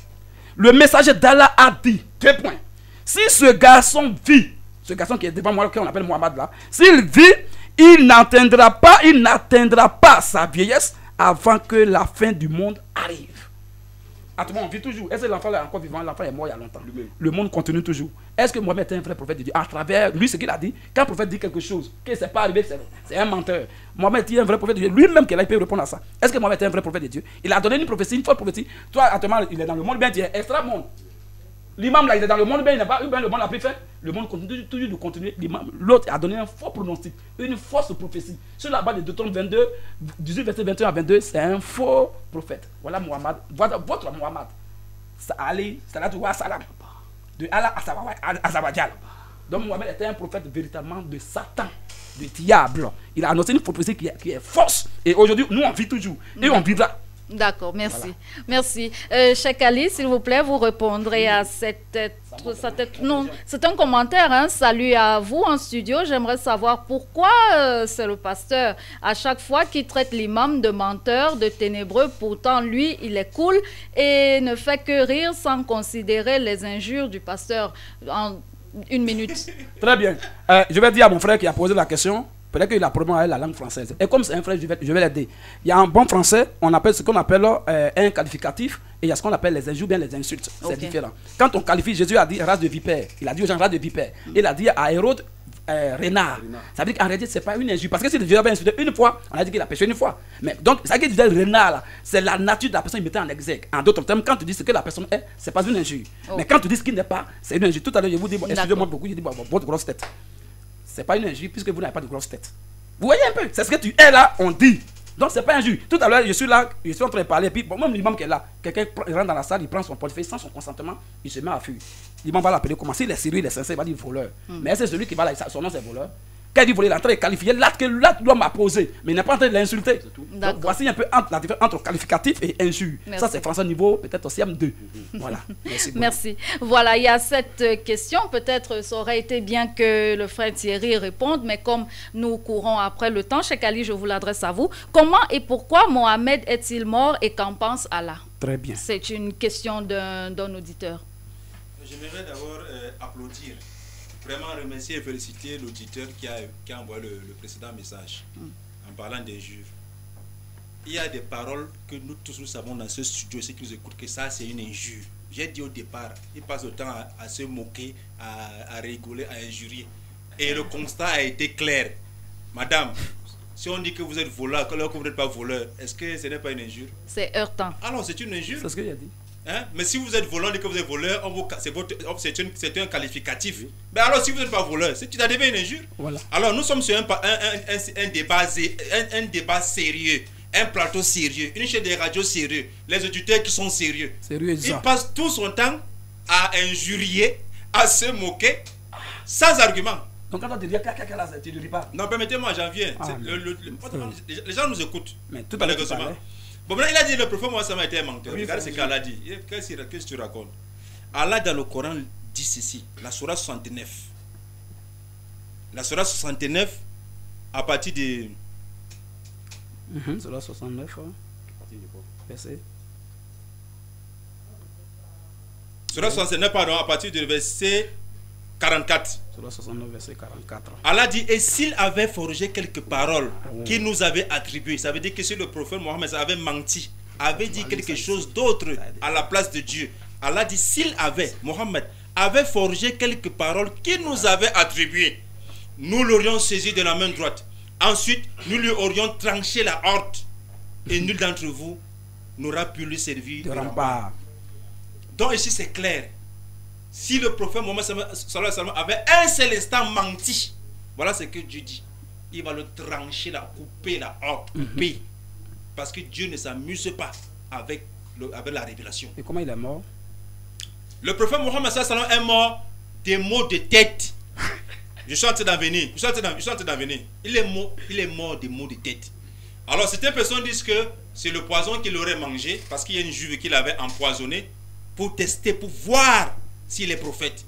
Le messager d'Allah a dit, deux points, si ce garçon vit, ce garçon qui est devant moi, qu'on appelle Muhammad là, s'il vit, il n'atteindra pas, il n'atteindra pas sa vieillesse avant que la fin du monde arrive. Attends, on vit toujours. Est-ce que l'enfant est encore vivant? L'enfant est mort il y a longtemps. Le monde continue toujours. Est-ce que Mohamed est un vrai prophète de Dieu? À travers lui, ce qu'il a dit, quand un prophète dit quelque chose, que ce n'est pas arrivé, c'est un menteur. Mohamed est un vrai prophète de Dieu. Lui-même, qu'il a pu répondre à ça. Est-ce que Mohamed est un vrai prophète de Dieu? Il a donné une prophétie, une fausse prophétie. Toi, actuellement, il est dans le monde bien, tu es extra-monde. L'imam là, il est dans le monde bien, il n'a pas eu bien le monde a pris fait. Le monde continue toujours de continuer. L'autre a donné un faux pronostic, une fausse prophétie. Sur la base de Deutéronome vingt-deux, dix-huit, verset vingt et un à vingt-deux, c'est un faux prophète. Voilà Mohamed, voilà votre Mohamed. Ali, salatu wa salam. De Allah à Azawajal. Donc Mohamed était un prophète véritablement de Satan, du diable. Il a annoncé une prophétie qui est, qui est fausse. Et aujourd'hui, nous on vit toujours. Et on vivra. D'accord, merci. Voilà. Merci. Euh, Cheikh Ali, s'il vous plaît, vous répondrez à cette... cette non, c'est un commentaire, hein. Salut à vous en studio. J'aimerais savoir pourquoi euh, c'est le pasteur, à chaque fois qu'il traite l'imam de menteur, de ténébreux, pourtant lui, il est cool et ne fait que rire sans considérer les injures du pasteur. En une minute. Très bien. Euh, je vais dire à mon frère qui a posé la question. Peut-être qu'il a probablement la langue française. Et comme c'est un frère, je vais, je vais l'aider. Il y a un bon français, on appelle ce qu'on appelle euh, un qualificatif, et il y a ce qu'on appelle les injures, bien les insultes. C'est Okay. différent. Quand on qualifie, Jésus a dit race de vipère. Il a dit aux gens race de vipère. Mm. Il a dit à Hérode euh, renard. renard. Ça veut dire qu'en réalité, ce n'est pas une injure. Parce que si Dieu avait insulté une fois, on a dit qu'il a péché une fois. Mais donc, ça qui disait renard, c'est la nature de la personne qu'il mettait en exergue. En d'autres termes, quand tu dis ce que la personne est, ce n'est pas une injure. Okay. Mais quand tu dis ce qui n'est pas, c'est une injure. Tout à l'heure, je vous dis, bon, excusez-moi beaucoup, je dis bon, votre grosse tête. Ce n'est pas une injure puisque vous n'avez pas de grosse tête. Vous voyez un peu, c'est ce que tu es là, on dit. Donc c'est pas injure. Tout à l'heure, je suis là, je suis en train de parler, puis bon, même l'imam qui est là, quelqu'un rentre dans la salle, il prend son portefeuille sans son consentement, il se met à fuir. L'imam va l'appeler comment? S'il est sérieux, il est sincère, il va dire voleur. Mm. Mais c'est celui qui va là, son nom c'est voleur. Quand il dit voler, il est en train de qualifier l'acte que l'acte l'homme a posé, mais il n'est pas en train de l'insulter. Donc voici un peu entre, la différence entre qualificatif et injure. Ça c'est français niveau, peut-être aussi M deux. Voilà. Merci. Merci. Voilà, il y a cette question. Peut-être ça aurait été bien que le frère Thierry réponde, mais comme nous courons après le temps, Cheikh Ali, je vous l'adresse à vous. Comment et pourquoi Mohamed est-il mort et qu'en pense Allah? Très bien. C'est une question d'un auditeur. J'aimerais d'abord euh, applaudir. Vraiment remercier et féliciter l'auditeur qui a, qui a envoyé le, le précédent message mm. en parlant d'injures. Il y a des paroles que nous tous nous savons dans ce studio, ceux qui nous écoutent, que ça c'est une injure. J'ai dit au départ, il passe le temps à, à se moquer, à, à rigoler, à injurier. Et le constat a été clair. Madame, si on dit que vous êtes voleur, alors que vous n'êtes pas voleur, est-ce que ce n'est pas une injure? C'est heurtant. Ah non, c'est une injure. C'est ce qu'il a dit. Hein? Mais si vous êtes volant et que vous êtes voleur, c'est un qualificatif. Oui. Mais alors, si vous n'êtes pas voleur, tu as devenu une injure. Voilà. Alors, nous sommes sur un, un, un, un, un, débat, un, un débat sérieux, un plateau sérieux, une chaîne de radio sérieux, les auditeurs qui sont sérieux. Sérieux, ils passent tout son temps à injurier, à se moquer, sans argument. Donc, quand on te dit que tu ne ris pas. Non, permettez-moi, j'en viens. Ah, le, le, le, les, les gens nous écoutent. Mais tout à l'heure, bon, maintenant, il a dit le prophète Mohammed a été un menteur. Oui, regardez ce qu'Allah dit. Qu'est-ce que tu racontes? Allah, dans le Coran, dit ceci. La Surah soixante-neuf. La Surah soixante-neuf, à partir de. Mm-hmm, Surah soixante-neuf, hein. Verset. Surah soixante-neuf, pardon, à partir du verset quarante-quatre. Surah soixante-neuf, verset quarante-quatre. Allah dit, et s'il avait forgé quelques paroles oh. qu'il nous avait attribuées, ça veut dire que si le prophète Mohammed avait menti, avait dit quelque chose d'autre à la place de Dieu, Allah dit, s'il avait, Mohammed, avait forgé quelques paroles qu'il nous avait attribuées, nous l'aurions saisi de la main droite. Ensuite, nous lui aurions tranché la horte, et nul d'entre vous n'aura pu lui servir de rempart. Donc ici c'est clair. Si le prophète Mohammed avait un seul instant menti, voilà ce que Dieu dit. Il va le trancher, la couper, la horte, couper. Mm-hmm. Parce que Dieu ne s'amuse pas avec, le, avec la révélation. Et comment il est mort? Le prophète Mohammed est mort des maux de tête. Je suis en train d'en venir. Je suis en train d'en venir. Il est mort, il est mort des maux de tête. Alors certaines personnes disent que c'est le poison qu'il aurait mangé parce qu'il y a une juive qui l'avait empoisonné pour tester, pour voir s'il est prophète.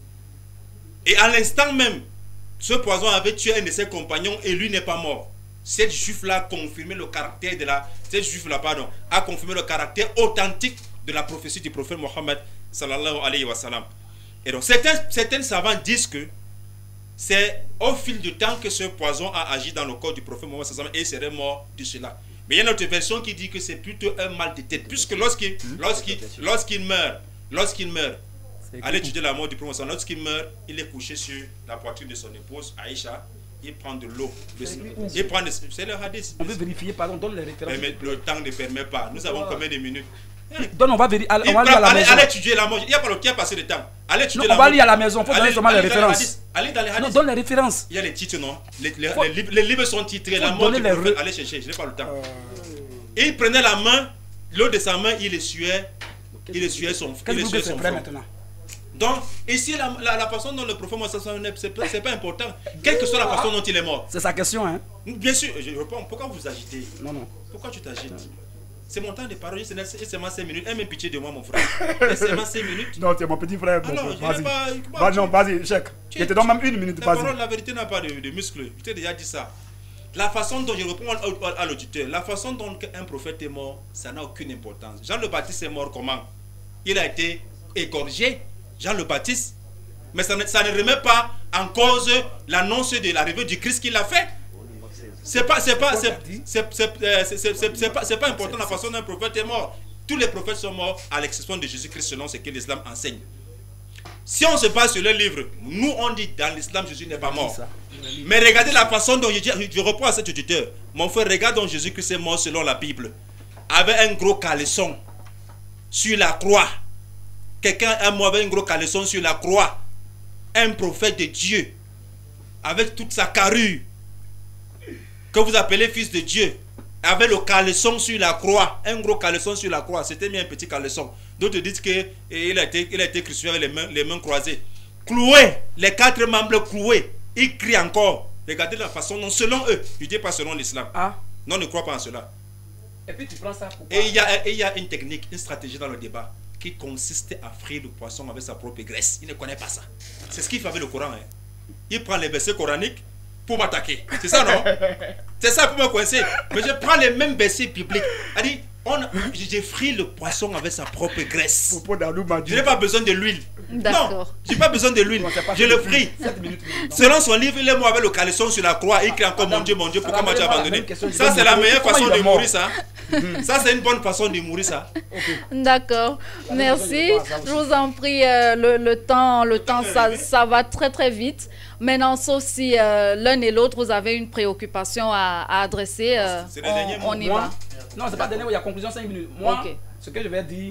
Et à l'instant même, ce poison avait tué un de ses compagnons et lui n'est pas mort. Cette juif-là a confirmé le caractère de la... Cette juif-là, pardon, a confirmé le caractère authentique de la prophétie du prophète Mohammed sallallahu alayhi wa sallam. Et donc, certains, certains savants disent que c'est au fil du temps que ce poison a agi dans le corps du prophète Mohammed sallallahu alayhi wa sallam et il serait mort de cela. Mais il y a une autre version qui dit que c'est plutôt un mal de tête, puisque lorsqu'il lorsqu'il lorsqu'il meurt, lorsqu'il meurt, allez étudier la mort du prophète, lorsqu'il meurt, il est couché sur la poitrine de son épouse, Aïcha, il prend de l'eau. Il prend, c'est le hadith. On peut vérifier, pardon, donne les références. Mais le temps ne permet pas. Nous avons combien de minutes? Donc on va vérifier. On va lire à la maison. Allez étudier la mort. Il n'y a pas le temps à passer de temps. Allez étudier la mort. On va lire à la maison. Il faut donner seulement les références. Allez dans les hadiths. Non, donne les références. Il y a les titres, non? Les, les, les, livres, les livres sont titrés. La mort du prophète. Allez chercher. Je n'ai pas le temps. Il prenait la main, l'eau de sa main, il essuait. Il essuie son front. Maintenant. Donc, ici, la, la, la façon dont le prophète Mohammed, c'est pas, pas important. Quelle que soit la façon dont il est mort. C'est sa question, hein? Bien sûr, je réponds. Pourquoi vous agitez? Non, non. Pourquoi tu t'agites? C'est mon temps de parole, c'est seulement cinq minutes. Aie même pitié de moi, mon frère. C'est seulement cinq minutes. Non, c'est mon petit frère. Vas-y. Vas non, vas-y, chèque. Je te donne même une minute. La parole, la vérité n'a pas de, de muscles. Je t'ai déjà dit ça. La façon dont, je réponds à, à, à l'auditeur, la façon dont un prophète est mort, ça n'a aucune importance. Jean le Baptiste est mort comment? Il a été égorgé. Jean le Baptiste, mais ça ne, ça ne remet pas en cause l'annonce de l'arrivée du Christ qu'il a fait. C'est pas, c'est pas, c'est, c'est, c'est, c'est, c'est, c'est pas, c'est pas important la façon dont un prophète est mort. Tous les prophètes sont morts à l'exception de Jésus-Christ selon ce que l'islam enseigne. Si on se base sur le livre, nous on dit dans l'islam Jésus n'est pas mort. Mais regardez la façon dont je, dis, je reprends à cet auditeur. Mon frère, regarde dont Jésus-Christ est mort selon la Bible. Avec un gros caleçon sur la croix. Quelqu'un a mort avec un gros caleçon sur la croix. Un prophète de Dieu. Avec toute sa carrure. Que vous appelez fils de Dieu. Avec le caleçon sur la croix. Un gros caleçon sur la croix. C'était mis un petit caleçon. D'autres disent qu'il a été, il a été crucifié avec les mains, les mains croisées. Cloué. Les quatre membres cloués. Il crie encore. Regardez la façon dont, selon eux, je ne dis pas selon l'islam. Ah. Non, ne crois pas en cela. Et puis tu prends ça pour Et il y a, et il y a une technique, une stratégie dans le débat qui consiste à frire le poisson avec sa propre graisse. Il ne connaît pas ça. C'est ce qu'il fait avec le Coran. Hein. Il prend les versets coraniques pour m'attaquer. C'est ça, non? C'est ça pour me coincer. Mais je prends les mêmes versets bibliques. Elle dit, on, j'ai frit le poisson avec sa propre graisse. Je n'ai pas besoin de l'huile. Non, je n'ai pas besoin de l'huile. Je le fris. Selon son livre, il est mort avec le caleçon sur la croix. Il crie encore, mon Dieu, mon Dieu, pourquoi m'as-tu abandonné? Ça, c'est la meilleure façon de mourir, ça. Ça, c'est une bonne façon de mourir, ça. D'accord. Merci. Je vous en prie, euh, le, le temps, le temps ça, ça va très, très vite. Maintenant, sauf si euh, l'un et l'autre, vous avez une préoccupation à, à adresser, euh, on, on y va. Non, c'est pas dernier, il y a conclusion cinq minutes. Moi, okay. Ce que je vais dire,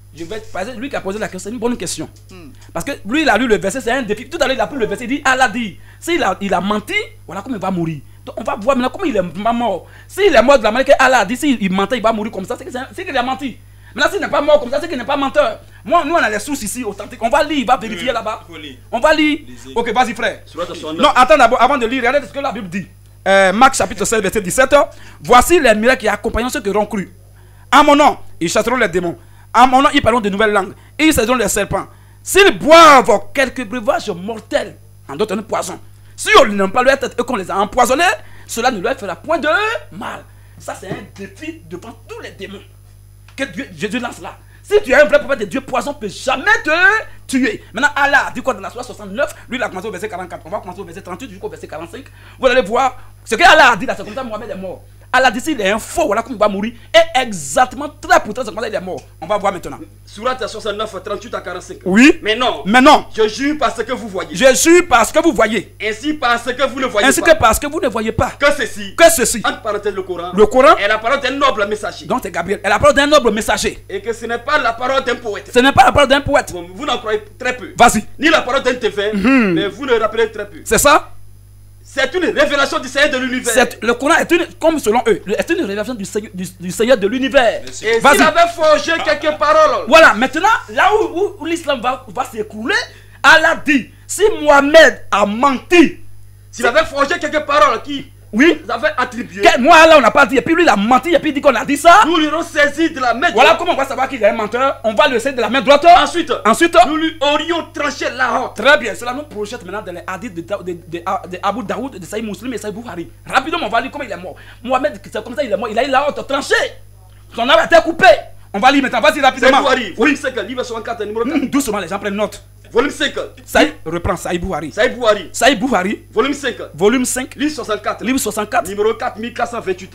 Je vais passer, lui qui a posé la question, c'est une bonne question. Mm. Parce que lui, il a lu le verset, c'est un défi. Tout à l'heure, il a pris le verset, il dit, Allah dit, s'il a, il a menti, voilà comment il va mourir. Donc, on va voir maintenant comment il est mort. S'il est mort de la manière qu'Allah a dit, s'il mentait, il va mourir comme ça, c'est qu'il a menti. Maintenant, s'il n'est pas mort comme ça, c'est qu'il n'est pas menteur. Moi, nous, on a les sources ici, authentiques. On va lire, il va vérifier oui, là-bas. On va lire. Lisez. Ok, vas-y, frère. Non, attends d'abord, avant de lire, regardez ce que la Bible dit. Euh, Marc chapitre seize, verset dix-sept. Voici les miracles qui accompagnent ceux qui auront cru. À mon nom, ils chasseront les démons. À mon nom, ils parleront de nouvelles langues. Et ils saisiront les serpents. S'ils boivent quelques breuvages mortels, en d'autres termes, poison. Si on n'aime pas leur tête et qu'on les a empoisonnés, cela ne leur fera point de mal. Ça, c'est un défi devant tous les démons que Dieu, Jésus lance là. Si tu es un vrai prophète de Dieu, poison ne peut jamais te tuer. Maintenant, Allah dit quoi dans la sourate soixante-neuf? Lui, il a commencé au verset quarante-quatre. On va commencer au verset trente-huit jusqu'au verset quarante-cinq. Vous allez voir ce que Allah a dit là. C'est comme ça Mohamed est mort. Allah dit s'il est un faux, voilà comment il va mourir. Et exactement très pour très, c'est comme ça il est mort. On va voir maintenant. Sourate soixante-neuf, trente-huit à quarante-cinq. Oui. Mais non. Mais non. Je jure parce que vous voyez. Je jure parce que vous voyez. Ainsi parce que vous ne voyez Ainsi pas. que parce que vous ne voyez pas. Que ceci. Que ceci. Entre parenthèses le Coran. Le Coran. est la parole d'un noble messager. Donc c'est Gabriel. Elle la parole d'un noble messager. Et que ce n'est pas la parole d'un poète. Ce n'est pas la parole d'un poète. Bon, vous n'en croyez très peu. Vas-y. Ni la parole d'un téfin. Mm-hmm. Mais vous ne rappelez très peu. C'est ça? C'est une révélation du Seigneur de l'univers. Le Coran est une, comme selon eux, est une révélation du Seigneur, du, du Seigneur de l'univers. Et s'il avait forgé quelques paroles. Voilà, maintenant, là où, où, où l'islam va, va s'écrouler, Allah dit, si Mohamed a menti, s'il avait forgé quelques paroles qui oui, vous avez attribué. Moi, là, on n'a pas dit, et puis lui, il a menti, et puis il dit qu'on a dit ça. Nous l'aurons saisi de la main droite. Voilà comment on va savoir qu'il est un menteur. On va le saisir de la main droite. Ensuite, Ensuite nous lui aurions tranché la honte. Très bien, cela nous projette maintenant dans les hadiths de, de, de, de, de Abu Daoud, de Saïd Muslim et Saïd Bukhari. Rapidement, on va lire comment il est mort. Mohamed, c'est comme ça, il est mort. Il a eu la honte tranchée. Son âme a été coupée. On va lire maintenant, vas-y rapidement. Saïd Bukhari, volume cinq, livre soixante-quatre, numéro quatre. Mmh, doucement, les gens prennent note. Volume cinq. Saïd, reprends Saïd Bukhari. Saïd Bukhari. Saïd Bukhari. Volume cinq. Volume cinq. Livre soixante-quatre. Livre soixante-quatre. Numéro quatre mille quatre cent vingt-huit.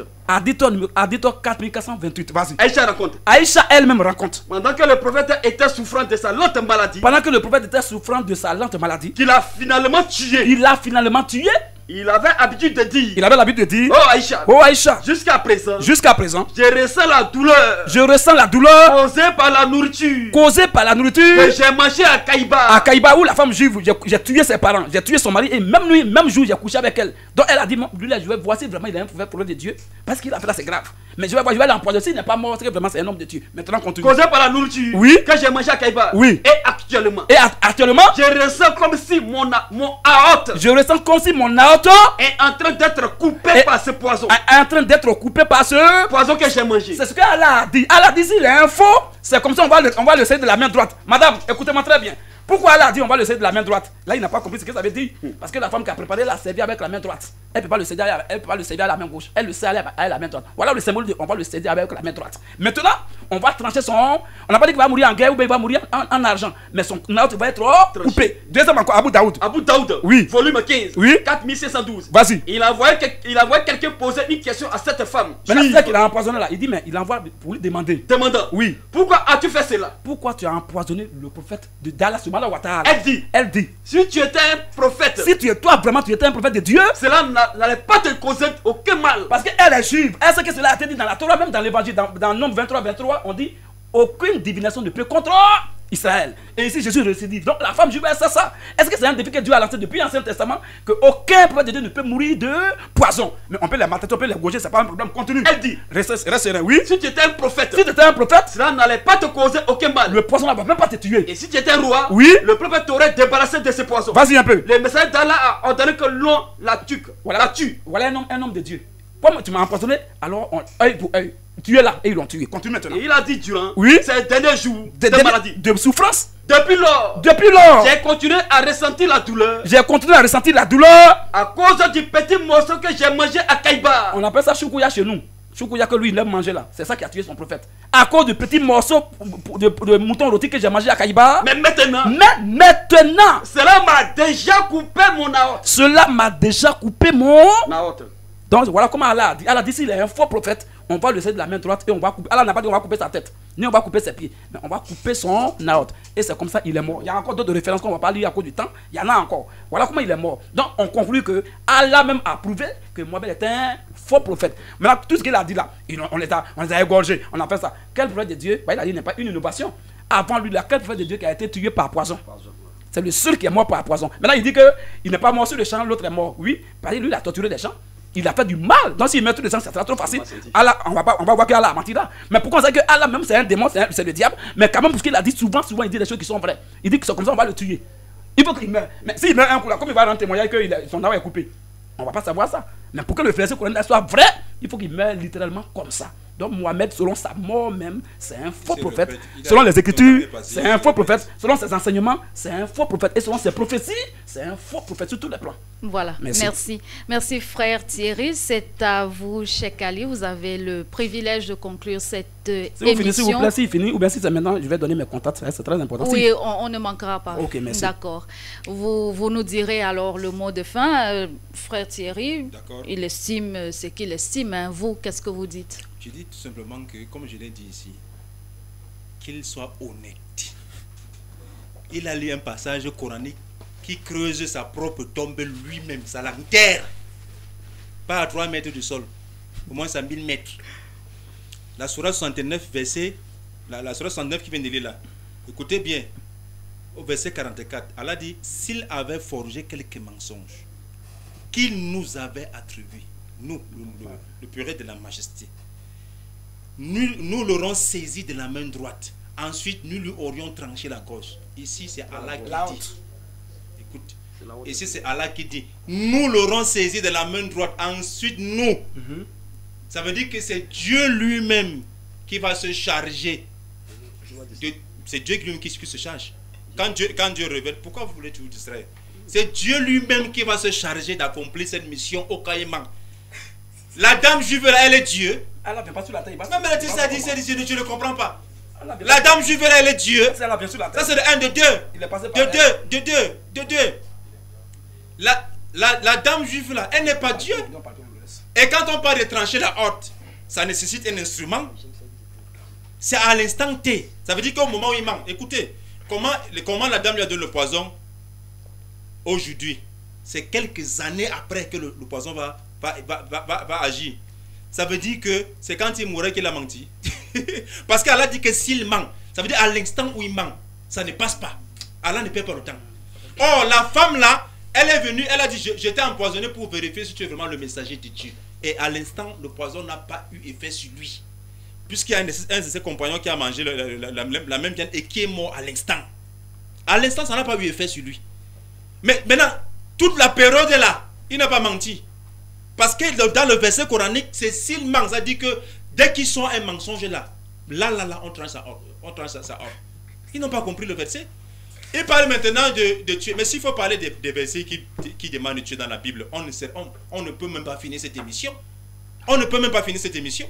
Hadith quatre mille quatre cent vingt-huit. Vas-y. Aïcha raconte. Aïcha elle-même raconte. Pendant que le prophète était souffrant de sa lente maladie. Pendant que le prophète était souffrant de sa lente maladie. Qu'il a finalement tué. Il a finalement tué. Il avait l'habitude de dire. Il avait l'habitude de dire. Oh Aïcha. Oh Aïcha. Jusqu'à présent. Jusqu'à présent. Je ressens la douleur. Je ressens la douleur. Causée par la nourriture. Causée par la nourriture. Que j'ai mangé à Kaïba. À Kaïba où la femme juive, j'ai tué ses parents, j'ai tué son mari et même nuit, même jour, j'ai couché avec elle. Donc elle a dit, lui là, je vais voir si vraiment il a un problème de Dieu. Parce qu'il a fait là, c'est grave. Mais je vais voir, je vais l'empoisonner. S'il n'est pas mort, c'est que vraiment c'est un homme de Dieu. Maintenant, continue. Causé par la nourriture. Oui. Que j'ai mangé à Kaïba. Oui. Et actuellement. Et actuellement. Je ressens comme si mon, mon aorte. Je ressens comme si mon aorte. Est en train d'être coupé et par ce poison. Est en train d'être coupé par ce poison que j'ai mangé. C'est ce qu'Allah a dit. Allah dit s'il est un faux, c'est comme ça on va le, on va le saisir de la main droite. Madame, écoutez-moi très bien. Pourquoi Allah a dit on va le saisir de la main droite? Là, il n'a pas compris ce que ça veut dire. Parce que la femme qui a préparé l'a servi avec la main droite. Elle ne peut pas le saisir, elle peut pas le saisir à la main gauche. Elle le sert à la main droite. Voilà le symbole de on va le saisir avec la main droite. Maintenant, on va trancher son. On n'a pas dit qu'il va mourir en guerre ou bien il va mourir en, en argent. Mais son aorte va être oh, coupé. Deuxième encore, Abu Daoud. Abu Daoud. Oui. Volume quinze. Oui. quatre mille six cent douze. Vas-y. Il a envoyé, il a envoyé quelqu'un poser une question à cette femme. Maintenant, c'est ça qu'il a empoisonné là. Il dit, mais il envoie pour lui demander. Demandant. Oui. Pourquoi as-tu fait cela? Pourquoi tu as empoisonné le prophète de Dallas subhanahu wa ta'ala? Elle dit. Elle dit. Si tu étais un prophète. Si tu es toi vraiment, tu étais un prophète de Dieu. Cela n'allait pas te causer aucun mal. Parce qu'elle est juive. Elle sait que cela a été dit dans la Torah, même dans l'évangile, dans, dans Nombre vingt-trois vingt-trois, on dit aucune divination ne peut contre Israël. Et ici Jésus récit. Donc la femme juive, elle sait ça. Est-ce que c'est un défi que Dieu a lancé depuis l'Ancien Testament que aucun prophète de Dieu ne peut mourir de poison? Mais on peut les mater, on peut les gauger, c'est pas un problème. Continue. Elle dit. Reste, reste serein, oui. Si tu étais un prophète. Si tu étais un prophète. Cela n'allait pas te causer aucun mal. Le poison ne va même pas te tuer. Et si tu étais un roi. Oui. Le prophète t'aurait débarrassé de ce poison. Vas-y un peu. Le messager d'Allah a ordonné que l'on la tue. Voilà. La tue. Voilà un homme, un homme de Dieu. Comme tu m'as empoisonné, alors on, œil pour œil. Tu es là et ils l'ont tué. Continue maintenant. Et il a dit durant oui. ces derniers jours de, de, de maladie, de souffrance. Depuis lors, depuis lors, j'ai continué à ressentir la douleur. J'ai continué à ressentir la douleur à cause du petit morceau que j'ai mangé à Kaïba. On appelle ça choukouya chez nous. Choukouya que lui il aime manger là. C'est ça qui a tué son prophète. À cause du petit morceau de, de, de mouton rôti que j'ai mangé à Kaïba. Mais maintenant, mais maintenant, cela m'a déjà coupé mon aorte. Cela m'a déjà coupé mon aorte. Donc voilà comment Allah a dit. Allah a dit s'il est un faux prophète, on va le laisser de la main droite et on va couper. Allah n'a pas dit on va couper sa tête, ni on va couper ses pieds, mais on va couper son aorte. Et c'est comme ça il est mort. Il y a encore d'autres références qu'on ne va pas lire à cause du temps. Il y en a encore. Voilà comment il est mort. Donc on conclut que Allah même a prouvé que Mohamed était un faux prophète. Maintenant tout ce qu'il a dit là, on les a, on les a égorgés, on a fait ça. Quel prophète de Dieu? Bah, il a dit n'est pas une innovation. avant lui, laquelle prophète de Dieu qui a été tué par poison. C'est le seul qui est mort par poison. Maintenant, il dit qu'il n'est pas mort sur le champ, l'autre est mort. Oui, parce que lui, il a torturé des gens. Il a fait du mal. Donc, s'il met tous les gens, ça sera trop facile. Allah, on va, pas, on va voir qu'Allah a menti là. Mais pourquoi on sait que Allah, même, c'est un démon, c'est le diable. Mais quand même, parce qu'il a dit souvent, souvent, il dit des choses qui sont vraies. Il dit que c'est comme ça, on va le tuer. Il faut qu'il meure. Mais s'il meurt un coup là, comme il va rendre témoignage que son arbre est coupé, on ne va pas savoir ça. Mais pour que le verset coranique soit vrai, il faut qu'il meure littéralement comme ça. Donc Mohamed, selon sa mort même, c'est un faux prophète. Répète, selon les Écritures, c'est un faux prophète. Selon ses enseignements, c'est un faux prophète. Et selon ses prophéties, c'est un faux prophète sur tous les plans. Voilà, merci. Merci, merci frère Thierry. C'est à vous, Cheikh Ali. Vous avez le privilège de conclure cette euh, si émission. Vous finissez, s'il vous plaît, s'il finit, ou bien si c'est maintenant, je vais donner mes contacts. C'est très important. Oui, si. on, on ne manquera pas. Ok, merci. D'accord. Vous, vous nous direz alors le mot de fin. Euh, frère Thierry, il estime ce qu'il estime. Hein. Vous, qu'est-ce que vous dites? Je dis tout simplement que, comme je l'ai dit ici, qu'il soit honnête. Il a lu un passage coranique qui creuse sa propre tombe lui-même, ça l'enterre. Pas à trois mètres du sol, au moins à mille mètres. La Sourate soixante-neuf, verset, la, la Sourate soixante-neuf qui vient de lire là, écoutez bien, au verset quarante-quatre, Allah dit, s'il avait forgé quelques mensonges qu'il nous avait attribués, nous, le, le, le purée de la majesté, Nous, nous l'aurons saisi de la main droite. Ensuite, nous lui aurions tranché la gorge. Ici, c'est Allah qui dit. Écoute. Ici, c'est Allah qui dit. Nous l'aurons saisi de la main droite. Ensuite, nous. Mm-hmm. Ça veut dire que c'est Dieu lui-même qui va se charger. C'est Dieu lui-même qui, qui se charge. Quand Dieu, quand Dieu révèle, pourquoi vous voulez vous distraire? C'est Dieu lui-même qui va se charger d'accomplir cette mission au Caïman. La dame juive là, elle est Dieu. Allah vient pas sur la terre. Non, mais tu sais, tu ne comprends pas. La dame juive là, elle est Dieu. Ça, c'est de un, de deux. De deux, de deux, de deux. La, la, la dame juive là, elle n'est pas Dieu. Et quand on parle de trancher la horte, ça nécessite un instrument. C'est à l'instant T. Ça veut dire qu'au moment où il manque. Écoutez, comment, comment la dame lui a donné le poison aujourd'hui? C'est quelques années après que le, le poison va, va, va, va, va, va agir. Ça veut dire que c'est quand il mourait qu'il a menti. Parce qu'Allah dit que s'il ment, ça veut dire à l'instant où il ment, ça ne passe pas. Allah ne perd pas le temps. Or, la femme là, elle est venue, elle a dit, j'étais empoisonné pour vérifier si tu es vraiment le messager de Dieu. Et à l'instant, le poison n'a pas eu effet sur lui. Puisqu'il y a un de ses compagnons qui a mangé la, la, la, la, la même viande et qui est mort à l'instant. À l'instant, ça n'a pas eu effet sur lui. Mais maintenant, toute la période est là, il n'a pas menti. Parce que dans le verset coranique, c'est s'il ment, ça dit que dès qu'ils sont un mensonge là, là, là, là, on tranche sa ordre. On tranche sa ordre. Ils n'ont pas compris le verset. Ils parlent maintenant de, de tuer. Mais s'il faut parler des, des versets qui, qui demandent de tuer dans la Bible, on ne, sait, on, on ne peut même pas finir cette émission. On ne peut même pas finir cette émission.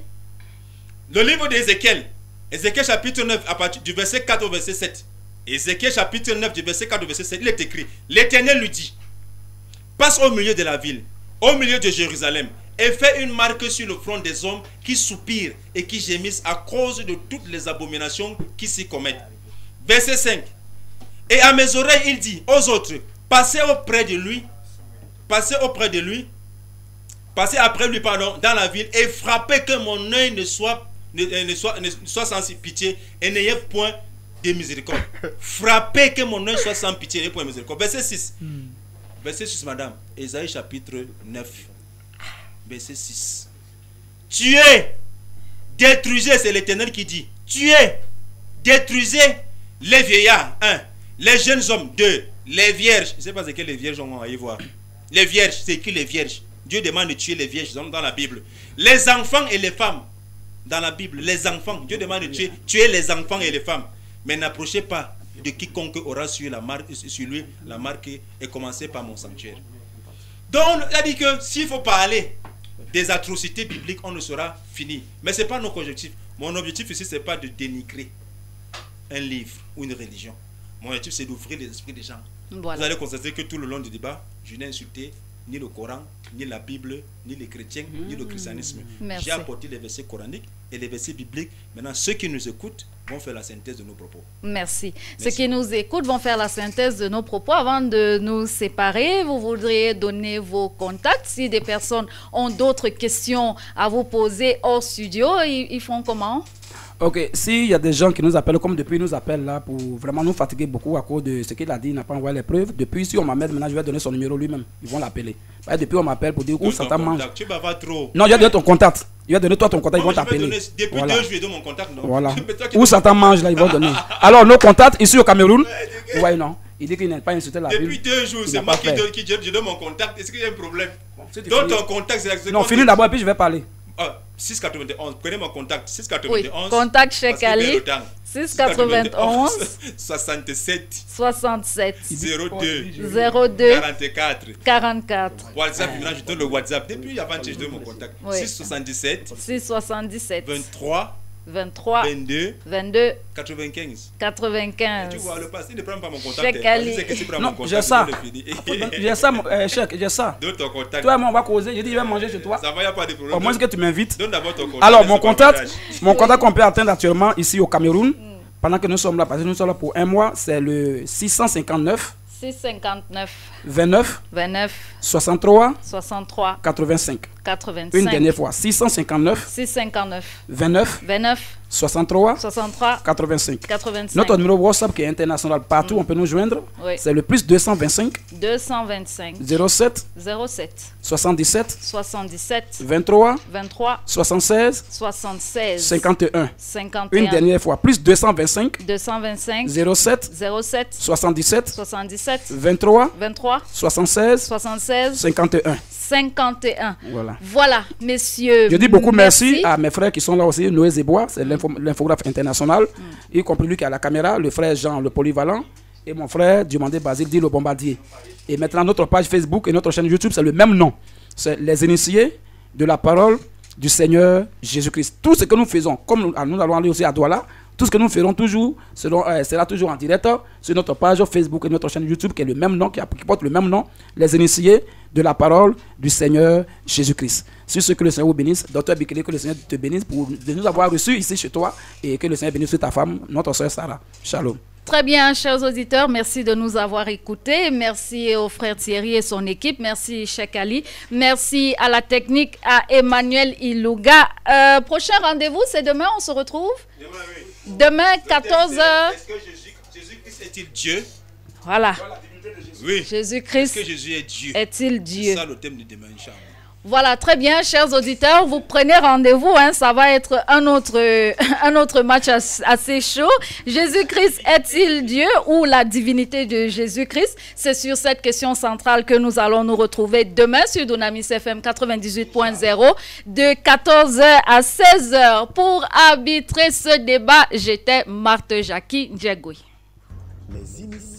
Le livre d'Ézéchiel, Ézéchiel chapitre neuf, à partir du verset quatre au verset sept. Ézéchiel chapitre neuf, du verset quatre au verset sept, il est écrit, l'Éternel lui dit, passe au milieu de la ville, au milieu de Jérusalem, et fait une marque sur le front des hommes qui soupirent et qui gémissent à cause de toutes les abominations qui s'y commettent. Verset cinq. Et à mes oreilles, il dit aux autres, passez auprès de lui, passez auprès de lui, passez après lui, pardon, dans la ville, et frappez que mon œil ne soit, ne, ne soit, ne soit sans pitié, et n'ayez point de miséricorde. Frappez que mon œil soit sans pitié, et n'ayez point de miséricorde. Verset six. Hmm. Verset six, madame. Ésaïe chapitre neuf. Verset six. Tuez, détruisez, c'est l'Éternel qui dit. Tuez, détruisez les vieillards. Un. Les jeunes hommes. Deux. Les vierges. Je ne sais pas ce que les vierges ont à y voir. Les vierges, c'est écrit les vierges. Dieu demande de tuer les vierges dans la Bible. Les enfants et les femmes. Dans la Bible, les enfants. Dieu demande de tuer, tuer les enfants et les femmes. Mais n'approchez pas de quiconque aura sur, la marque, sur lui la marque et commencez par mon sanctuaire. Donc, il a dit que s'il faut parler des atrocités bibliques, on ne sera fini. Mais ce n'est pas notre objectif. Mon objectif ici, ce n'est pas de dénigrer un livre ou une religion. Mon objectif, c'est d'ouvrir les esprits des gens. Voilà. Vous allez constater que tout le long du débat, je n'ai insulté ni le Coran, ni la Bible, ni les chrétiens, mmh. ni le christianisme. J'ai apporté les versets coraniques et les versets bibliques. Maintenant, ceux qui nous écoutent vont faire la synthèse de nos propos. Merci. Merci. Ceux qui nous écoutent vont faire la synthèse de nos propos. Avant de nous séparer, vous voudriez donner vos contacts. Si des personnes ont d'autres questions à vous poser hors studio, ils, ils font comment? Ok, s'il y a des gens qui nous appellent, comme depuis, ils nous appellent là pour vraiment nous fatiguer beaucoup à cause de ce qu'il a dit, il n'a pas envoyé les preuves. Depuis, si on m'appelle, maintenant je vais donner son numéro lui-même. Ils vont l'appeler. Depuis, on m'appelle pour dire où Satan mange. Tu vas pas trop. Non, il va donner ton contact. Il va donner toi ton contact, ils vont t'appeler. Depuis voilà. deux jours, je donne mon contact. Non. Voilà. Où Satan mange, là, ils vont donner. Alors, nos contacts ici au Cameroun. Ouais, non. Il dit qu'il n'a pas insulté la ville. Depuis deux jours, c'est moi qui donne, qui donne, je donne mon contact. Est-ce qu'il y a un problème? Donne ton contact, c'est la. Non, finis d'abord et puis je vais parler. Ah, six quatre-vingt-onze, prenez mon contact. six quatre-vingt-onze. Oui, contact Cheikh Ali. six quatre-vingt-onze. soixante-sept. soixante-sept. zéro deux. zéro deux. quarante-quatre. quarante-quatre. WhatsApp, maintenant je donne le WhatsApp. Depuis avant que je donne mon contact. Oui. six soixante-dix-sept. six soixante-dix-sept. vingt-trois. vingt-trois. vingt-deux. vingt-deux. quatre-vingt-quinze. quatre-vingt-quinze. Tu vois, le passé, il ne prend pas mon contact. Cheikh Ali. Non, j'ai ça. J'ai ça, euh, Cheikh, j'ai ça. Donne ton contact. Toi et moi, on va causer. Je dis, je vais manger chez toi. Ça va, il n'y a pas de problème. Au moins que tu m'invites. Donne d'abord ton contact. Alors, mon contact, mon contact qu'on peut atteindre actuellement ici au Cameroun, pendant que nous sommes là, parce que nous sommes là pour un mois, c'est le six cent cinquante-neuf. six cent cinquante-neuf. vingt-neuf. vingt-neuf. soixante-trois. soixante-trois. quatre-vingt-cinq. quatre-vingt-cinq. Une dernière fois. six cent cinquante-neuf. six cent cinquante-neuf. vingt-neuf. vingt-neuf. soixante-trois. soixante-trois. quatre-vingt-cinq. quatre-vingt-cinq. Notre numéro WhatsApp qui est international, partout, mm. on peut nous joindre. Oui. C'est le plus deux cent vingt-cinq. deux cent vingt-cinq. zéro sept. zéro sept. soixante-dix-sept. soixante-dix-sept. vingt-trois. vingt-trois. soixante-seize. soixante-seize. cinquante et un. cinquante et un. Une dernière fois. Plus deux cent vingt-cinq. deux cent vingt-cinq. zéro sept. zéro sept. soixante-dix-sept. soixante-dix-sept. vingt-trois. vingt-trois. soixante-seize. soixante-seize. cinquante et un. cinquante et un. Voilà. Voilà, messieurs. Je dis beaucoup merci, merci à mes frères qui sont là aussi. Noé Zébois, c'est l'infographe international, mm. y compris lui qui a la caméra, le frère Jean, le polyvalent, et mon frère Diomandé Basile, dit le bombardier. Et maintenant, notre page Facebook et notre chaîne YouTube, c'est le même nom. C'est les initiés de la parole du Seigneur Jésus-Christ. Tout ce que nous faisons, comme nous, nous allons aller aussi à Douala, tout ce que nous ferons toujours seront, euh, sera toujours en direct sur notre page Facebook et notre chaîne YouTube qui est le même nom, qui, a, qui porte le même nom, les initiés de la parole du Seigneur Jésus-Christ. Sur ce, que le Seigneur vous bénisse. Docteur Bikele, que le Seigneur te bénisse pour de nous avoir reçus ici chez toi et que le Seigneur bénisse ta femme, notre soeur Sarah. Shalom. Très bien, chers auditeurs, merci de nous avoir écoutés. Merci au frère Thierry et son équipe. Merci, Cheikh Ali. Merci à la technique, à Emmanuel Ilouga. Euh, prochain rendez-vous, c'est demain, on se retrouve Demain, oui. Demain, quatorze heures. Est-ce que Jésus-Christ est-il Dieu? Voilà. Oui. Jésus-Christ est-ce que Jésus est Dieu? Est-il Dieu? C'est ça le thème de demain, Inch'Allah. Voilà, très bien, chers auditeurs, vous prenez rendez-vous, hein, ça va être un autre, un autre match assez chaud. Jésus-Christ est-il Dieu ou la divinité de Jésus-Christ? C'est sur cette question centrale que nous allons nous retrouver demain sur Dunamis F M quatre-vingt-dix-huit point zéro de quatorze heures à seize heures. Pour arbitrer ce débat, j'étais Marthe Jackie Djegoui. Les